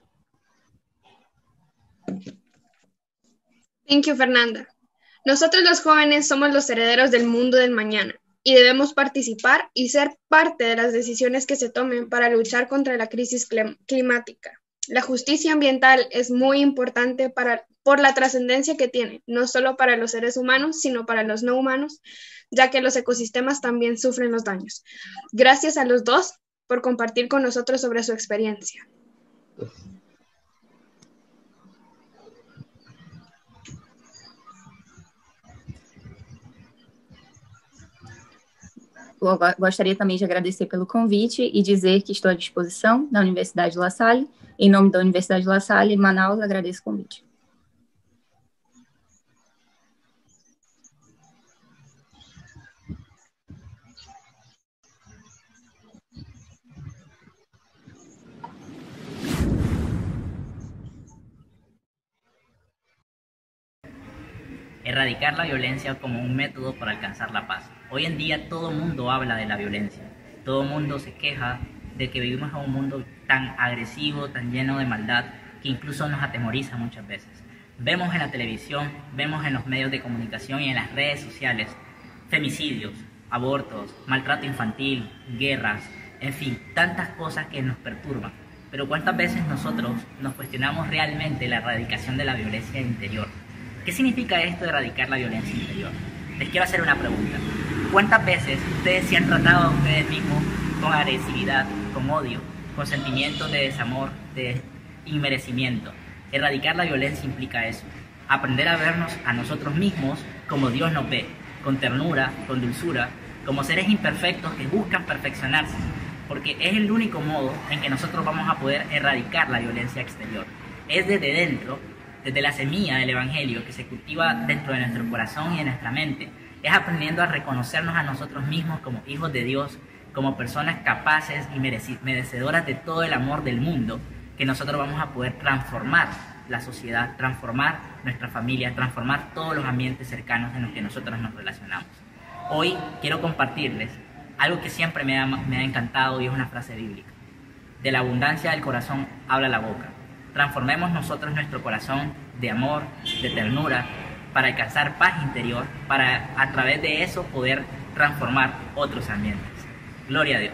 Thank you, Fernanda. Nosotros los jóvenes somos los herederos del mundo del mañana y debemos participar y ser parte de las decisiones que se tomen para luchar contra la crisis climática. La justicia ambiental es muy importante para, por la trascendencia que tiene, no solo para los seres humanos, sino para los no humanos, ya que los ecosistemas también sufren los daños. Gracias a los dos por compartir con nosotros sobre su experiencia. Eu gostaria também de agradecer pelo convite e dizer que estou à disposição na Universidade de La Salle. Em nome da Universidade de La Salle, Manaus, agradeço o convite. Erradicar la violencia como un método para alcanzar la paz. Hoy en día todo el mundo habla de la violencia, todo el mundo se queja de que vivimos en un mundo tan agresivo, tan lleno de maldad, que incluso nos atemoriza muchas veces. Vemos en la televisión, vemos en los medios de comunicación y en las redes sociales femicidios, abortos, maltrato infantil, guerras, en fin, tantas cosas que nos perturban. Pero ¿cuántas veces nosotros nos cuestionamos realmente la erradicación de la violencia interior? ¿Qué significa esto de erradicar la violencia interior? Les quiero hacer una pregunta. ¿Cuántas veces ustedes se han tratado a ustedes mismos con agresividad, con odio, con sentimientos de desamor, de inmerecimiento? Erradicar la violencia implica eso. Aprender a vernos a nosotros mismos como Dios nos ve, con ternura, con dulzura, como seres imperfectos que buscan perfeccionarse, porque es el único modo en que nosotros vamos a poder erradicar la violencia exterior. Es desde dentro, desde la semilla del Evangelio que se cultiva dentro de nuestro corazón y de nuestra mente. Es aprendiendo a reconocernos a nosotros mismos como hijos de Dios, como personas capaces y merecedoras de todo el amor del mundo, que nosotros vamos a poder transformar la sociedad, transformar nuestra familia, transformar todos los ambientes cercanos en los que nosotros nos relacionamos. Hoy quiero compartirles algo que siempre me ha, me ha encantado y es una frase bíblica. De la abundancia del corazón habla la boca. Transformemos nosotros nuestro corazón de amor, de ternura, para alcanzar paz interior, para a través de eso poder transformar otros ambientes. Gloria a Dios.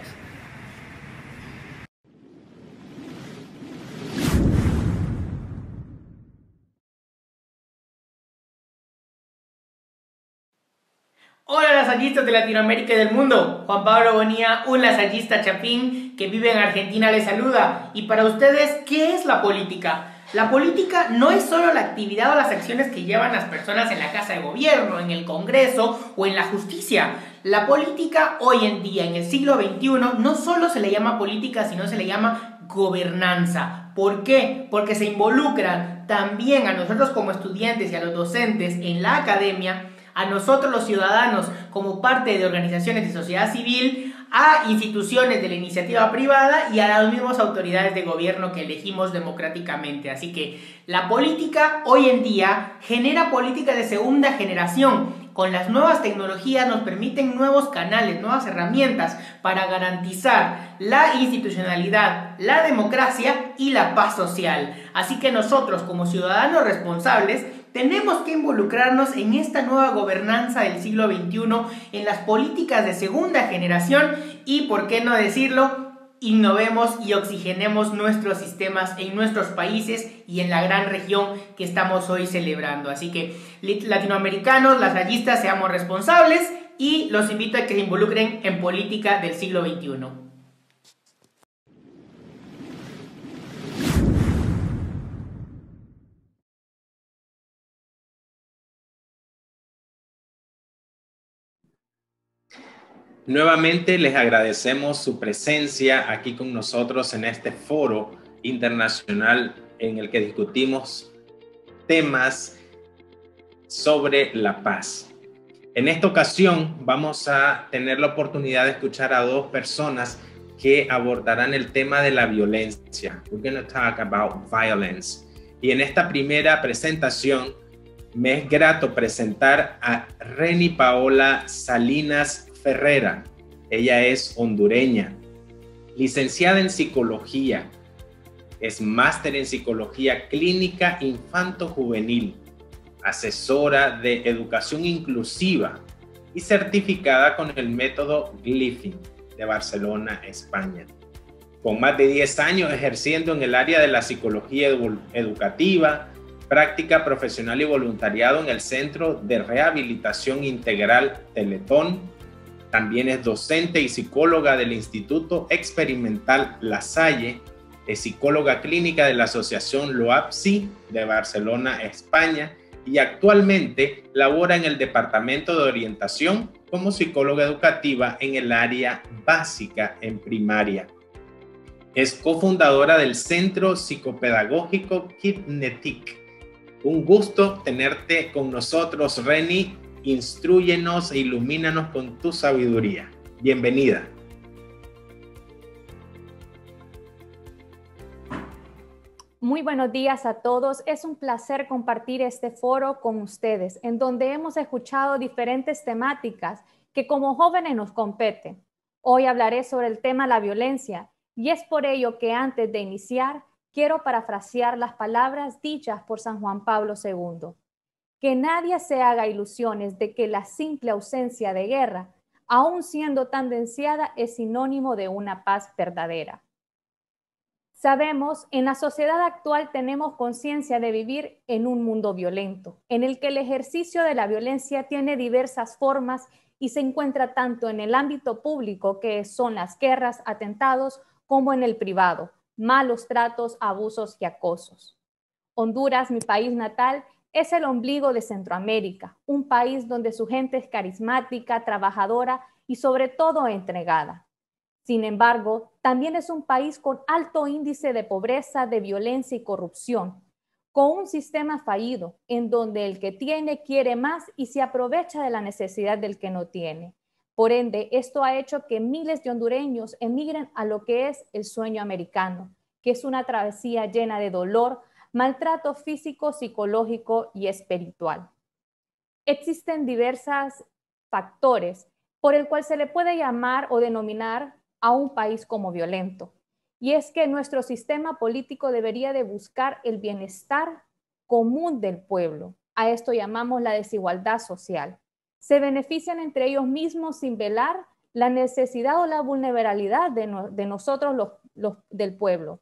Hola lasallistas de Latinoamérica y del mundo, Juan Pablo Bonilla, un lasallista chapín que vive en Argentina, les saluda. Y para ustedes, ¿qué es la política? La política no es solo la actividad o las acciones que llevan las personas en la casa de gobierno, en el Congreso o en la justicia. La política hoy en día, en el siglo veintiuno, no solo se le llama política, sino se le llama gobernanza. ¿Por qué? Porque se involucran también a nosotros como estudiantes y a los docentes en la academia, a nosotros los ciudadanos como parte de organizaciones de sociedad civil, a instituciones de la iniciativa privada y a las mismas autoridades de gobierno que elegimos democráticamente. Así que la política hoy en día genera política de segunda generación. Con las nuevas tecnologías nos permiten nuevos canales, nuevas herramientas para garantizar la institucionalidad, la democracia y la paz social. Así que nosotros como ciudadanos responsables tenemos que involucrarnos en esta nueva gobernanza del siglo veintiuno, en las políticas de segunda generación y, por qué no decirlo, innovemos y oxigenemos nuestros sistemas en nuestros países y en la gran región que estamos hoy celebrando. Así que, latinoamericanos, lasallistas, seamos responsables y los invito a que se involucren en política del siglo veintiuno. Nuevamente les agradecemos su presencia aquí con nosotros en este foro internacional en el que discutimos temas sobre la paz. En esta ocasión vamos a tener la oportunidad de escuchar a dos personas que abordarán el tema de la violencia. We're going to talk about violence. Y en esta primera presentación me es grato presentar a Reni Paola Salinas Ferrera. Ella es hondureña, licenciada en psicología, es máster en psicología clínica infanto-juvenil, asesora de educación inclusiva y certificada con el método Glyphing de Barcelona, España. Con más de diez años ejerciendo en el área de la psicología edu- educativa, práctica profesional y voluntariado en el Centro de Rehabilitación Integral Teletón. También es docente y psicóloga del Instituto Experimental La Salle, es psicóloga clínica de la Asociación LOAPSI de Barcelona, España, y actualmente labora en el Departamento de Orientación como psicóloga educativa en el área básica en primaria. Es cofundadora del Centro Psicopedagógico Kidnetic. Un gusto tenerte con nosotros, Reni. Instrúyenos e ilumínanos con tu sabiduría. Bienvenida. Muy buenos días a todos. Es un placer compartir este foro con ustedes, en donde hemos escuchado diferentes temáticas que como jóvenes nos competen. Hoy hablaré sobre el tema la violencia, y es por ello que antes de iniciar, quiero parafrasear las palabras dichas por San Juan Pablo segundo. Que nadie se haga ilusiones de que la simple ausencia de guerra aún siendo tan deseada, es sinónimo de una paz verdadera. Sabemos, en la sociedad actual tenemos conciencia de vivir en un mundo violento, en el que el ejercicio de la violencia tiene diversas formas y se encuentra tanto en el ámbito público, que son las guerras, atentados, como en el privado, malos tratos, abusos y acosos. Honduras, mi país natal, es el ombligo de Centroamérica, un país donde su gente es carismática, trabajadora y sobre todo entregada. Sin embargo, también es un país con alto índice de pobreza, de violencia y corrupción, con un sistema fallido en donde el que tiene quiere más y se aprovecha de la necesidad del que no tiene. Por ende, esto ha hecho que miles de hondureños emigren a lo que es el sueño americano, que es una travesía llena de dolor, maltrato físico, psicológico y espiritual. Existen diversos factores por el cual se le puede llamar o denominar a un país como violento. Y es que nuestro sistema político debería de buscar el bienestar común del pueblo. A esto llamamos la desigualdad social. Se benefician entre ellos mismos sin velar la necesidad o la vulnerabilidad de, no, de nosotros los, los, del pueblo.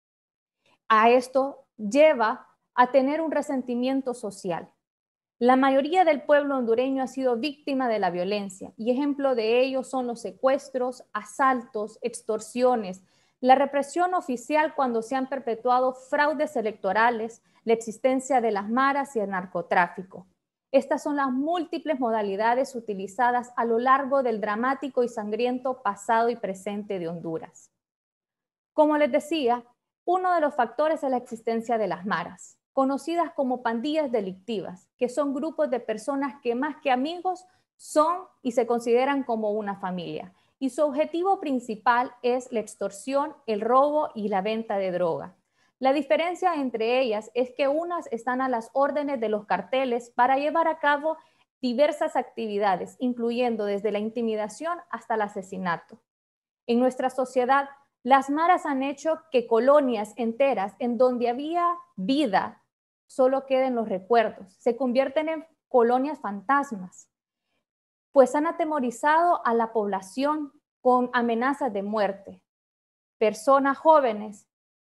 A esto lleva a tener un resentimiento social. La mayoría del pueblo hondureño ha sido víctima de la violencia y ejemplo de ello son los secuestros, asaltos, extorsiones, la represión oficial cuando se han perpetuado fraudes electorales, la existencia de las maras y el narcotráfico. Estas son las múltiples modalidades utilizadas a lo largo del dramático y sangriento pasado y presente de Honduras. Como les decía, uno de los factores es la existencia de las maras, conocidas como pandillas delictivas, que son grupos de personas que más que amigos son y se consideran como una familia. Y su objetivo principal es la extorsión, el robo y la venta de droga. La diferencia entre ellas es que unas están a las órdenes de los carteles para llevar a cabo diversas actividades, incluyendo desde la intimidación hasta el asesinato. En nuestra sociedad, las maras han hecho que colonias enteras en donde había vida solo queden los recuerdos, se convierten en colonias fantasmas, pues han atemorizado a la población con amenazas de muerte. Personas jóvenes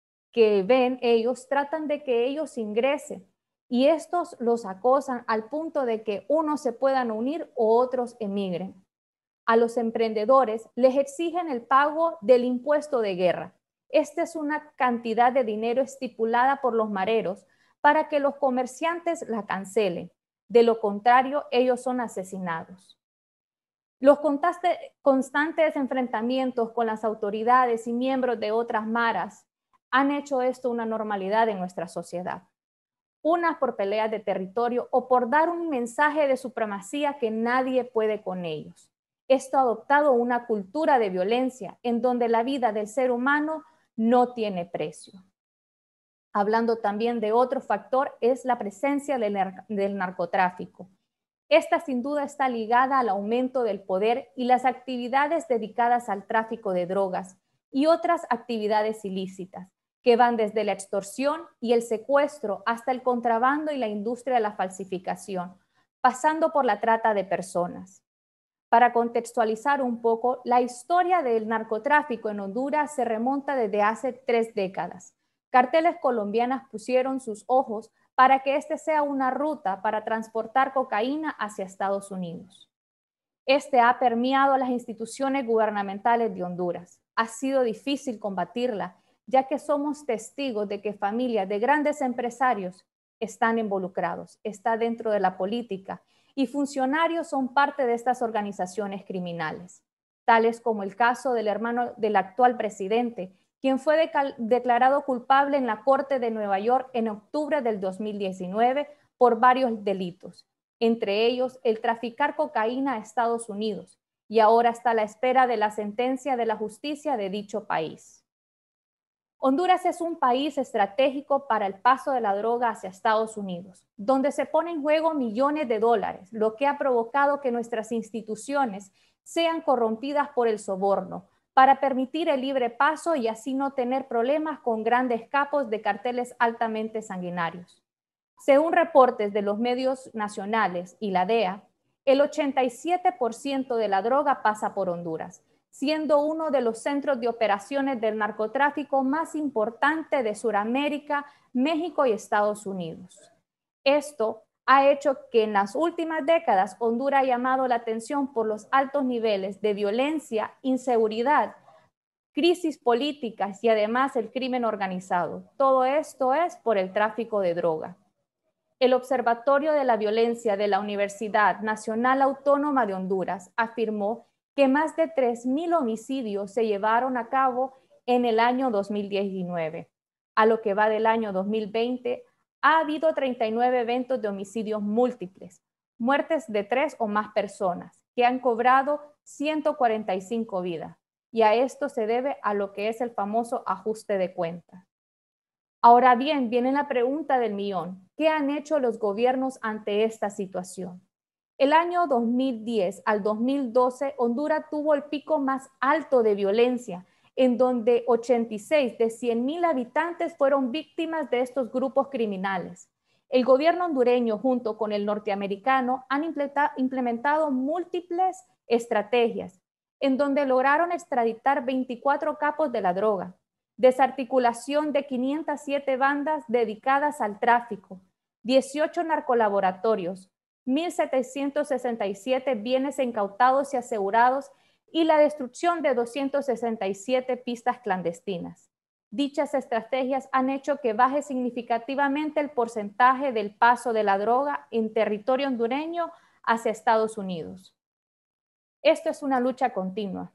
que ven ellos tratan de que ellos ingresen y estos los acosan al punto de que unos se puedan unir o otros emigren. A los emprendedores les exigen el pago del impuesto de guerra. Esta es una cantidad de dinero estipulada por los mareros para que los comerciantes la cancelen. De lo contrario, ellos son asesinados. Los constantes enfrentamientos con las autoridades y miembros de otras maras han hecho esto una normalidad en nuestra sociedad. Unas por peleas de territorio o por dar un mensaje de supremacía que nadie puede con ellos. Esto ha adoptado una cultura de violencia en donde la vida del ser humano no tiene precio. Hablando también de otro factor, es la presencia del, del narcotráfico. Esta sin duda está ligada al aumento del poder y las actividades dedicadas al tráfico de drogas y otras actividades ilícitas, que van desde la extorsión y el secuestro hasta el contrabando y la industria de la falsificación, pasando por la trata de personas. Para contextualizar un poco, la historia del narcotráfico en Honduras se remonta desde hace tres décadas. Carteles colombianos pusieron sus ojos para que este sea una ruta para transportar cocaína hacia Estados Unidos. Este ha permeado las instituciones gubernamentales de Honduras. Ha sido difícil combatirla, ya que somos testigos de que familias de grandes empresarios están involucrados, está dentro de la política y funcionarios son parte de estas organizaciones criminales, tales como el caso del hermano del actual presidente, quien fue declarado culpable en la Corte de Nueva York en octubre del dos mil diecinueve por varios delitos, entre ellos el traficar cocaína a Estados Unidos, y ahora está a la espera de la sentencia de la justicia de dicho país. Honduras es un país estratégico para el paso de la droga hacia Estados Unidos, donde se ponen en juego millones de dólares, lo que ha provocado que nuestras instituciones sean corrompidas por el soborno, para permitir el libre paso y así no tener problemas con grandes capos de carteles altamente sanguinarios. Según reportes de los medios nacionales y la D E A, el ochenta y siete por ciento de la droga pasa por Honduras, siendo uno de los centros de operaciones del narcotráfico más importante de Sudamérica, México y Estados Unidos. Esto ha hecho que en las últimas décadas Honduras ha llamado la atención por los altos niveles de violencia, inseguridad, crisis políticas y además el crimen organizado. Todo esto es por el tráfico de droga. El Observatorio de la Violencia de la Universidad Nacional Autónoma de Honduras afirmó que más de tres mil homicidios se llevaron a cabo en el año dos mil diecinueve. A lo que va del año dos mil veinte, ha habido treinta y nueve eventos de homicidios múltiples, muertes de tres o más personas, que han cobrado ciento cuarenta y cinco vidas. Y a esto se debe a lo que es el famoso ajuste de cuentas. Ahora bien, viene la pregunta del millón. ¿Qué han hecho los gobiernos ante esta situación? El año dos mil diez al dos mil doce, Honduras tuvo el pico más alto de violencia, en donde ochenta y seis de cien mil habitantes fueron víctimas de estos grupos criminales. El gobierno hondureño, junto con el norteamericano, han implementado múltiples estrategias, en donde lograron extraditar veinticuatro capos de la droga, desarticulación de quinientas siete bandas dedicadas al tráfico, dieciocho narcolaboratorios, mil setecientos sesenta y siete bienes incautados y asegurados y la destrucción de doscientas sesenta y siete pistas clandestinas. Dichas estrategias han hecho que baje significativamente el porcentaje del paso de la droga en territorio hondureño hacia Estados Unidos. Esto es una lucha continua.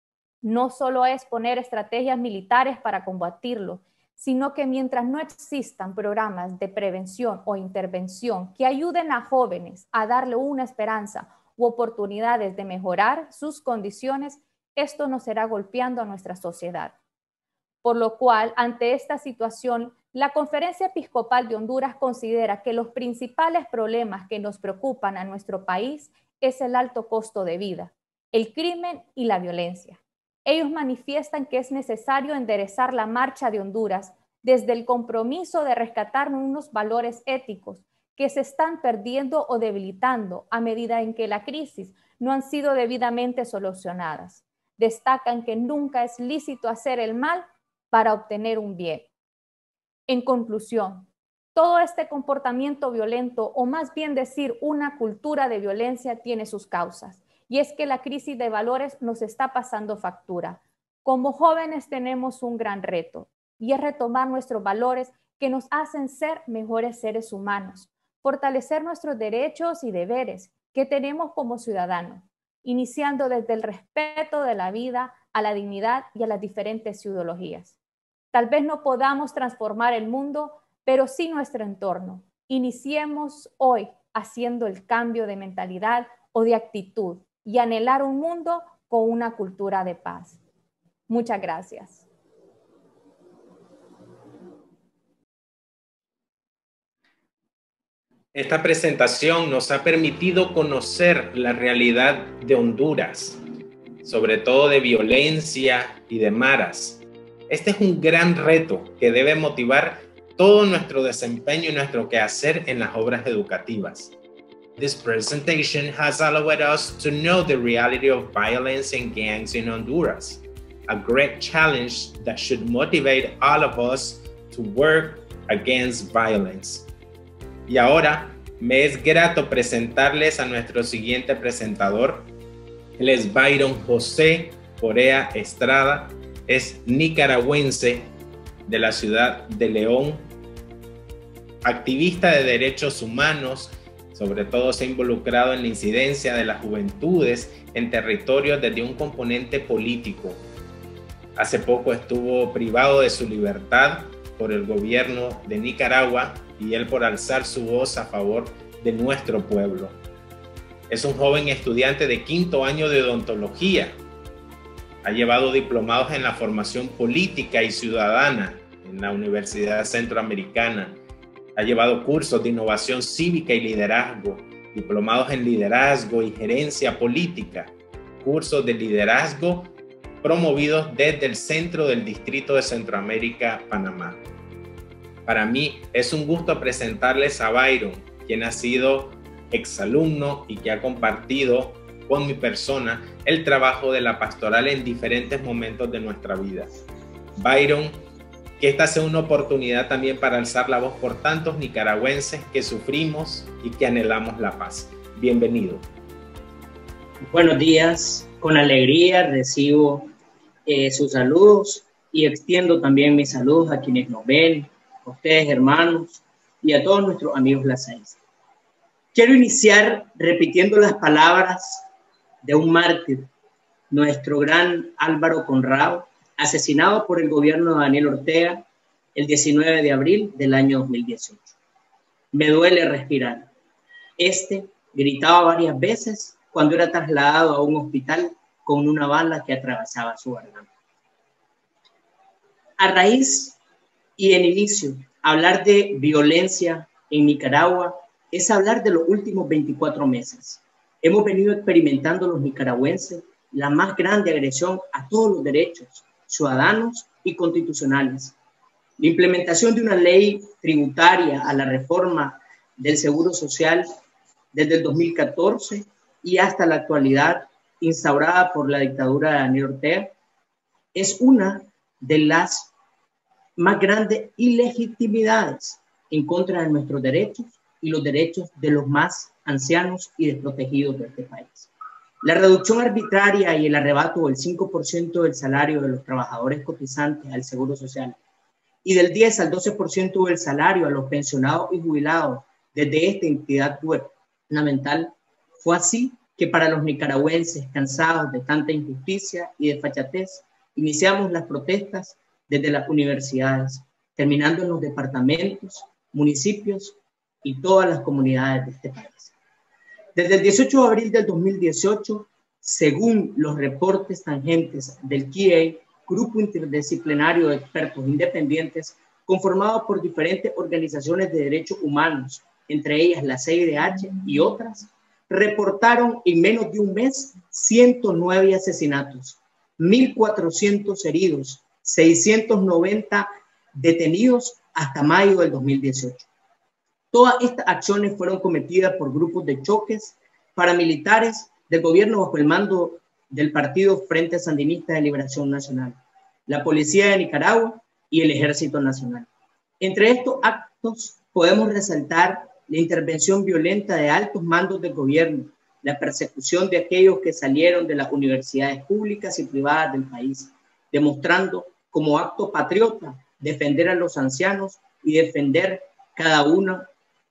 No solo es poner estrategias militares para combatirlo, sino que mientras no existan programas de prevención o intervención que ayuden a jóvenes a darle una esperanza u oportunidades de mejorar sus condiciones, esto nos será golpeando a nuestra sociedad. Por lo cual, ante esta situación, la Conferencia Episcopal de Honduras considera que los principales problemas que nos preocupan a nuestro país es el alto costo de vida, el crimen y la violencia. Ellos manifiestan que es necesario enderezar la marcha de Honduras desde el compromiso de rescatar unos valores éticos que se están perdiendo o debilitando a medida en que la crisis no han sido debidamente solucionadas. Destacan que nunca es lícito hacer el mal para obtener un bien. En conclusión, todo este comportamiento violento, o más bien decir una cultura de violencia, tiene sus causas. Y es que la crisis de valores nos está pasando factura. Como jóvenes tenemos un gran reto, y es retomar nuestros valores que nos hacen ser mejores seres humanos, fortalecer nuestros derechos y deberes que tenemos como ciudadanos, iniciando desde el respeto de la vida, a la dignidad y a las diferentes ideologías. Tal vez no podamos transformar el mundo, pero sí nuestro entorno. Iniciemos hoy haciendo el cambio de mentalidad o de actitud y anhelar un mundo con una cultura de paz. Muchas gracias. Esta presentación nos ha permitido conocer la realidad de Honduras, sobre todo de violencia y de maras. Este es un gran reto que debe motivar todo nuestro desempeño y nuestro quehacer en las obras educativas. This presentation has allowed us to know the reality of violence and gangs in Honduras, a great challenge that should motivate all of us to work against violence. Y ahora me es grato presentarles a nuestro siguiente presentador. Él es Byron José Corea Estrada, es nicaragüense de la ciudad de León, activista de derechos humanos, sobre todo se ha involucrado en la incidencia de las juventudes en territorios desde un componente político. Hace poco estuvo privado de su libertad por el gobierno de Nicaragua y él por alzar su voz a favor de nuestro pueblo. Es un joven estudiante de quinto año de odontología. Ha llevado diplomados en la formación política y ciudadana en la Universidad Centroamericana. Ha llevado cursos de innovación cívica y liderazgo, diplomados en liderazgo y gerencia política, cursos de liderazgo promovidos desde el centro del Distrito de Centroamérica, Panamá. Para mí es un gusto presentarles a Byron, quien ha sido exalumno y que ha compartido con mi persona el trabajo de la pastoral en diferentes momentos de nuestra vida. Byron, que esta sea una oportunidad también para alzar la voz por tantos nicaragüenses que sufrimos y que anhelamos la paz. Bienvenido. Buenos días, con alegría recibo eh, sus saludos y extiendo también mis saludos a quienes nos ven, a ustedes hermanos y a todos nuestros amigos lasallistas. Quiero iniciar repitiendo las palabras de un mártir, nuestro gran Álvaro Conrado, asesinado por el gobierno de Daniel Ortega el diecinueve de abril del año dos mil dieciocho. Me duele respirar. Este gritaba varias veces cuando era trasladado a un hospital con una bala que atravesaba su garganta. A raíz y en inicio, hablar de violencia en Nicaragua es hablar de los últimos veinticuatro meses. Hemos venido experimentando los nicaragüenses la más grande agresión a todos los derechos ciudadanos y constitucionales. La implementación de una ley tributaria a la reforma del Seguro Social desde el dos mil catorce y hasta la actualidad, instaurada por la dictadura de Daniel Ortega, es una de las más grandes ilegitimidades en contra de nuestros derechos y los derechos de los más ancianos y desprotegidos de este país. La reducción arbitraria y el arrebato del cinco por ciento del salario de los trabajadores cotizantes al Seguro Social y del diez al doce por ciento del salario a los pensionados y jubilados desde esta entidad gubernamental fue así que para los nicaragüenses cansados de tanta injusticia y desfachatez, iniciamos las protestas desde las universidades, terminando en los departamentos, municipios y todas las comunidades de este país. Desde el dieciocho de abril del dos mil dieciocho, según los reportes tangentes del K I E I, Grupo Interdisciplinario de Expertos Independientes, conformado por diferentes organizaciones de derechos humanos, entre ellas la C I D H y otras, reportaron en menos de un mes ciento nueve asesinatos, mil cuatrocientos heridos, seiscientos noventa detenidos hasta mayo del dos mil dieciocho. Todas estas acciones fueron cometidas por grupos de choques paramilitares del gobierno bajo el mando del Partido Frente Sandinista de Liberación Nacional, la Policía de Nicaragua y el Ejército Nacional. Entre estos actos podemos resaltar la intervención violenta de altos mandos del gobierno, la persecución de aquellos que salieron de las universidades públicas y privadas del país, demostrando como acto patriota defender a los ancianos y defender cada una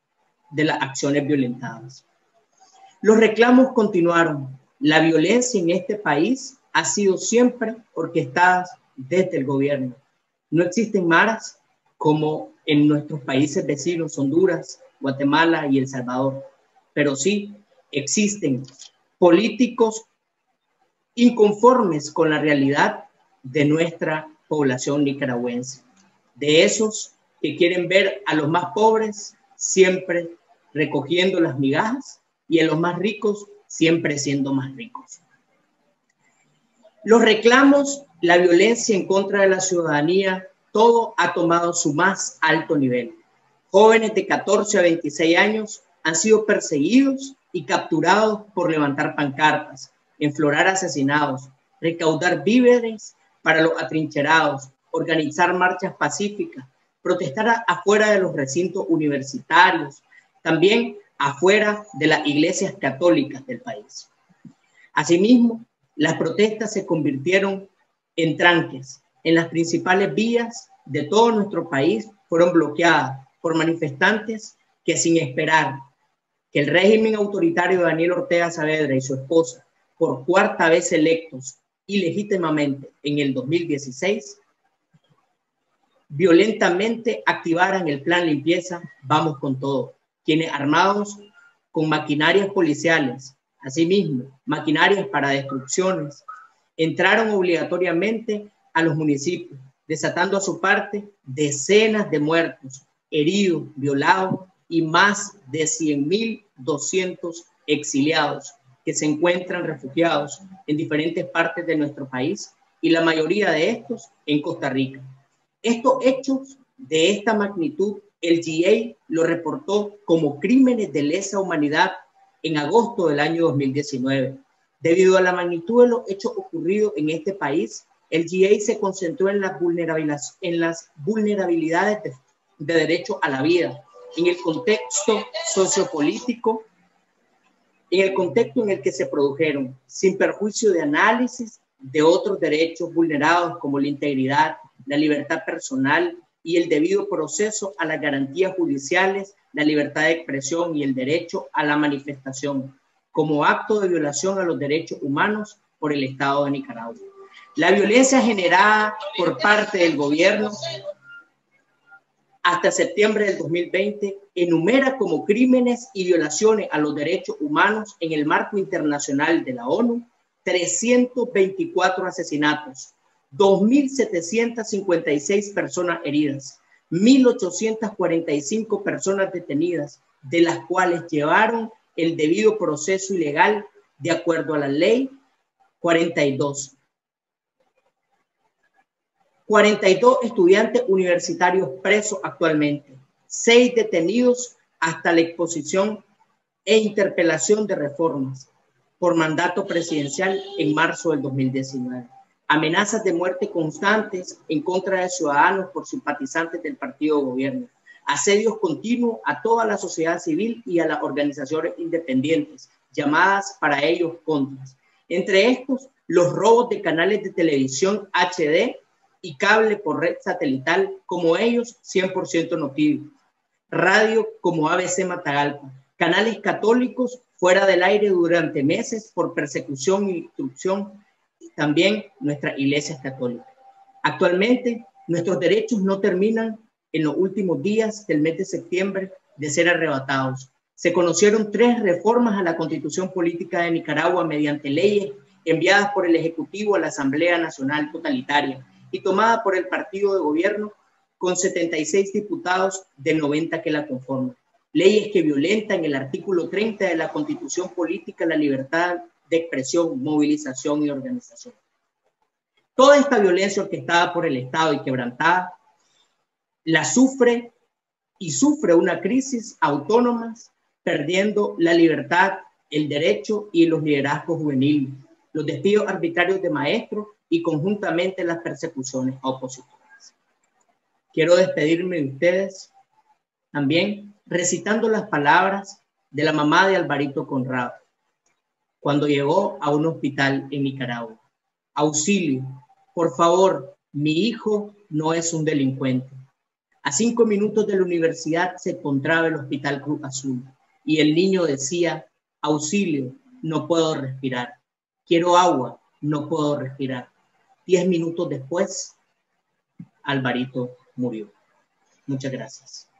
de las acciones violentadas. Los reclamos continuaron. La violencia en este país ha sido siempre orquestada desde el gobierno. No existen maras como en nuestros países vecinos, Honduras, Guatemala y El Salvador, pero sí existen políticos inconformes con la realidad de nuestra población nicaragüense, de esos que quieren ver a los más pobres siempre recogiendo las migajas y a los más ricos siempre siendo más ricos. Los reclamos, la violencia en contra de la ciudadanía, todo ha tomado su más alto nivel. Jóvenes de catorce a veintiséis años han sido perseguidos y capturados por levantar pancartas, enflorar asesinados, recaudar víveres para los atrincherados, organizar marchas pacíficas, protestar afuera de los recintos universitarios, también afuera de las iglesias católicas del país. Asimismo, las protestas se convirtieron en tranques. En las principales vías de todo nuestro país fueron bloqueadas por manifestantes que, sin esperar que el régimen autoritario de Daniel Ortega Saavedra y su esposa, por cuarta vez electos ilegítimamente en el dos mil dieciséis, violentamente activaran el plan limpieza Vamos con Todo, quienes armados con maquinarias policiales, asimismo maquinarias para destrucciones, entraron obligatoriamente a los municipios, desatando a su parte decenas de muertos, heridos, violados y más de cien mil doscientos exiliados que se encuentran refugiados en diferentes partes de nuestro país y la mayoría de estos en Costa Rica. Estos hechos de esta magnitud, el G A lo reportó como crímenes de lesa humanidad en agosto del año dos mil diecinueve. Debido a la magnitud de los hechos ocurridos en este país, el G A se concentró en las vulnerabilidades, en las vulnerabilidades de, de derecho a la vida, en el contexto sociopolítico, en el contexto en el que se produjeron, sin perjuicio de análisis de otros derechos vulnerados como la integridad, la libertad personal y el debido proceso a las garantías judiciales, la libertad de expresión y el derecho a la manifestación, como acto de violación a los derechos humanos por el Estado de Nicaragua. La violencia generada por parte del gobierno hasta septiembre del dos mil veinte enumera como crímenes y violaciones a los derechos humanos en el marco internacional de la ONU trescientos veinticuatro asesinatos, dos mil setecientas cincuenta y seis personas heridas, mil ochocientas cuarenta y cinco personas detenidas, de las cuales llevaron el debido proceso ilegal de acuerdo a la ley cuarenta y dos. cuarenta y dos estudiantes universitarios presos actualmente, seis detenidos hasta la exposición e interpelación de reformas por mandato presidencial en marzo del dos mil diecinueve. Amenazas de muerte constantes en contra de ciudadanos por simpatizantes del partido de gobierno. Asedios continuos a toda la sociedad civil y a las organizaciones independientes, llamadas para ellos contras. Entre estos, los robos de canales de televisión H D y cable por red satelital, como ellos cien por ciento Notivi, radio como A B C Matagalpa, canales católicos fuera del aire durante meses por persecución y instrucción, y también nuestras iglesias católicas. Actualmente, nuestros derechos no terminan en los últimos días del mes de septiembre de ser arrebatados. Se conocieron tres reformas a la Constitución Política de Nicaragua mediante leyes enviadas por el Ejecutivo a la Asamblea Nacional Totalitaria y tomada por el partido de gobierno con setenta y seis diputados de noventa que la conforman. Leyes que violentan el artículo treinta de la Constitución Política, la libertad de expresión, movilización y organización. Toda esta violencia orquestada por el Estado y quebrantada la sufre y sufre una crisis autónoma, perdiendo la libertad, el derecho y los liderazgos juveniles, los despidos arbitrarios de maestros y conjuntamente las persecuciones a opositores. Quiero despedirme de ustedes también recitando las palabras de la mamá de Alvarito Conrado cuando llegó a un hospital en Nicaragua. Auxilio, por favor, mi hijo no es un delincuente. A cinco minutos de la universidad se encontraba el Hospital Cruz Azul y el niño decía, auxilio, no puedo respirar. Quiero agua, no puedo respirar. Diez minutos después, Alvarito murió. Muchas gracias.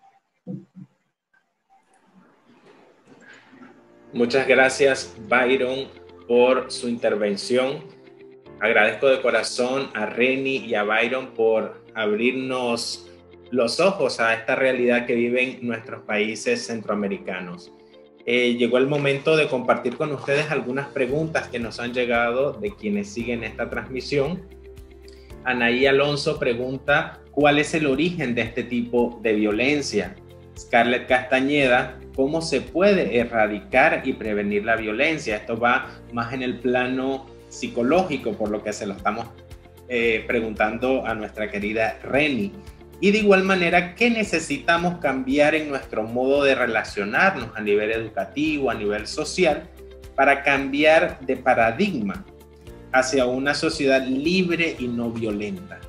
Muchas gracias, Byron, por su intervención. Agradezco de corazón a Reni y a Byron por abrirnos los ojos a esta realidad que viven nuestros países centroamericanos. Eh, llegó el momento de compartir con ustedes algunas preguntas que nos han llegado de quienes siguen esta transmisión. Anaí Alonso pregunta, ¿cuál es el origen de este tipo de violencia? Scarlett Castañeda, ¿cómo se puede erradicar y prevenir la violencia? Esto va más en el plano psicológico, por lo que se lo estamos eh, preguntando a nuestra querida Reni. Y de igual manera, ¿qué necesitamos cambiar en nuestro modo de relacionarnos a nivel educativo, a nivel social, para cambiar de paradigma hacia una sociedad libre y no violenta?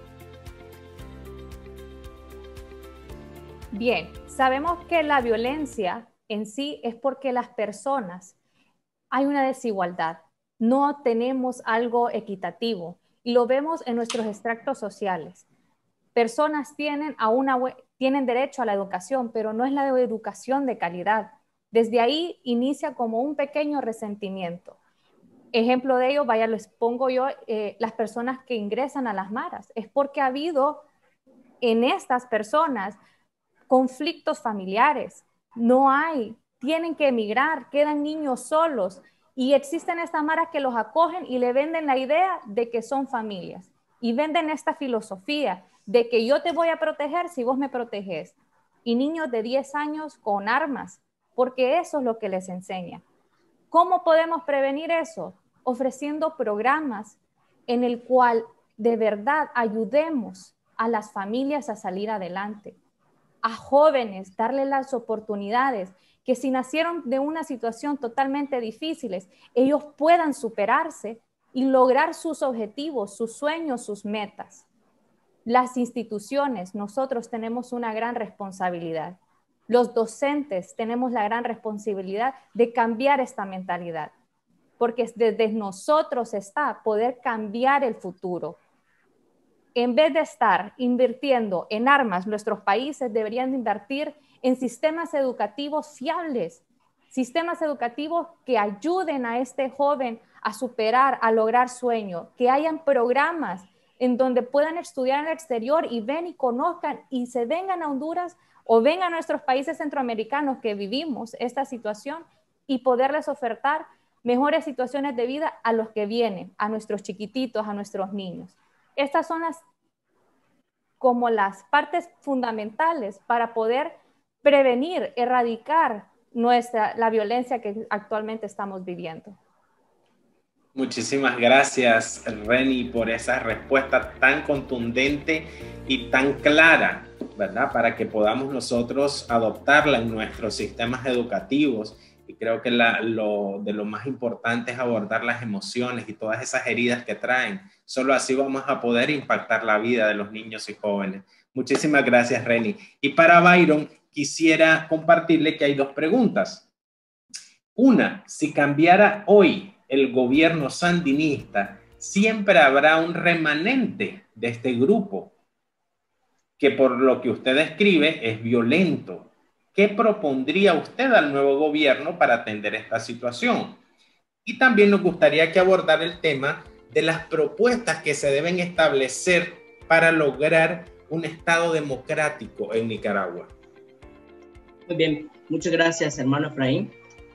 Bien, sabemos que la violencia en sí es porque las personas, hay una desigualdad, no tenemos algo equitativo y lo vemos en nuestros extractos sociales. Personas tienen, a una, tienen derecho a la educación, pero no es la educación de calidad. Desde ahí inicia como un pequeño resentimiento. Ejemplo de ello, vaya, les pongo yo, eh, las personas que ingresan a las maras. Es porque ha habido en estas personas conflictos familiares. No hay, tienen que emigrar, quedan niños solos y existen estas maras que los acogen y le venden la idea de que son familias y venden esta filosofía de que yo te voy a proteger si vos me proteges. Y niños de diez años con armas, porque eso es lo que les enseña. ¿Cómo podemos prevenir eso? Ofreciendo programas en el cual de verdad ayudemos a las familias a salir adelante, a jóvenes, darles las oportunidades, que si nacieron de una situación totalmente difícil, ellos puedan superarse y lograr sus objetivos, sus sueños, sus metas. Las instituciones, nosotros tenemos una gran responsabilidad. Los docentes tenemos la gran responsabilidad de cambiar esta mentalidad, porque desde nosotros está poder cambiar el futuro. En vez de estar invirtiendo en armas, nuestros países deberían invertir en sistemas educativos fiables, sistemas educativos que ayuden a este joven a superar, a lograr sueños, que hayan programas en donde puedan estudiar en el exterior y ven y conozcan y se vengan a Honduras o vengan a nuestros países centroamericanos que vivimos esta situación y poderles ofertar mejores situaciones de vida a los que vienen, a nuestros chiquititos, a nuestros niños. Estas son las, como las partes fundamentales para poder prevenir, erradicar nuestra, la violencia que actualmente estamos viviendo. Muchísimas gracias, Reni, por esa respuesta tan contundente y tan clara, ¿verdad? Para que podamos nosotros adoptarla en nuestros sistemas educativos. Y creo que la, lo, de lo más importante es abordar las emociones y todas esas heridas que traen. Solo así vamos a poder impactar la vida de los niños y jóvenes. Muchísimas gracias, Reni. Y para Byron, quisiera compartirle que hay dos preguntas. Una, si cambiara hoy el gobierno sandinista, siempre habrá un remanente de este grupo que, por lo que usted describe, es violento. ¿Qué propondría usted al nuevo gobierno para atender esta situación? Y también nos gustaría que abordara el tema de las propuestas que se deben establecer para lograr un Estado democrático en Nicaragua. Muy bien, muchas gracias, hermano Efraín.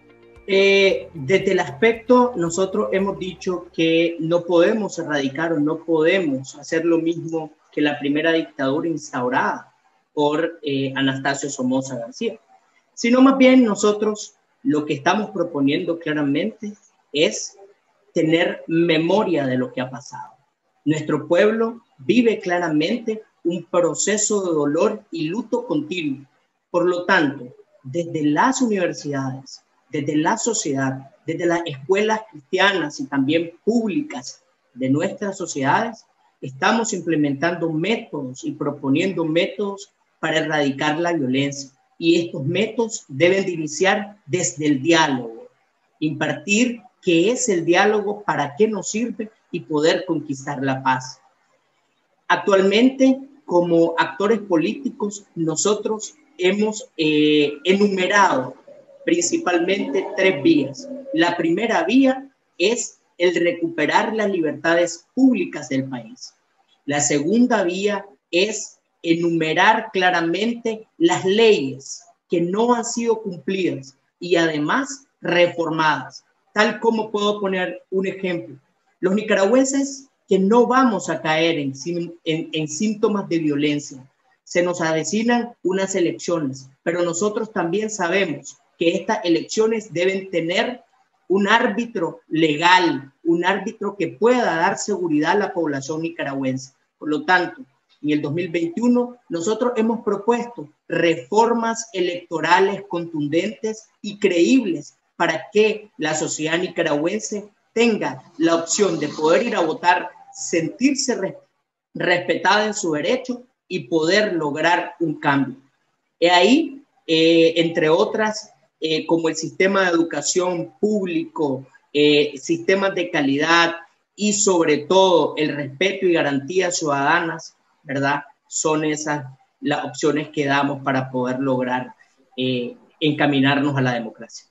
Eh, desde el aspecto, nosotros hemos dicho que no podemos erradicar o no podemos hacer lo mismo que la primera dictadura instaurada por eh, Anastasio Somoza García, sino más bien nosotros lo que estamos proponiendo claramente es tener memoria de lo que ha pasado. Nuestro pueblo vive claramente un proceso de dolor y luto continuo. Por lo tanto, desde las universidades, desde la sociedad, desde las escuelas cristianas y también públicas de nuestras sociedades, estamos implementando métodos y proponiendo métodos para erradicar la violencia. Y estos métodos deben de iniciar desde el diálogo, impartir qué es el diálogo, para qué nos sirve y poder conquistar la paz. Actualmente, como actores políticos, nosotros hemos eh, enumerado principalmente tres vías. La primera vía es el recuperar las libertades públicas del país. La segunda vía es enumerar claramente las leyes que no han sido cumplidas y además reformadas. Tal como puedo poner un ejemplo. Los nicaragüenses que no vamos a caer en, en, en síntomas de violencia. Se nos avecinan unas elecciones, pero nosotros también sabemos que estas elecciones deben tener un árbitro legal, un árbitro que pueda dar seguridad a la población nicaragüense. Por lo tanto, en el dos mil veintiuno, nosotros hemos propuesto reformas electorales contundentes y creíbles para que la sociedad nicaragüense tenga la opción de poder ir a votar, sentirse res respetada en su derecho y poder lograr un cambio. Y ahí, eh, entre otras, eh, como el sistema de educación público, eh, sistemas de calidad y sobre todo el respeto y garantías ciudadanas, ¿verdad? Son esas las opciones que damos para poder lograr eh, encaminarnos a la democracia.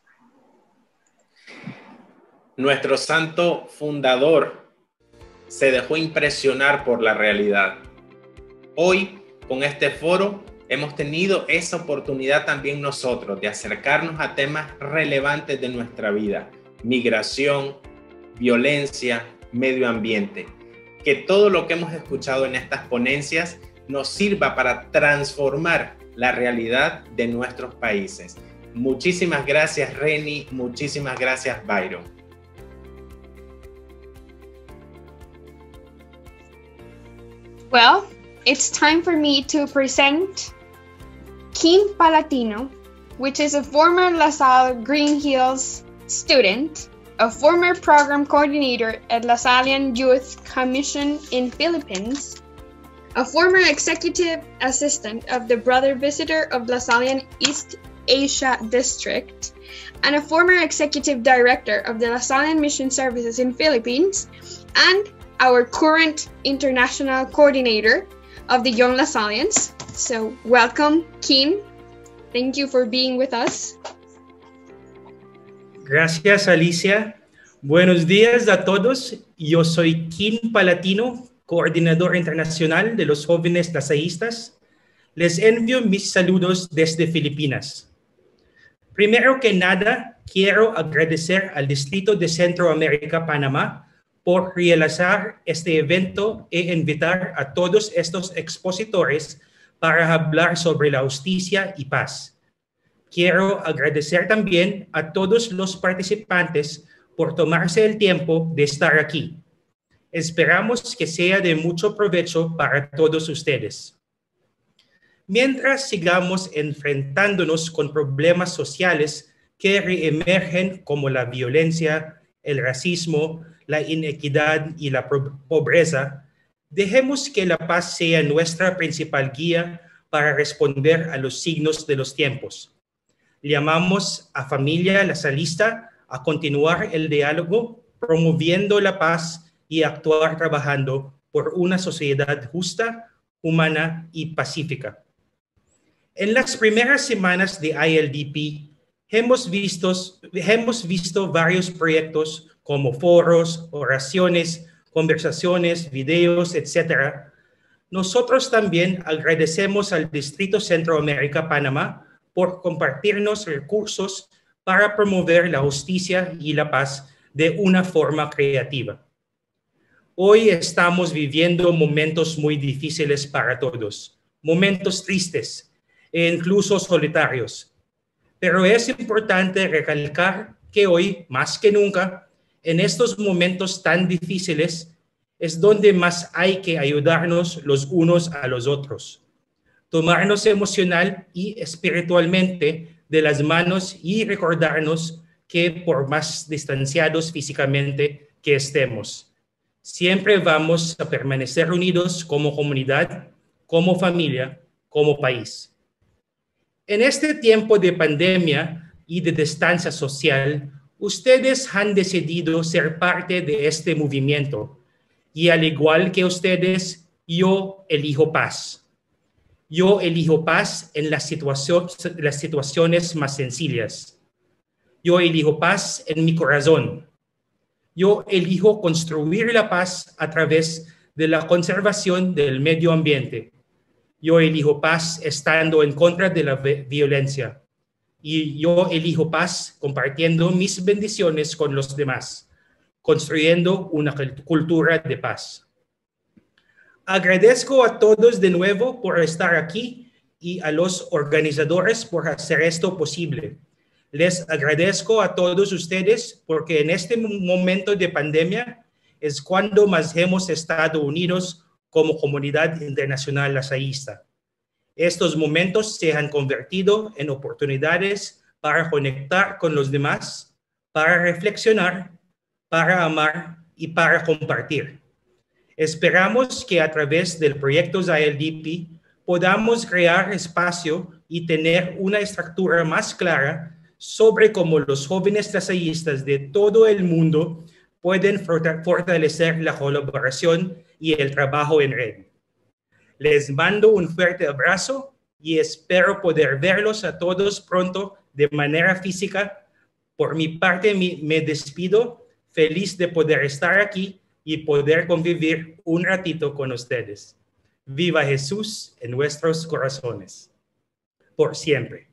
Nuestro santo fundador se dejó impresionar por la realidad. Hoy, con este foro, hemos tenido esa oportunidad también nosotros de acercarnos a temas relevantes de nuestra vida: migración, violencia, medio ambiente. Que todo lo que hemos escuchado en estas ponencias nos sirva para transformar la realidad de nuestros países. Muchísimas gracias, Reni. Muchísimas gracias, Byron. Well, it's time for me to present Keen Palatino, which is a former LaSalle Green Hills student, a former program coordinator at LaSallian Youth Commission in Philippines, a former executive assistant of the Brother Visitor of LaSallian East Asia District, and a former executive director of the LaSallian Mission Services in Philippines, and our current international coordinator of the Young LaSallians. So welcome, Keen. Thank you for being with us. Gracias, Alicia. Buenos días a todos. Yo soy Keen Palatino, coordinador internacional de los jóvenes lasallistas. Les envío mis saludos desde Filipinas. Primero que nada, quiero agradecer al Distrito de Centroamérica, Panamá, por realizar este evento e invitar a todos estos expositores para hablar sobre la justicia y paz. Quiero agradecer también a todos los participantes por tomarse el tiempo de estar aquí. Esperamos que sea de mucho provecho para todos ustedes. Mientras sigamos enfrentándonos con problemas sociales que reemergen como la violencia, el racismo, la inequidad y la pobreza, dejemos que la paz sea nuestra principal guía para responder a los signos de los tiempos. Llamamos a Familia Lasallista a continuar el diálogo, promoviendo la paz y actuar trabajando por una sociedad justa, humana y pacífica. En las primeras semanas de I L D P, hemos visto, hemos visto varios proyectos como foros, oraciones, conversaciones, videos, etcétera. Nosotros también agradecemos al Distrito Centroamérica, Panamá, por compartirnos recursos para promover la justicia y la paz de una forma creativa. Hoy estamos viviendo momentos muy difíciles para todos, momentos tristes e incluso solitarios. Pero es importante recalcar que hoy, más que nunca, en estos momentos tan difíciles, es donde más hay que ayudarnos los unos a los otros. Tomarnos emocional y espiritualmente de las manos y recordarnos que por más distanciados físicamente que estemos, siempre vamos a permanecer unidos como comunidad, como familia, como país. En este tiempo de pandemia y de distancia social, ustedes han decidido ser parte de este movimiento y al igual que ustedes, yo elijo paz. Yo elijo paz en las, situación, las situaciones más sencillas. Yo elijo paz en mi corazón. Yo elijo construir la paz a través de la conservación del medio ambiente. Yo elijo paz estando en contra de la violencia. Y yo elijo paz compartiendo mis bendiciones con los demás, construyendo una cultura de paz. Agradezco a todos de nuevo por estar aquí y a los organizadores por hacer esto posible. Les agradezco a todos ustedes porque en este momento de pandemia es cuando más hemos estado unidos como comunidad internacional lasallista. Estos momentos se han convertido en oportunidades para conectar con los demás, para reflexionar, para amar y para compartir. Esperamos que a través del proyecto I L D P podamos crear espacio y tener una estructura más clara sobre cómo los jóvenes lasallistas de todo el mundo pueden fortalecer la colaboración y el trabajo en red. Les mando un fuerte abrazo y espero poder verlos a todos pronto de manera física. Por mi parte me, me despido, feliz de poder estar aquí y poder convivir un ratito con ustedes. Viva Jesús en nuestros corazones, por siempre.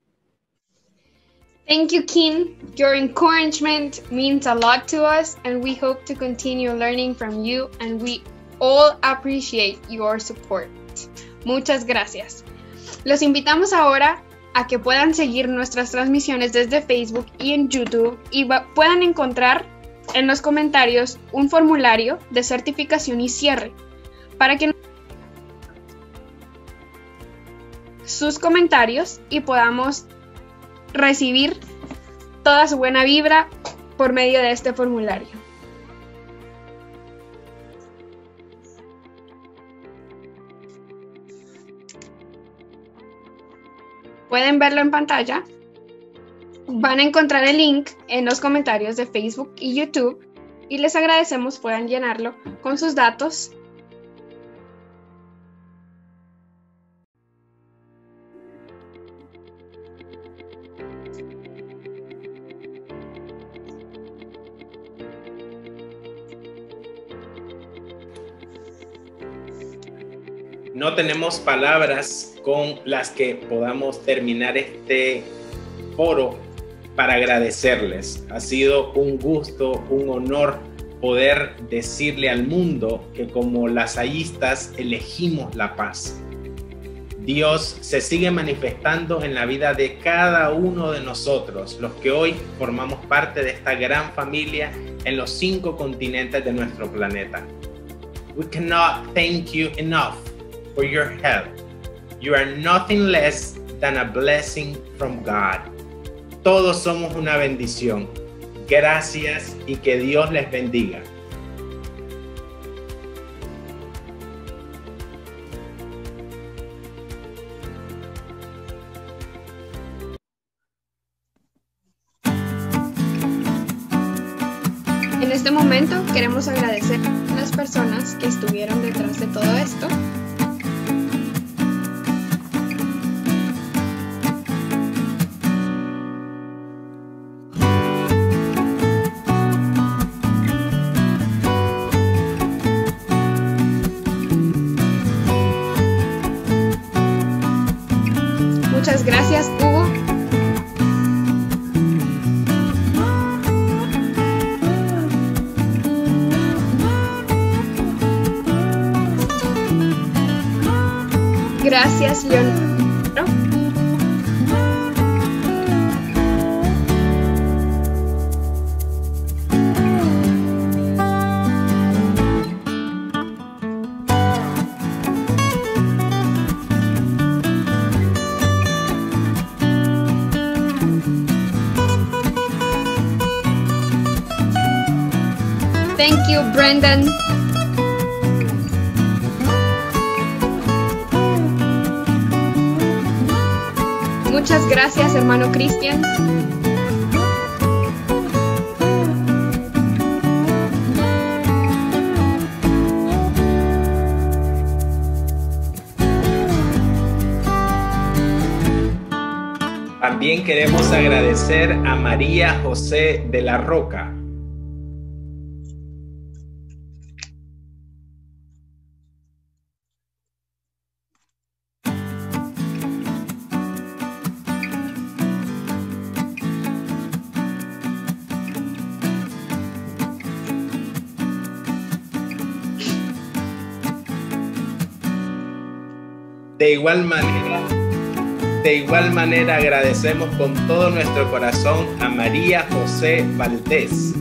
Thank you, Keen. Your encouragement means a lot to us, and we hope to continue learning from you, and we all appreciate your support. Muchas gracias. Los invitamos ahora a que puedan seguir nuestras transmisiones desde Facebook y en YouTube y puedan encontrar en los comentarios un formulario de certificación y cierre para que sus comentarios y podamos recibir toda su buena vibra por medio de este formulario. Pueden verlo en pantalla. Van a encontrar el link en los comentarios de Facebook y YouTube y les agradecemos puedan llenarlo con sus datos. No tenemos palabras con las que podamos terminar este foro para agradecerles. Ha sido un gusto, un honor poder decirle al mundo que como lasallistas elegimos la paz. Dios se sigue manifestando en la vida de cada uno de nosotros, los que hoy formamos parte de esta gran familia en los cinco continentes de nuestro planeta. We cannot thank you enough for your help. You are nothing less than a blessing from God. Todos somos una bendición. Gracias y que Dios les bendiga. En este momento queremos agradecer a las personas que estuvieron detrás de todo esto. Muchas gracias, Hugo. Gracias, Leonardo. Thank you, Brendan. Muchas gracias, hermano Cristian. También queremos agradecer a María José de la Roca. De igual manera, de igual manera agradecemos con todo nuestro corazón a María José Valdés.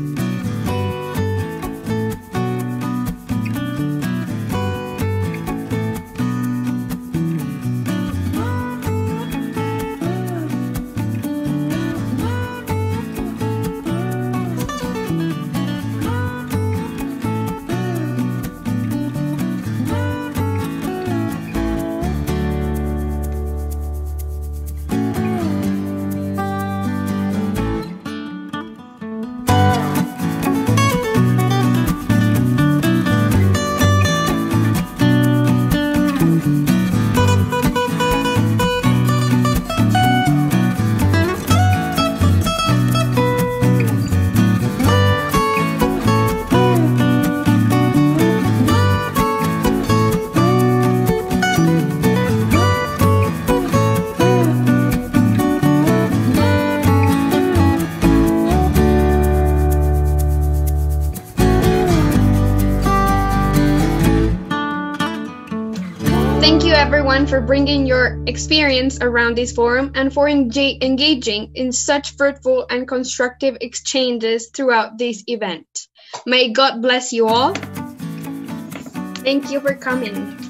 everyone for bringing your experience around this forum and for enga- engaging in such fruitful and constructive exchanges throughout this event. May God bless you all. Thank you for coming.